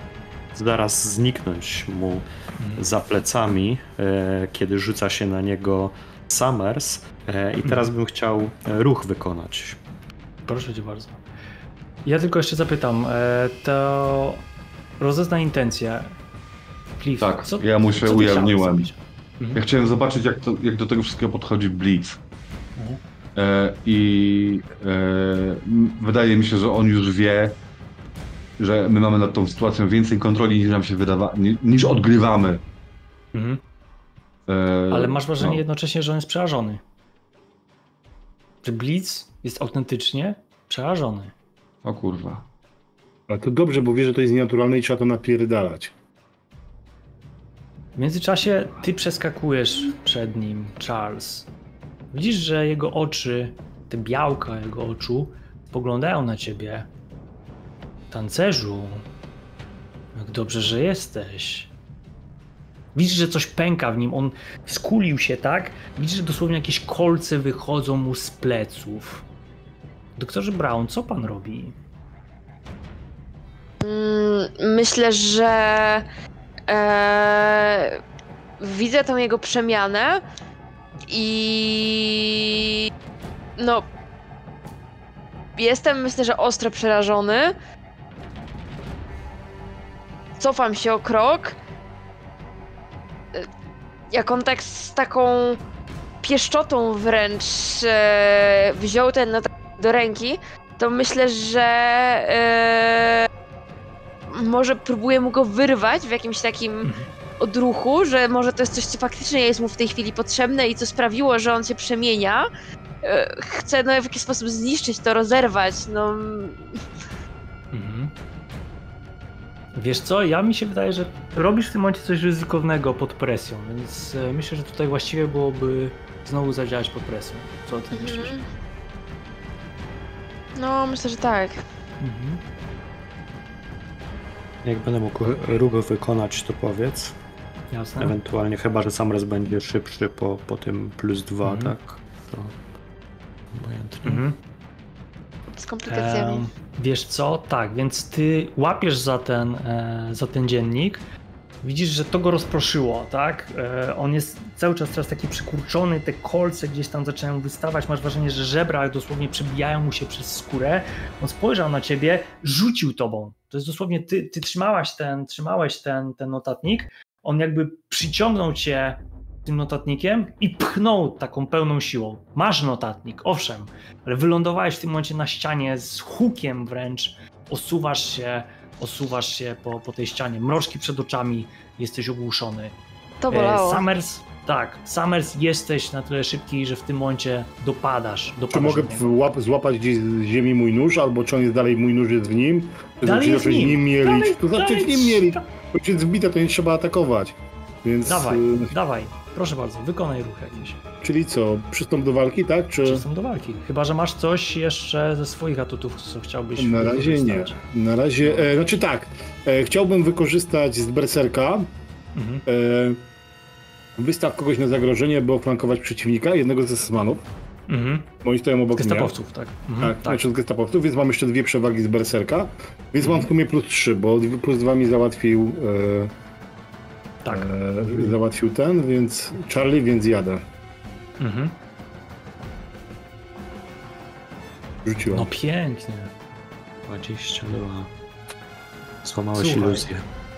zaraz zniknąć mu mm. za plecami, e, kiedy rzuca się na niego Summers e, i teraz mm. bym chciał ruch wykonać. Proszę cię bardzo. Ja tylko jeszcze zapytam, e, to rozezna intencja. Cliff, tak, co, ja mu się co ujawniłem. Mhm. Ja chciałem zobaczyć, jak, to, jak do tego wszystkiego podchodzi Blitz. Mhm. E, I e, wydaje mi się, że on już wie, że my mamy nad tą sytuacją więcej kontroli niż nam się wydawa, niż odgrywamy. Mhm. E, Ale masz wrażenie no. jednocześnie, że on jest przerażony. Że Blitz jest autentycznie przerażony. O kurwa. Ale to dobrze, bo wie, że to jest nienaturalne i trzeba to napierdalać. W międzyczasie ty przeskakujesz przed nim, Charles. Widzisz, że jego oczy, te białka jego oczu spoglądają na ciebie. Tancerzu, jak dobrze, że jesteś. Widzisz, że coś pęka w nim, on skulił się, tak? Widzisz, że dosłownie jakieś kolce wychodzą mu z pleców. Doktorze Brown, co pan robi? Myślę, że e, widzę tą jego przemianę i no jestem, myślę, że ostro przerażony. Cofam się o krok. Jak on tak z taką pieszczotą wręcz e, wziął ten notatnik do ręki, to myślę, że e, może próbuję mu go wyrwać w jakimś takim mhm. odruchu, że może to jest coś, co faktycznie jest mu w tej chwili potrzebne i co sprawiło, że on się przemienia. e, chce no, w jakiś sposób zniszczyć to, rozerwać, no... Mhm. Wiesz co, ja mi się wydaje, że robisz w tym momencie coś ryzykownego pod presją, więc e, myślę, że tutaj właściwie byłoby znowu zadziałać pod presją. Co ty myślisz? Mhm. No, myślę, że tak. Mhm. Jak będę mógł rugo wykonać, to powiedz. Jasne. Ewentualnie, chyba że sam raz będzie szybszy po, po tym plus dwa, Mhm. tak? To obojętnie. Mhm. Z komplikacjami. Em, wiesz co? Tak, więc ty łapiesz za ten, e, za ten dziennik, widzisz, że to go rozproszyło, tak? E, on jest cały czas teraz taki przykurczony, te kolce gdzieś tam zaczynają wystawać, masz wrażenie, że żebra dosłownie przebijają mu się przez skórę. On spojrzał na ciebie, rzucił tobą. To jest dosłownie, ty, ty trzymałaś ten, trzymałeś ten, ten notatnik, on jakby przyciągnął cię tym notatnikiem i pchnął taką pełną siłą. Masz notatnik, owszem, ale wylądowałeś w tym momencie na ścianie z hukiem wręcz, osuwasz się, osuwasz się po, po tej ścianie, mroczki przed oczami, jesteś ogłuszony. To bolało. E, Summers, tak, Summers jesteś na tyle szybki, że w tym momencie dopadasz. Czy dopadasz mogę do niego. łap, złapać gdzieś z ziemi mój nóż, albo czy on jest dalej, mój nóż jest w nim? To Dalej znaczy jest zacząć nim. nim mielić. Dalej- To zacząć dalej- nim mielić. To już jest wbite, to nie trzeba atakować. Więc, Dawaj, y, dawaj, proszę bardzo, wykonaj ruch jakiś. czyli co, przystąp do walki, tak? Czy... Przystąp do walki. Chyba że masz coś jeszcze ze swoich atutów, co chciałbyś Na razie nie. wykorzystać. Na razie, e, znaczy tak, e, chciałbym wykorzystać z berserka, Mhm. e, wystaw kogoś na zagrożenie, by oflankować przeciwnika, jednego ze smanów. Mhm. Oni stoją obok mnie. Gestapowców, tak. Mhm. Tak, znaczy z gestapowców, więc mam jeszcze dwie przewagi z berserka, więc mam w sumie plus trzy, bo plus dwa mi załatwił e, tak. e, załatwił ten, więc Charlie, więc jadę. Mhm. Rzuciłem. No pięknie. dwadzieścia dwa. Złamałeś Słuchaj. iluzję.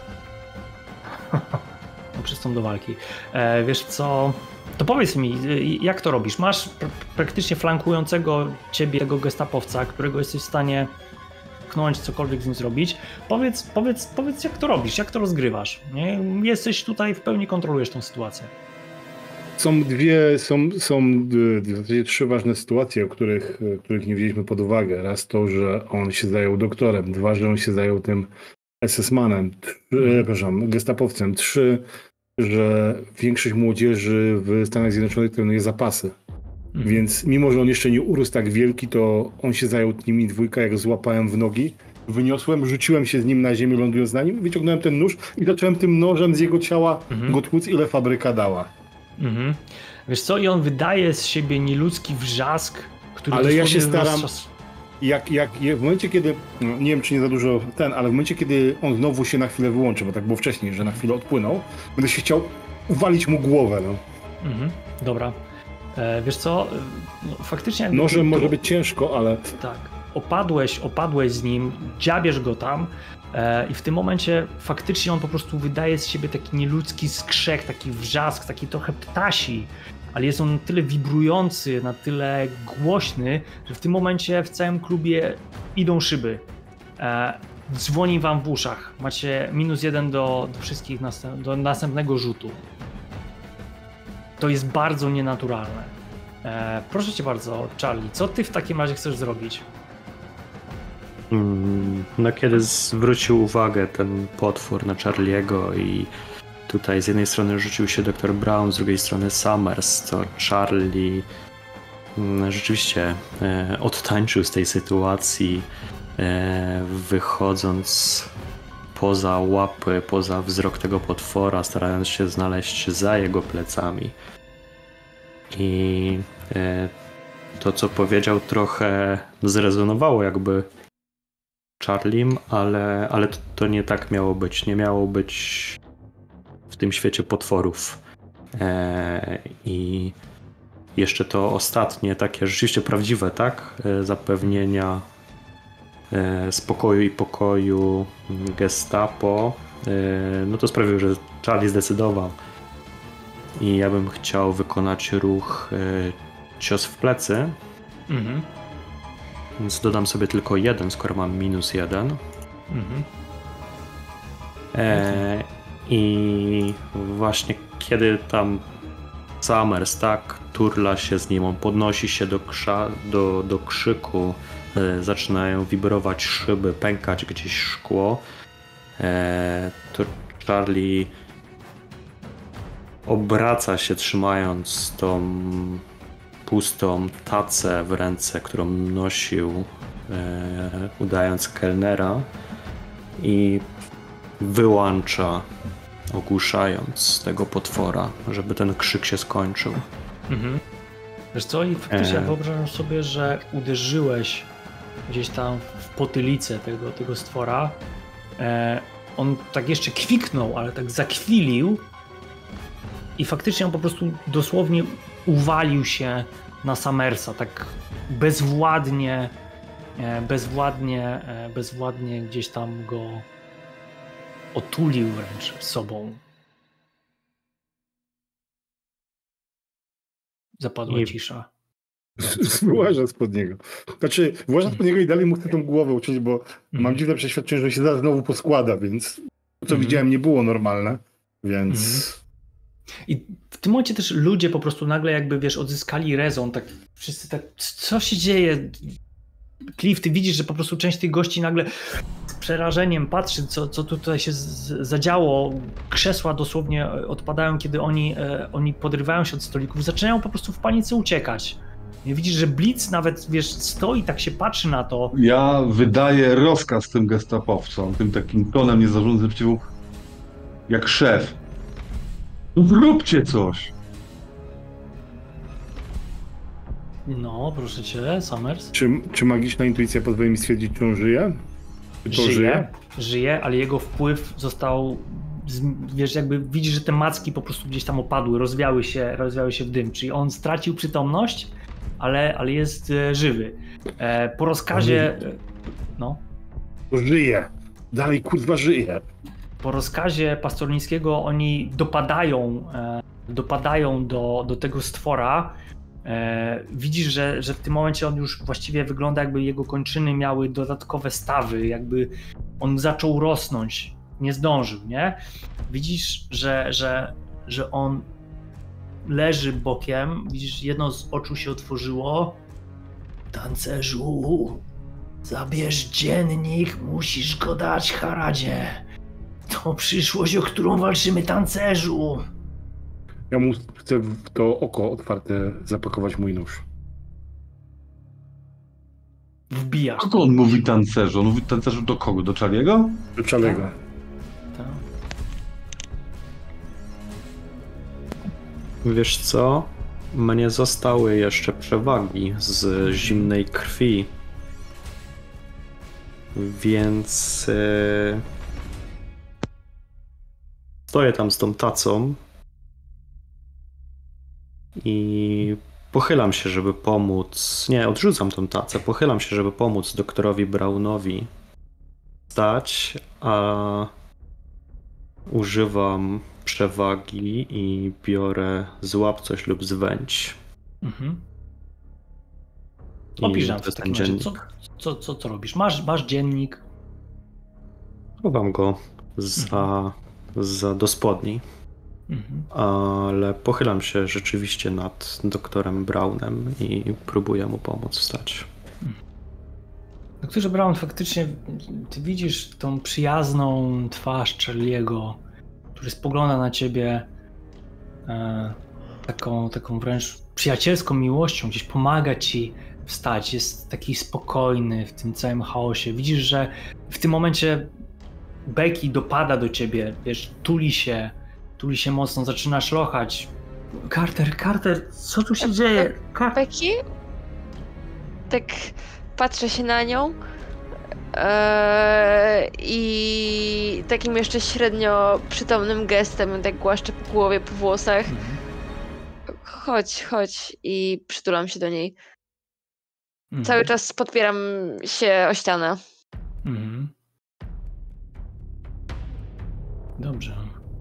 No przystąp do walki. E, wiesz co, to powiedz mi, y, jak to robisz? Masz pr- praktycznie flankującego ciebie tego gestapowca, którego jesteś w stanie pchnąć, cokolwiek z nim zrobić. Powiedz, powiedz, powiedz jak to robisz, jak to rozgrywasz. Nie? Jesteś tutaj, w pełni kontrolujesz tą sytuację. Są dwie, są, są y, w zasadzie trzy ważne sytuacje, o których, y, których nie wzięliśmy pod uwagę. Raz to, że on się zajął doktorem, dwa, że on się zajął tym es es manem, trzy, e, przepraszam, gestapowcem, trzy, że większość młodzieży w Stanach Zjednoczonych trenuje zapasy. Mhm. Więc mimo, że on jeszcze nie urósł tak wielki, to on się zajął nimi dwójka, jak go złapałem w nogi, wyniosłem, rzuciłem się z nim na ziemię, lądując na nim, wyciągnąłem ten nóż i zacząłem tym nożem z jego ciała Mhm. go tłuc, ile fabryka dała. Mhm. Wiesz co, i on wydaje z siebie nieludzki wrzask, który Ale ja dosłownie się staram- rozczas- Jak, jak, w momencie, kiedy, no, nie wiem, czy nie za dużo ten, ale w momencie, kiedy on znowu się na chwilę wyłączy, bo tak było wcześniej, że na chwilę odpłynął, będę się chciał uwalić mu głowę, no. Mhm. Dobra. E, wiesz co, e, no, faktycznie... jakby Nożem tu- może być ciężko, ale Tak. Opadłeś, opadłeś z nim, dziabiesz go tam e, i w tym momencie faktycznie on po prostu wydaje z siebie taki nieludzki skrzek, taki wrzask, taki trochę ptasi, ale jest on na tyle wibrujący, na tyle głośny, że w tym momencie w całym klubie idą szyby. E, dzwoni wam w uszach. Macie minus jeden do, do wszystkich następ, do następnego rzutu. To jest bardzo nienaturalne. E, proszę cię bardzo, Charlie, co ty w takim razie chcesz zrobić? Mm, No kiedy zwrócił uwagę ten potwór na Charliego i tutaj z jednej strony rzucił się doktor Brown, z drugiej strony Summers, to Charlie mm, rzeczywiście e, odtańczył z tej sytuacji, e, wychodząc poza łapy, poza wzrok tego potwora, starając się znaleźć za jego plecami. I e, to, co powiedział, trochę zrezonowało jakby Charlim, ale, ale to, to nie tak miało być. Nie miało być w tym świecie potworów. E, I jeszcze to ostatnie, takie rzeczywiście prawdziwe, tak? E, zapewnienia e, spokoju i pokoju Gestapo, e, no to sprawiło, że Charlie zdecydował. I ja bym chciał wykonać ruch e, cios w plecy. Mhm. Więc dodam sobie tylko jeden, skoro mam minus jeden. Mhm. E, I właśnie kiedy tam Summers, tak, turla się z nim, on podnosi się do, krza, do, do krzyku, e, zaczynają wibrować szyby, pękać gdzieś szkło. E, to Charlie obraca się, trzymając tą pustą tacę w ręce, którą nosił, e, udając kelnera, i wyłącza, ogłuszając tego potwora, żeby ten krzyk się skończył. Mhm. Wiesz co, i faktycznie E... wyobrażam sobie, że uderzyłeś gdzieś tam w potylicę tego, tego stwora. E, on tak jeszcze kwiknął, ale tak zakwilił i faktycznie on po prostu dosłownie uwalił się na Summersa, tak bezwładnie, e, bezwładnie, e, bezwładnie gdzieś tam go otulił wręcz sobą. Zapadła I... cisza. Wyłażę spod niego. Znaczy, wyłażę spod niego i dalej mu chcę tą głowę uciąć, bo mm. mam dziwne przeświadczenie, że się zaraz znowu poskłada, więc to, co mm. widziałem, nie było normalne, więc... Mm. I w tym momencie też ludzie po prostu nagle jakby, wiesz, odzyskali rezon, tak wszyscy tak, co się dzieje? Cliff, ty widzisz, że po prostu część tych gości nagle z przerażeniem patrzy, co, co tutaj się z, zadziało. Krzesła dosłownie odpadają, kiedy oni, e, oni podrywają się od stolików, zaczynają po prostu w panice uciekać. I widzisz, że Blitz nawet, wiesz, stoi, tak się patrzy na to. Ja wydaję rozkaz tym gestapowcom, tym takim tonem niezarządzającym, jak szef. Zróbcie coś! No, proszę cię, Summers. Czy, czy magiczna intuicja pozwoli mi stwierdzić, czy on żyje? Czy to żyje? Żyje, żyje, ale jego wpływ został, wiesz, jakby widzisz, że te macki po prostu gdzieś tam opadły, rozwiały się, rozwiały się w dym, czyli on stracił przytomność, ale, ale jest e, żywy. E, po rozkazie... E, no. Żyje. Dalej, kurwa, żyje. Po rozkazie Pastornickiego oni dopadają, e, dopadają do, do tego stwora. E, widzisz, że, że w tym momencie on już właściwie wygląda, jakby jego kończyny miały dodatkowe stawy, jakby on zaczął rosnąć, nie zdążył, nie? Widzisz, że, że, że on leży bokiem, widzisz, jedno z oczu się otworzyło. Tancerzu, zabierz dziennik, musisz go dać Haradzie. To przyszłość, o którą walczymy, tancerzu. Ja mu chcę w to oko otwarte zapakować mój nóż. Wbijasz. Co to on mówi tancerzu? On mówi tancerzu do kogo? Do Charlie'ego? Do Charlie'ego. Tak. Wiesz co? Mnie zostały jeszcze przewagi z zimnej krwi. Więc... Yy... Stoję tam z tą tacą i pochylam się, żeby pomóc... Nie, odrzucam tą tacę. Pochylam się, żeby pomóc doktorowi Brownowi wstać, a używam przewagi i biorę złap coś lub zwędź. Mhm. Opisz nam w takim razie, co, co, co, co robisz? Masz, masz dziennik? Chowam go za, za do spodni, mhm. ale pochylam się rzeczywiście nad doktorem Brownem i próbuję mu pomóc wstać. Doktorze Brown, faktycznie ty widzisz tą przyjazną twarz Charlie'ego, który spogląda na ciebie e, taką, taką wręcz przyjacielską miłością, gdzieś pomaga ci wstać, jest taki spokojny w tym całym chaosie. Widzisz, że w tym momencie Becky dopada do ciebie, wiesz, tuli się, tuli się mocno, zaczyna szlochać. Carter, Carter, co tu się dzieje? Car- Becky? Tak patrzę się na nią ee, i takim jeszcze średnio przytomnym gestem tak głaszczę po głowie, po włosach. Mhm. Chodź, chodź i przytulam się do niej. Mhm. Cały czas podpieram się o ścianę. Mhm. Dobrze.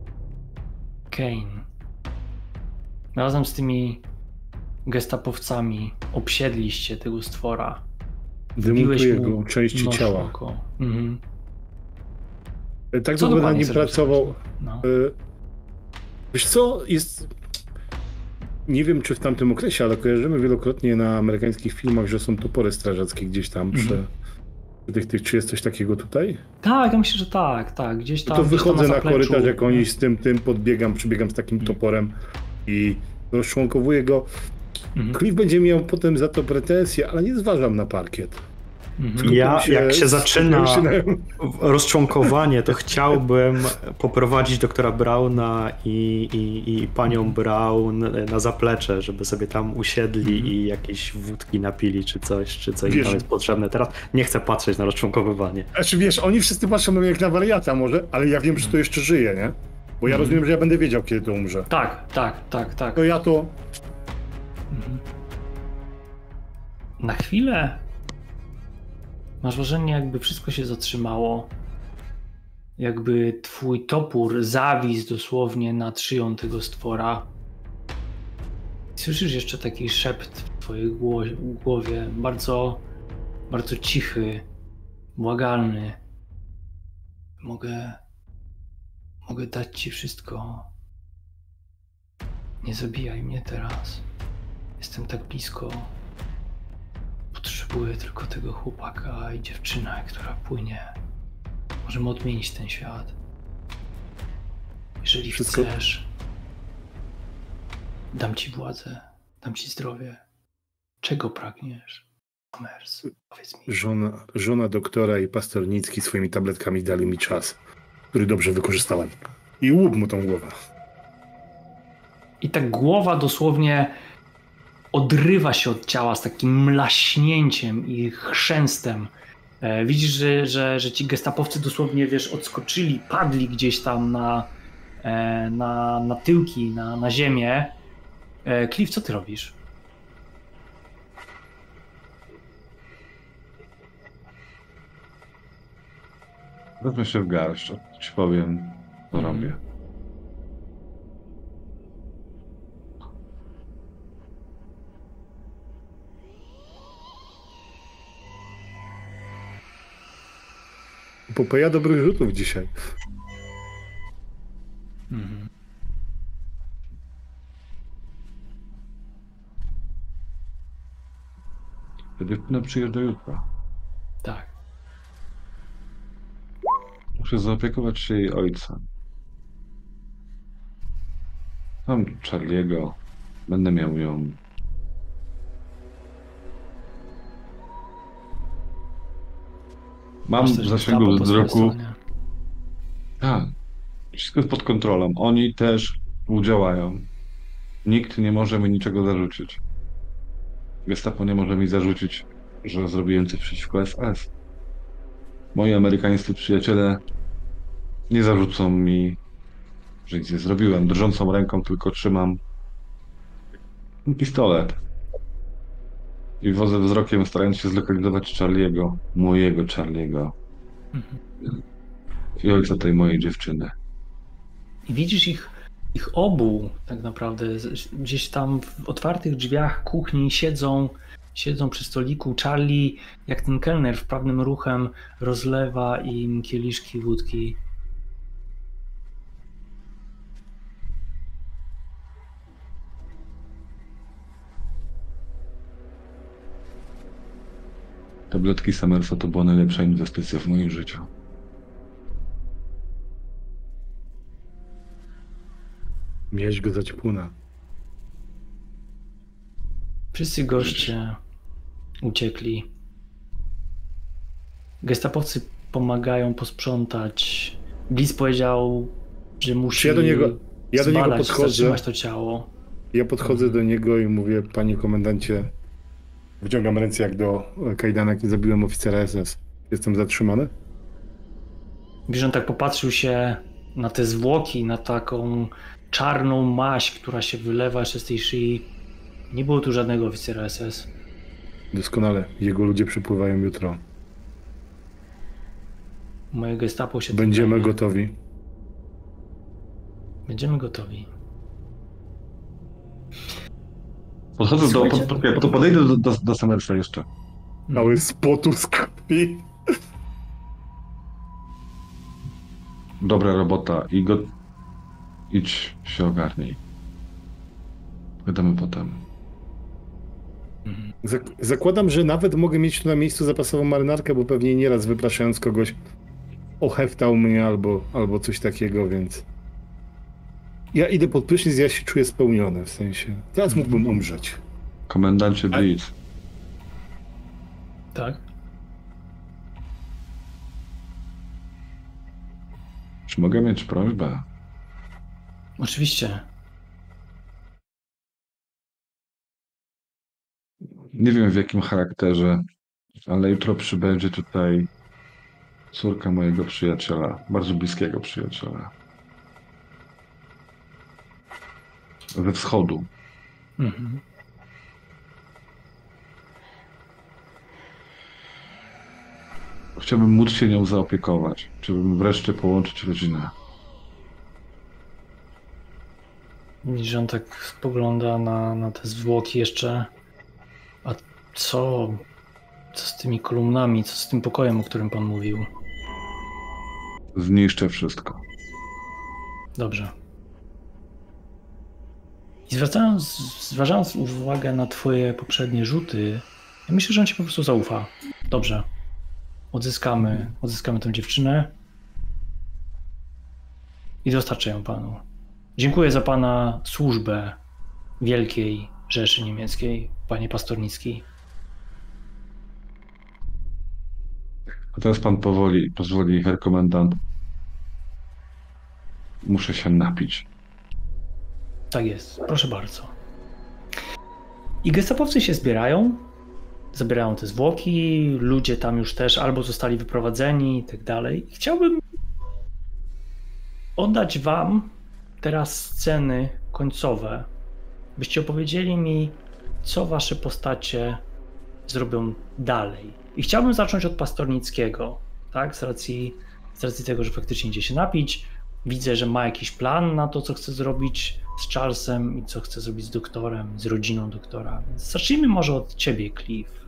Kane. Razem z tymi gestapowcami obsiedliście tego stwora. Wybiłeś jego części ciała. Mhm. Tak długo na nim pracował. No. Wiesz co, jest... nie wiem, czy w tamtym okresie, ale kojarzymy wielokrotnie na amerykańskich filmach, że są topory strażackie gdzieś tam przy, Mhm. przy tych, tych. Czy jest coś takiego tutaj? Tak, ja myślę, że tak, tak. Gdzieś No tam. to gdzieś tam wychodzę na zapleczu, korytarz, jak nie? oni z tym, tym podbiegam, przybiegam z takim toporem i rozczłonkowuję go. Mhm. Cliff będzie miał potem za to pretensje, ale nie zważam na parkiet. Mhm. Ja, jak się zaczyna skupiam się na- rozczłonkowanie, to chciałbym poprowadzić doktora Brauna i, i, i panią Brown na zaplecze, żeby sobie tam usiedli Mhm. i jakieś wódki napili, czy coś, czy co im Wiesz- tam jest potrzebne. Teraz nie chcę patrzeć na rozczłonkowywanie. Znaczy wiesz, oni wszyscy patrzą na mnie jak na wariata może, ale ja wiem, że to jeszcze żyje, nie? Bo ja Mhm. rozumiem, że ja będę wiedział, kiedy to umrze. Tak, tak, tak, tak. To ja to... Mhm. Na chwilę masz wrażenie, jakby wszystko się zatrzymało. Jakby twój topór zawisł dosłownie nad szyją tego stwora. Słyszysz jeszcze taki szept w twojej gło- głowie, bardzo, bardzo cichy, błagalny. Mogę, mogę dać ci wszystko. Nie zabijaj mnie teraz. Jestem tak blisko. Potrzebuję tylko tego chłopaka i dziewczynę, która płynie. Możemy odmienić ten świat. Jeżeli Wszystko- chcesz, dam ci władzę, dam ci zdrowie. Czego pragniesz, Summers? Powiedz mi. Żona, żona doktora i pastornicki swoimi tabletkami dali mi czas, który dobrze wykorzystałem. I łup mu tą głowę. I ta głowa dosłownie odrywa się od ciała z takim mlaśnięciem i chrzęstem. E, widzisz, że, że, że ci gestapowcy dosłownie, wiesz, odskoczyli, padli gdzieś tam na, e, na, na tyłki, na, na ziemię. E, Cliff, co ty robisz? Wezmę się w garść, ci powiem, co Mhm. robię. Popeja dobrych rzutów dzisiaj. Mhm. Dziewczyna przyjeżdża jutro. Tak. Muszę zaopiekować się jej ojcem. Mam Charlie'ego. Będę miał ją. Mam Masz w też zasięgu gestapo po swojej wzroku. stronie. Tak. Wszystko jest pod kontrolą. Oni też współdziałają. Nikt nie może mi niczego zarzucić. Gestapo nie może mi zarzucić, że zrobiłem coś przeciwko S S. Moi amerykańscy przyjaciele nie zarzucą mi, że nic nie zrobiłem. Drżącą ręką tylko trzymam pistolet. I wodzę wzrokiem, starając się zlokalizować Charlie'ego, mojego Charlie'ego Mhm. i ojca tej mojej dziewczyny. I widzisz ich, ich obu tak naprawdę z- gdzieś tam w otwartych drzwiach kuchni siedzą, siedzą przy stoliku. Charlie, jak ten kelner, wprawnym ruchem rozlewa im kieliszki wódki. Tabletki Summersa to była najlepsza inwestycja w moim życiu. Miałeś go za ćpuna. Wszyscy goście uciekli. Gestapowcy pomagają posprzątać. Bliss powiedział, że musi Czy ja do niego, ja do niego zbadać, podchodzę, zatrzymać to ciało. ja podchodzę do niego i mówię, panie komendancie, wyciągam ręce jak do kajdanek i zabiłem oficera S S. Jestem zatrzymany? Wiesz, on tak popatrzył się na te zwłoki, na taką czarną maź, która się wylewa jeszcze z tej szyi. Nie było tu żadnego oficera S S. Doskonale. Jego ludzie przypływają jutro. Moje gestapo się tym Będziemy zajmie. gotowi. Będziemy gotowi. Podchodzę do, Słuchajcie. pod, pod, to podejdę do, do, do Summersa jeszcze. Cały z potu, z krwi. Dobra robota i go... Idź się ogarnij. Gadamy potem. Zak- zakładam, że nawet mogę mieć tu na miejscu zapasową marynarkę, bo pewnie nieraz wypraszając kogoś oheftał mnie albo, albo coś takiego, więc... Ja idę pod prysznic, ja się czuję spełniony, w sensie... Teraz mógłbym umrzeć. Komendancie Blitz. Tak? Czy mogę mieć prośbę? Oczywiście. Nie wiem w jakim charakterze, ale jutro przybędzie tutaj córka mojego przyjaciela, bardzo bliskiego przyjaciela. Ze wschodu. Mhm. Chciałbym móc się nią zaopiekować. Chciałbym wreszcie połączyć rodzinę. Widzisz, że on tak spogląda na, na te zwłoki jeszcze. A co, co z tymi kolumnami, co z tym pokojem, o którym pan mówił? Zniszczę wszystko. Dobrze. I zwracając, zważając uwagę na twoje poprzednie rzuty, ja myślę, że on ci po prostu zaufa. Dobrze. Odzyskamy, odzyskamy tę dziewczynę i dostarczę ją panu. Dziękuję za pana służbę Wielkiej Rzeszy Niemieckiej, panie Pastornicki. A teraz pan powoli, pozwoli, herr komendant. Muszę się napić. Tak jest, proszę bardzo. I gestapowcy się zbierają, zabierają te zwłoki, ludzie tam już też albo zostali wyprowadzeni i tak dalej. Chciałbym oddać wam teraz sceny końcowe, byście opowiedzieli mi, co wasze postacie zrobią dalej. I chciałbym zacząć od Pastornickiego, tak? Z racji, z racji tego, że faktycznie idzie się napić. Widzę, że ma jakiś plan na to, co chce zrobić z Charlesem i co chce zrobić z doktorem, z rodziną doktora. Więc zacznijmy może od ciebie, Cliff.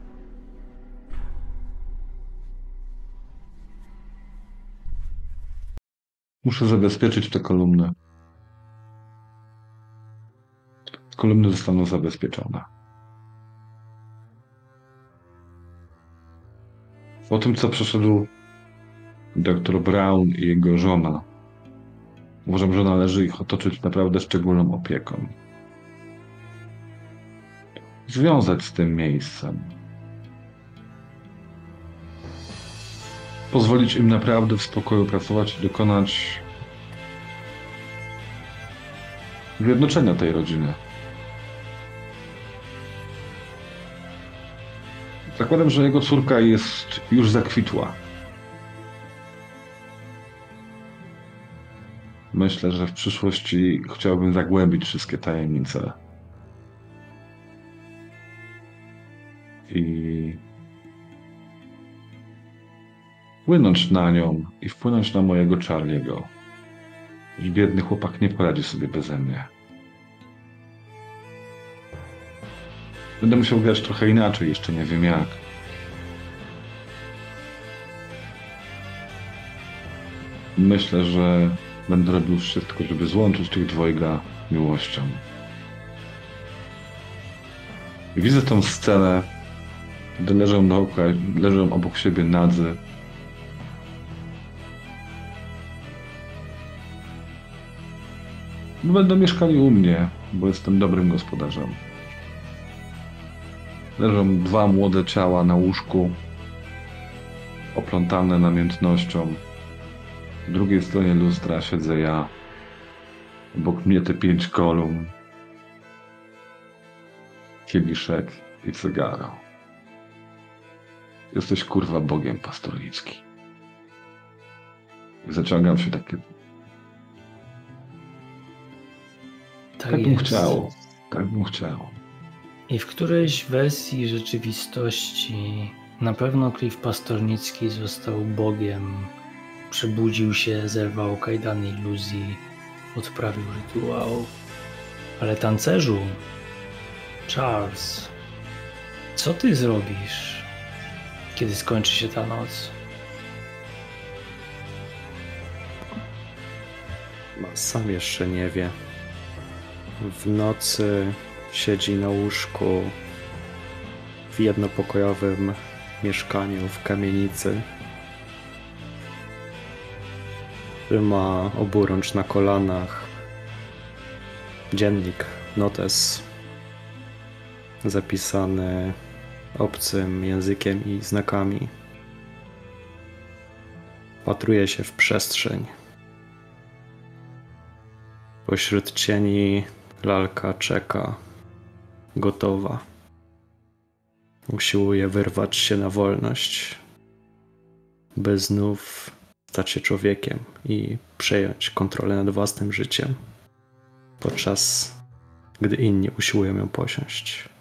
Muszę zabezpieczyć te kolumny. Kolumny zostaną zabezpieczone. Po tym, co przeszedł doktor Brown i jego żona, uważam, że należy ich otoczyć naprawdę szczególną opieką. Związać z tym miejscem. Pozwolić im naprawdę w spokoju pracować i dokonać zjednoczenia tej rodziny. Zakładam, że jego córka jest już zakwitła. Myślę, że w przyszłości chciałbym zagłębić wszystkie tajemnice. I wpłynąć na nią i wpłynąć na mojego Charlie'ego. I biedny chłopak nie poradzi sobie beze mnie. Będę musiał grać trochę inaczej, jeszcze nie wiem jak. Myślę, że będę robił wszystko, żeby złączyć tych dwojga miłością. I widzę tą scenę, gdy leżą dookoła, leżą obok siebie nadzy. Będą mieszkali u mnie, bo jestem dobrym gospodarzem. Leżą dwa młode ciała na łóżku, oplątane namiętnością. W drugiej stronie lustra siedzę ja. Obok mnie te pięć kolumn. Kieliszek i cygaro. Jesteś kurwa Bogiem Pastornicki. I zaciągam się takie... Tak, tak bym jest. chciał. Tak bym chciał. I w którejś wersji rzeczywistości na pewno Cliff Pastornicki został Bogiem, przebudził się, zerwał kajdan iluzji, odprawił rytuał. Ale tancerzu, Charles, co ty zrobisz, kiedy skończy się ta noc? Sam jeszcze nie wie. w nocy siedzi na łóżku w jednopokojowym mieszkaniu w kamienicy, który ma oburącz na kolanach, dziennik, notes zapisany obcym językiem i znakami. Patruje się w przestrzeń. Pośród cieni lalka czeka, gotowa. Usiłuje wyrwać się na wolność, by znów stać się człowiekiem i przejąć kontrolę nad własnym życiem, podczas gdy inni usiłują ją posiąść.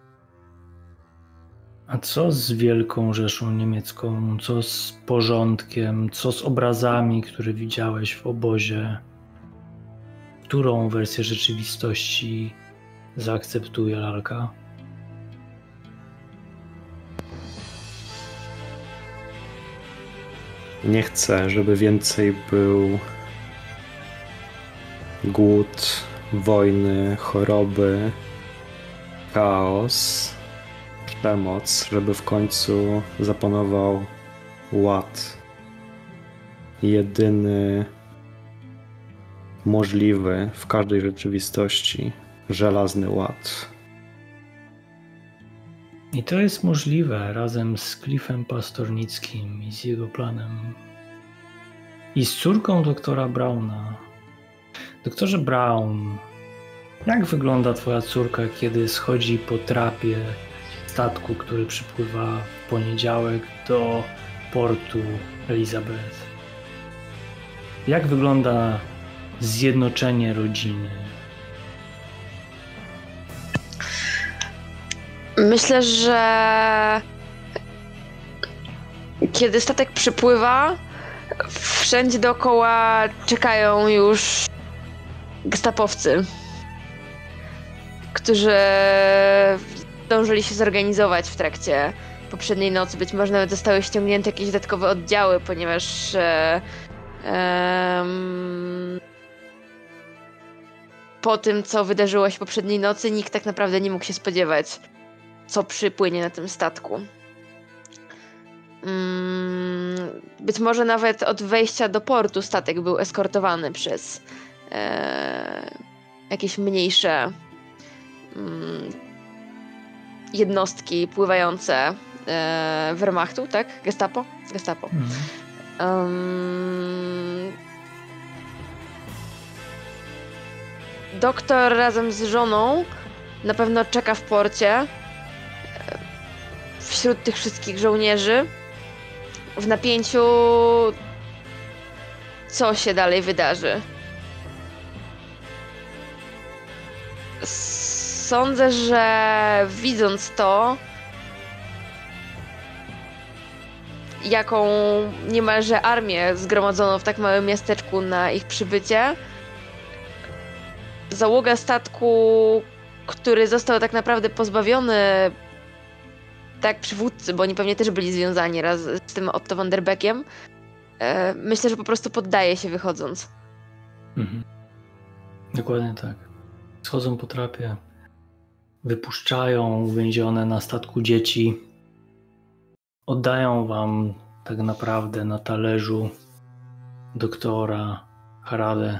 A co z Wielką Rzeszą Niemiecką? Co z porządkiem? Co z obrazami, które widziałeś w obozie? Którą wersję rzeczywistości zaakceptuje lalka? Nie chcę, żeby więcej był głód, wojny, choroby, chaos, przemoc, żeby w końcu zapanował ład. Jedyny możliwy w każdej rzeczywistości żelazny ład. I to jest możliwe razem z Cliffem Pastornickim i z jego planem. I z córką doktora Brauna. Doktorze Brown, jak wygląda twoja córka, kiedy schodzi po trapie statku, który przypływa w poniedziałek do portu Elizabeth? Jak wygląda zjednoczenie rodziny? Myślę, że kiedy statek przypływa, wszędzie dookoła czekają już gestapowcy, którzy zdążyli się zorganizować w trakcie poprzedniej nocy. Być może nawet zostały ściągnięte jakieś dodatkowe oddziały, ponieważ e, em, po tym, co wydarzyło się poprzedniej nocy, nikt tak naprawdę nie mógł się spodziewać, co przypłynie na tym statku. Być może nawet od wejścia do portu statek był eskortowany przez e, jakieś mniejsze mm, jednostki pływające e, Wehrmachtu, tak? Gestapo? Gestapo. Mhm. Um, doktor razem z żoną na pewno czeka w porcie wśród tych wszystkich żołnierzy w napięciu, co się dalej wydarzy. Sądzę, że widząc to, jaką niemalże armię zgromadzono w tak małym miasteczku na ich przybycie, załoga statku, który został tak naprawdę pozbawiony tak przywódcy, bo oni pewnie też byli związani raz z tym Otto von der Beckiem, e, myślę, że po prostu poddaje się wychodząc. Mhm. Dokładnie tak. Schodzą po trapie, wypuszczają uwięzione na statku dzieci, oddają wam tak naprawdę na talerzu doktora Haradę,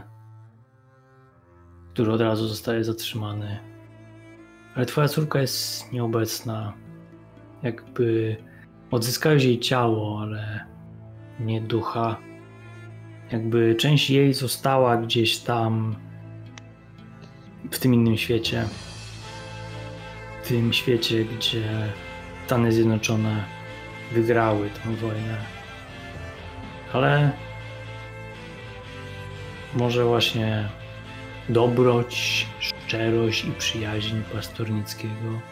który od razu zostaje zatrzymany. Ale twoja córka jest nieobecna. Jakby odzyskałeś jej ciało, ale nie ducha. Jakby część jej została gdzieś tam w tym innym świecie. W tym świecie, gdzie Stany Zjednoczone wygrały tę wojnę. Ale może właśnie dobroć, szczerość i przyjaźń Pastornickiego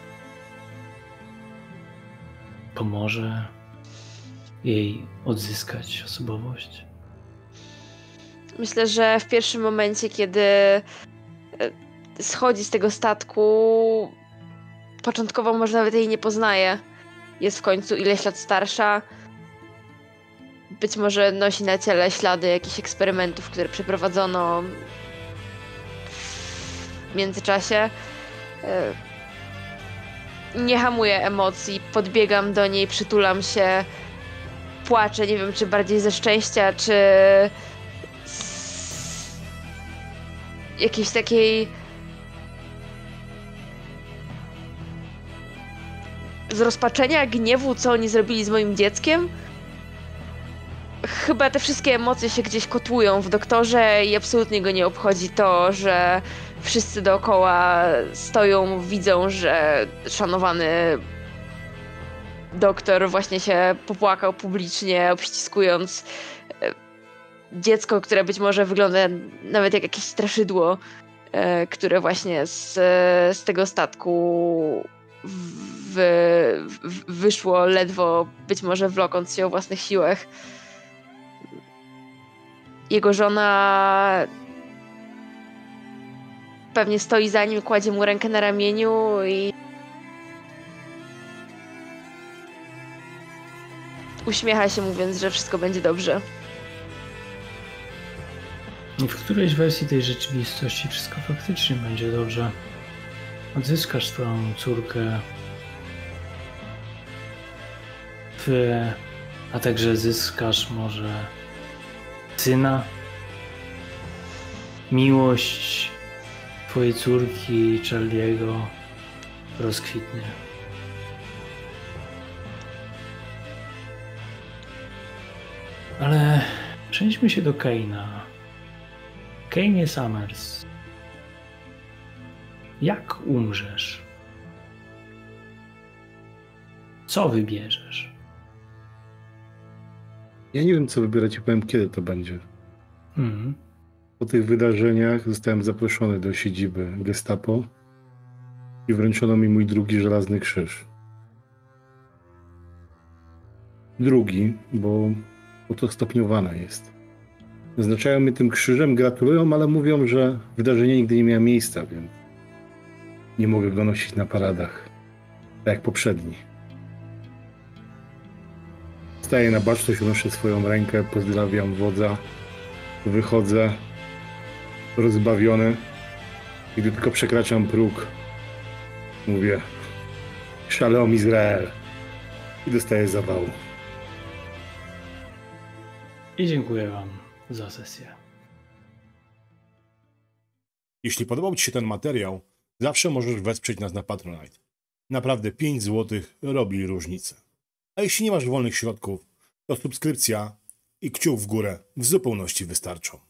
pomoże jej odzyskać osobowość. Myślę, że w pierwszym momencie, kiedy schodzi z tego statku, początkowo może nawet jej nie poznaje. Jest w końcu ileś lat starsza. Być może nosi na ciele ślady jakichś eksperymentów, które przeprowadzono w międzyczasie. Nie hamuję emocji, podbiegam do niej, przytulam się, płaczę, nie wiem, czy bardziej ze szczęścia, czy z jakiejś takiej zrozpaczenia, gniewu, co oni zrobili z moim dzieckiem. Chyba te wszystkie emocje się gdzieś kotłują w doktorze i absolutnie go nie obchodzi to, że wszyscy dookoła stoją, widzą, że szanowany doktor właśnie się popłakał publicznie, obściskując dziecko, które być może wygląda nawet jak jakieś straszydło, które właśnie z, z tego statku w, w, wyszło ledwo, być może wlokąc się o własnych siłach. Jego żona pewnie stoi za nim, kładzie mu rękę na ramieniu i uśmiecha się, mówiąc, że wszystko będzie dobrze. W którejś wersji tej rzeczywistości wszystko faktycznie będzie dobrze. Odzyskasz swoją córkę, w, a także zyskasz może syna. Miłość twojej córki Charlie'ego rozkwitnie. Ale przejdźmy się do Kane'a. Kane Summers. Jak umrzesz? Co wybierzesz? Ja nie wiem, co wybierać i powiem, kiedy to będzie. Mhm. Po tych wydarzeniach zostałem zaproszony do siedziby Gestapo i wręczono mi mój drugi żelazny krzyż. Drugi, bo, bo to stopniowane jest. Zaznaczają mnie tym krzyżem, gratulują, ale mówią, że wydarzenie nigdy nie miało miejsca, więc nie mogę go nosić na paradach, tak jak poprzedni. Staję na baczność, unoszę swoją rękę, pozdrawiam wodza, wychodzę rozbawiony. Gdy tylko przekraczam próg, mówię: Shalom Izrael, i dostaję zawału. I dziękuję wam za sesję. Jeśli podobał ci się ten materiał, zawsze możesz wesprzeć nas na Patronite. Naprawdę pięć złotych robi różnicę. A jeśli nie masz wolnych środków, to subskrypcja i kciuk w górę w zupełności wystarczą.